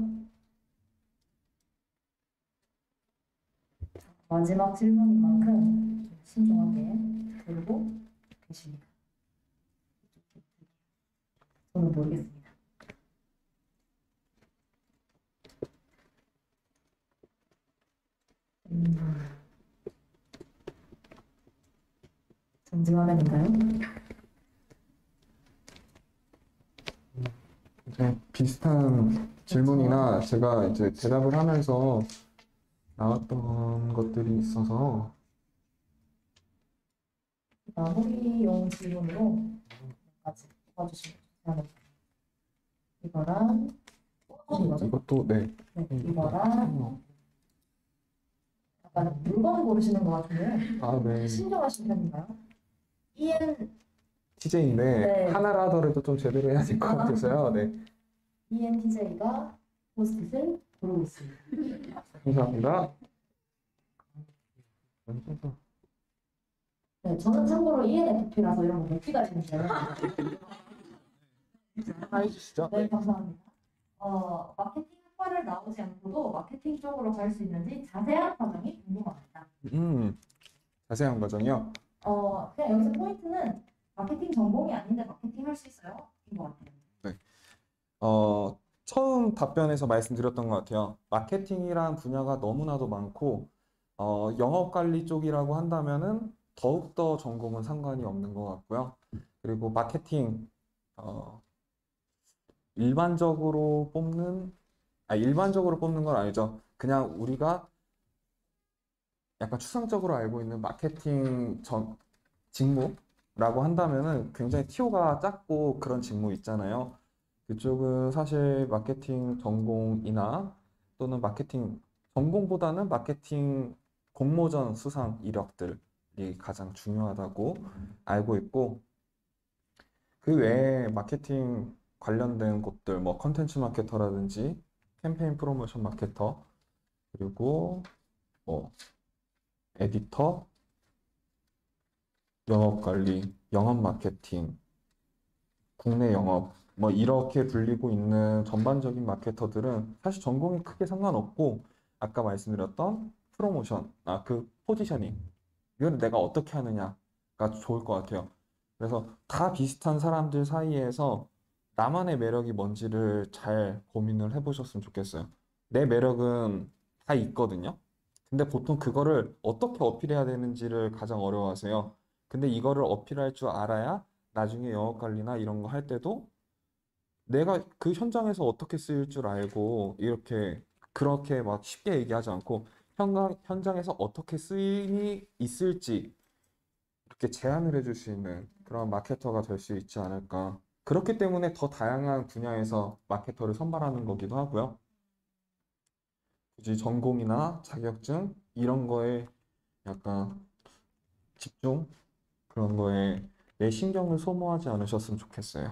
마지막 질문인 만큼 좀 신중하게 들고 계십니다. 저는 모르겠습니다. 전지 화면인가요? 이제 비슷한 질문이나 제가 이제 대답을 하면서 나왔던 것들이 있어서 마무리용 질문으로 까지 뽑아주시면 좋겠습니다. 이거랑 이거죠? 이것도 네. 네, 이거랑 약간 물건 고르시는 것 같은데요. 네. 신중하신 편인가요? TJ인데 네. 하나를 하더라도 좀 제대로 해야 될 것 같아서요. 네. ENTJ가 포스트잇을 고르고 있습니다. 감사합니다. 네, 저는 참고로 ENFP라서 이런 거 못 기다리는데요. 해주시죠. 네, 감사합니다. 마케팅 학과를 나오지 않고도 마케팅 쪽으로 갈 수 있는지 자세한 과정이 궁금합니다. 자세한 과정이요. 그냥 여기서 포인트는 마케팅 전공이 아닌데 마케팅 할 수 있어요? 인 것 같아요. 처음 답변에서 말씀드렸던 것 같아요. 마케팅이란 분야가 너무나도 많고, 영업관리 쪽이라고 한다면은 더욱더 전공은 상관이 없는 것 같고요. 그리고 마케팅, 일반적으로 뽑는 건 아니죠. 그냥 우리가 약간 추상적으로 알고 있는 마케팅 직무라고 한다면은 굉장히 티오가 작고 그런 직무 있잖아요. 그쪽은 사실 마케팅 전공이나 또는 마케팅 전공보다는 마케팅 공모전 수상 이력들이 가장 중요하다고 알고 있고, 그 외에 마케팅 관련된 곳들, 뭐 컨텐츠 마케터라든지 캠페인 프로모션 마케터, 그리고 뭐 에디터, 영업관리, 영업 마케팅, 국내 영업, 뭐 이렇게 불리고 있는 전반적인 마케터들은 사실 전공이 크게 상관없고, 아까 말씀드렸던 프로모션, 그 포지셔닝, 이거는 내가 어떻게 하느냐가 좋을 것 같아요. 그래서 다 비슷한 사람들 사이에서 나만의 매력이 뭔지를 잘 고민을 해보셨으면 좋겠어요. 내 매력은 다 있거든요. 근데 보통 그거를 어떻게 어필해야 되는지를 가장 어려워하세요. 근데 이거를 어필할 줄 알아야 나중에 영업 관리나 이런 거 할 때도 내가 그 현장에서 어떻게 쓰일 줄 알고, 이렇게 그렇게 막 쉽게 얘기하지 않고 현장에서 어떻게 쓰임이 있을지 이렇게 제안을 해줄 수 있는 그런 마케터가 될 수 있지 않을까. 그렇기 때문에 더 다양한 분야에서 마케터를 선발하는 거기도 하고요. 굳이 전공이나 자격증 이런 거에 약간 집중 그런 거에 내 신경을 소모하지 않으셨으면 좋겠어요.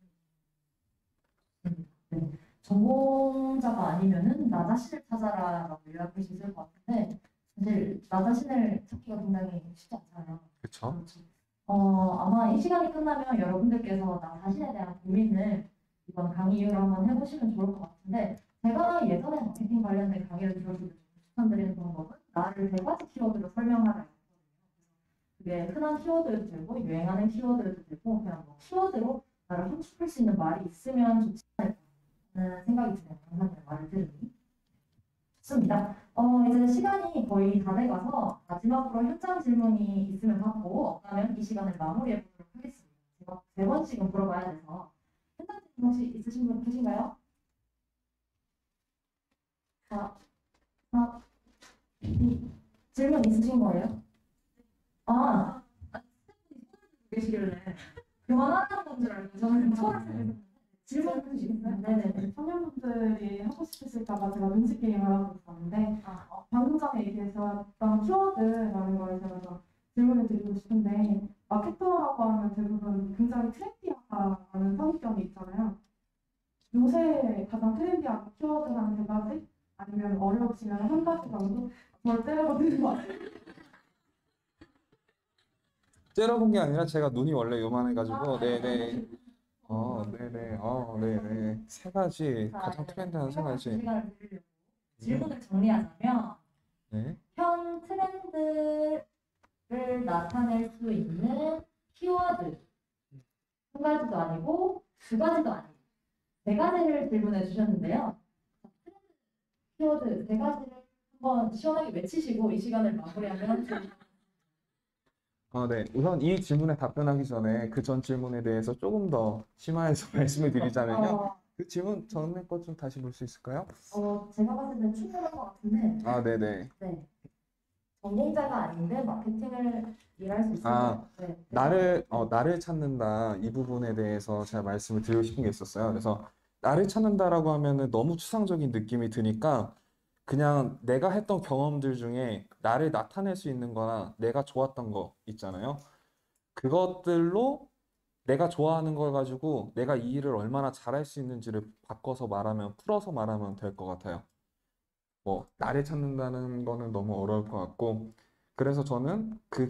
네. 전공자가 아니면은 나 자신을 찾아라라고 요약할 수 있을 것 같은데 사실 나 자신을 찾기가 굉장히 쉽지 않잖아요. 그쵸? 아마 이 시간이 끝나면 여러분들께서 나 자신에 대한 고민을 이번 강의 이후로 한번 해보시면 좋을 것 같은데 제가 예전에 마케팅 관련된 강의를 들었을 때 추천드리는 방법은 나를 세 가지 키워드로 설명하라. 그게 흔한 키워드도 되고 유행하는 키워드도 되고 그냥 뭐 키워드로 나를 함축할 수 있는 말이 있으면 좋지 않을까라는 생각이 드네요. 강사님의 말을 들으니. 좋습니다. 이제 시간이 거의 다 돼가서 마지막으로 현장 질문이 있으면 받고 없다면 이 시간을 마무리해 보도록 하겠습니다. 제가 3번씩은 물어봐야 돼서 현장 질문 혹시 있으신 분 계신가요? 자, 질문 있으신 거예요? 아, 계시길래 그만하라는 건 줄 알고 저는 처음 질문 주시겠어요? 네네. 청년분들이 하고 싶으실까봐 제가 눈치 게임을 하고 있었는데 방금 전에 얘기했었던 키워드라는 거에 대해서 질문을 드리고 싶은데 마케터라고 하면 대부분 굉장히 트렌디하다는 선입견이 있잖아요. 요새 가장 트렌디한 키워드 한 3가지? 아니면 어려우시면 1가지 정도? 뭘 때려보는 것 같아요. 째려본 게 아니라 제가 눈이 원래 요만해가지고 네네. 네네. 3가지 가장 트렌드한 3가지. 시간을 드리려고 질문을 정리하자면 네. 현 트렌드를 나타낼 수 있는 키워드 1가지도 아니고 2가지도 아니고 4가지를 질문해 주셨는데요. 트렌드 키워드 4가지를 한번 시원하게 외치시고 이 시간을 마무리하면 네. 우선 이 질문에 답변하기 전에 그 전 질문에 대해서 조금 더 심화해서 말씀을 드리자면요. 그 질문 전에 것 좀 다시 볼 수 있을까요? 제가 봤을 땐 충분한 것 같은데 네네. 네. 전공자가 아닌데 마케팅을 일할 수 있을까요? 네. 나를 찾는다 이 부분에 대해서 제가 말씀을 드리고 싶은 게 있었어요. 그래서 나를 찾는다라고 하면은 너무 추상적인 느낌이 드니까 그냥 내가 했던 경험들 중에 나를 나타낼 수 있는 거나 내가 좋았던 거 있잖아요. 그것들로 내가 좋아하는 걸 가지고 내가 이 일을 얼마나 잘할 수 있는지를 바꿔서 말하면, 풀어서 말하면 될 것 같아요. 뭐, 나를 찾는다는 거는 너무 어려울 것 같고, 그래서 저는 그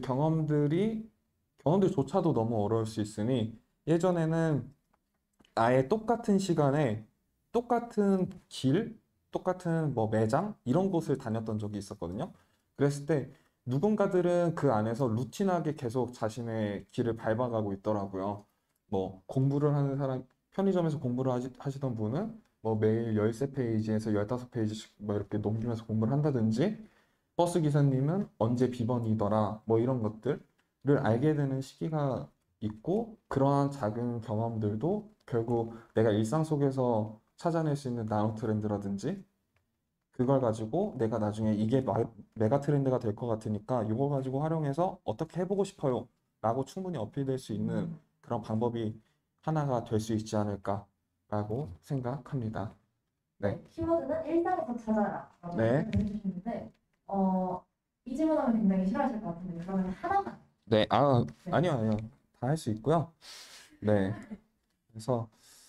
경험들조차도 너무 어려울 수 있으니, 예전에는 아예 똑같은 시간에 똑같은 길, 똑같은 뭐 매장 이런 곳을 다녔던 적이 있었거든요. 그랬을 때 누군가들은 그 안에서 루틴하게 계속 자신의 길을 밟아가고 있더라고요. 뭐 공부를 하는 사람, 편의점에서 공부를 하시던 분은 뭐 매일 13페이지에서 15페이지씩 뭐 이렇게 넘기면서 공부를 한다든지 버스 기사님은 언제 비번이더라 뭐 이런 것들을 알게 되는 시기가 있고 그러한 작은 경험들도 결국 내가 일상 속에서 찾아낼 수 있는 나노 트렌드라든지 그걸 가지고 내가 나중에 이게 메가 트렌드가 될 것 같으니까 이걸 가지고 활용해서 어떻게 해보고 싶어요 라고 충분히 어필될 수 있는 그런 방법이 하나가 될 수 있지 않을까라고 생각합니다. 네. 키워드는 일상에서 찾아라라고 네. 말씀해 주셨는데 이 질문하면 굉장히 싫어하실 것 같은데 그러면 하나만 네, 네. 아니요. 다 할 수 있고요. 네. 그래서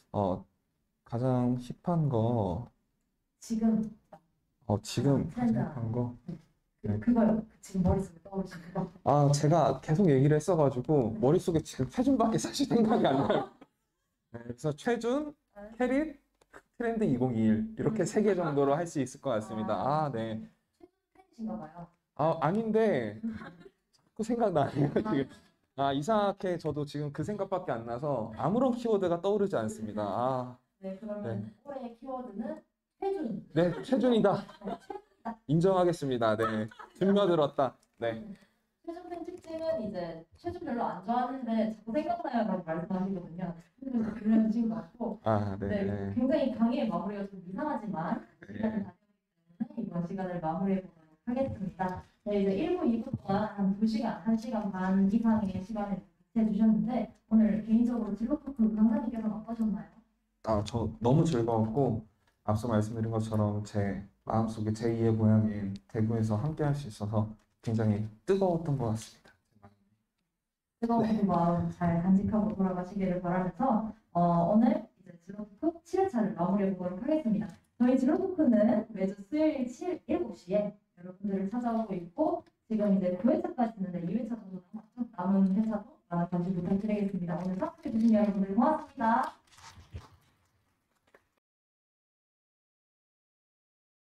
가장 힙한 거, 지금 지금 트렌드 가장 힙한 거. 네. 그거요. 지금 머릿속에 떠오르신 그거. 제가 계속 얘기를 했어가지고 머릿속에 지금 최준밖에 사실 생각이 안 나요. 네, 그래서 최준, 캐릿, 트렌드 2021 이렇게 3개 정도로 할 수 있을 것 같습니다. 네. 팬이신가 봐요. 아닌데 자꾸 생각나네요, 지금. 이상하게 저도 지금 그 생각밖에 안 나서 아무런 키워드가 떠오르지 않습니다. 네, 그러면 올해의 키워드는 최준. 네, 최준이다. 최준이다. 인정하겠습니다. 네, 들려들었다. 네. 최준 팬 특징은 이제 최준 별로 안 좋아하는데 자꾸 생각나요라고 말씀하시거든요. 그래서 들려주신 것 같고, 네, 굉장히 강의의 마무리가 좀 이상하지만 시간을 다 때문에 이번 시간을 마무리해 보도록 하겠습니다. 네, 이제 1부, 2부 동안 한 2시간, 1시간 반 이상의 시간을 해주셨는데 오늘 개인적으로 진로 토크 강사님께서는 어떠셨나요? 저 너무 즐거웠고 앞서 말씀드린 것처럼 제 마음속에 제2의 고향인 대구에서 함께 할 수 있어서 굉장히 뜨거웠던 것 같습니다. 뜨거운 마음 잘 간직하고 돌아가시기를 바라면서 오늘 이제 진로토크 7회차를 마무리해 보도록 하겠습니다. 저희 진로토크는 매주 수요일 7시에 여러분들을 찾아오고 있고 지금 이제 9회차까지 있는데 2회차 정도 남았죠? 남은 회차도 많은 관심 부탁드리겠습니다. 오늘 참석해 주신 여러분들 고맙습니다.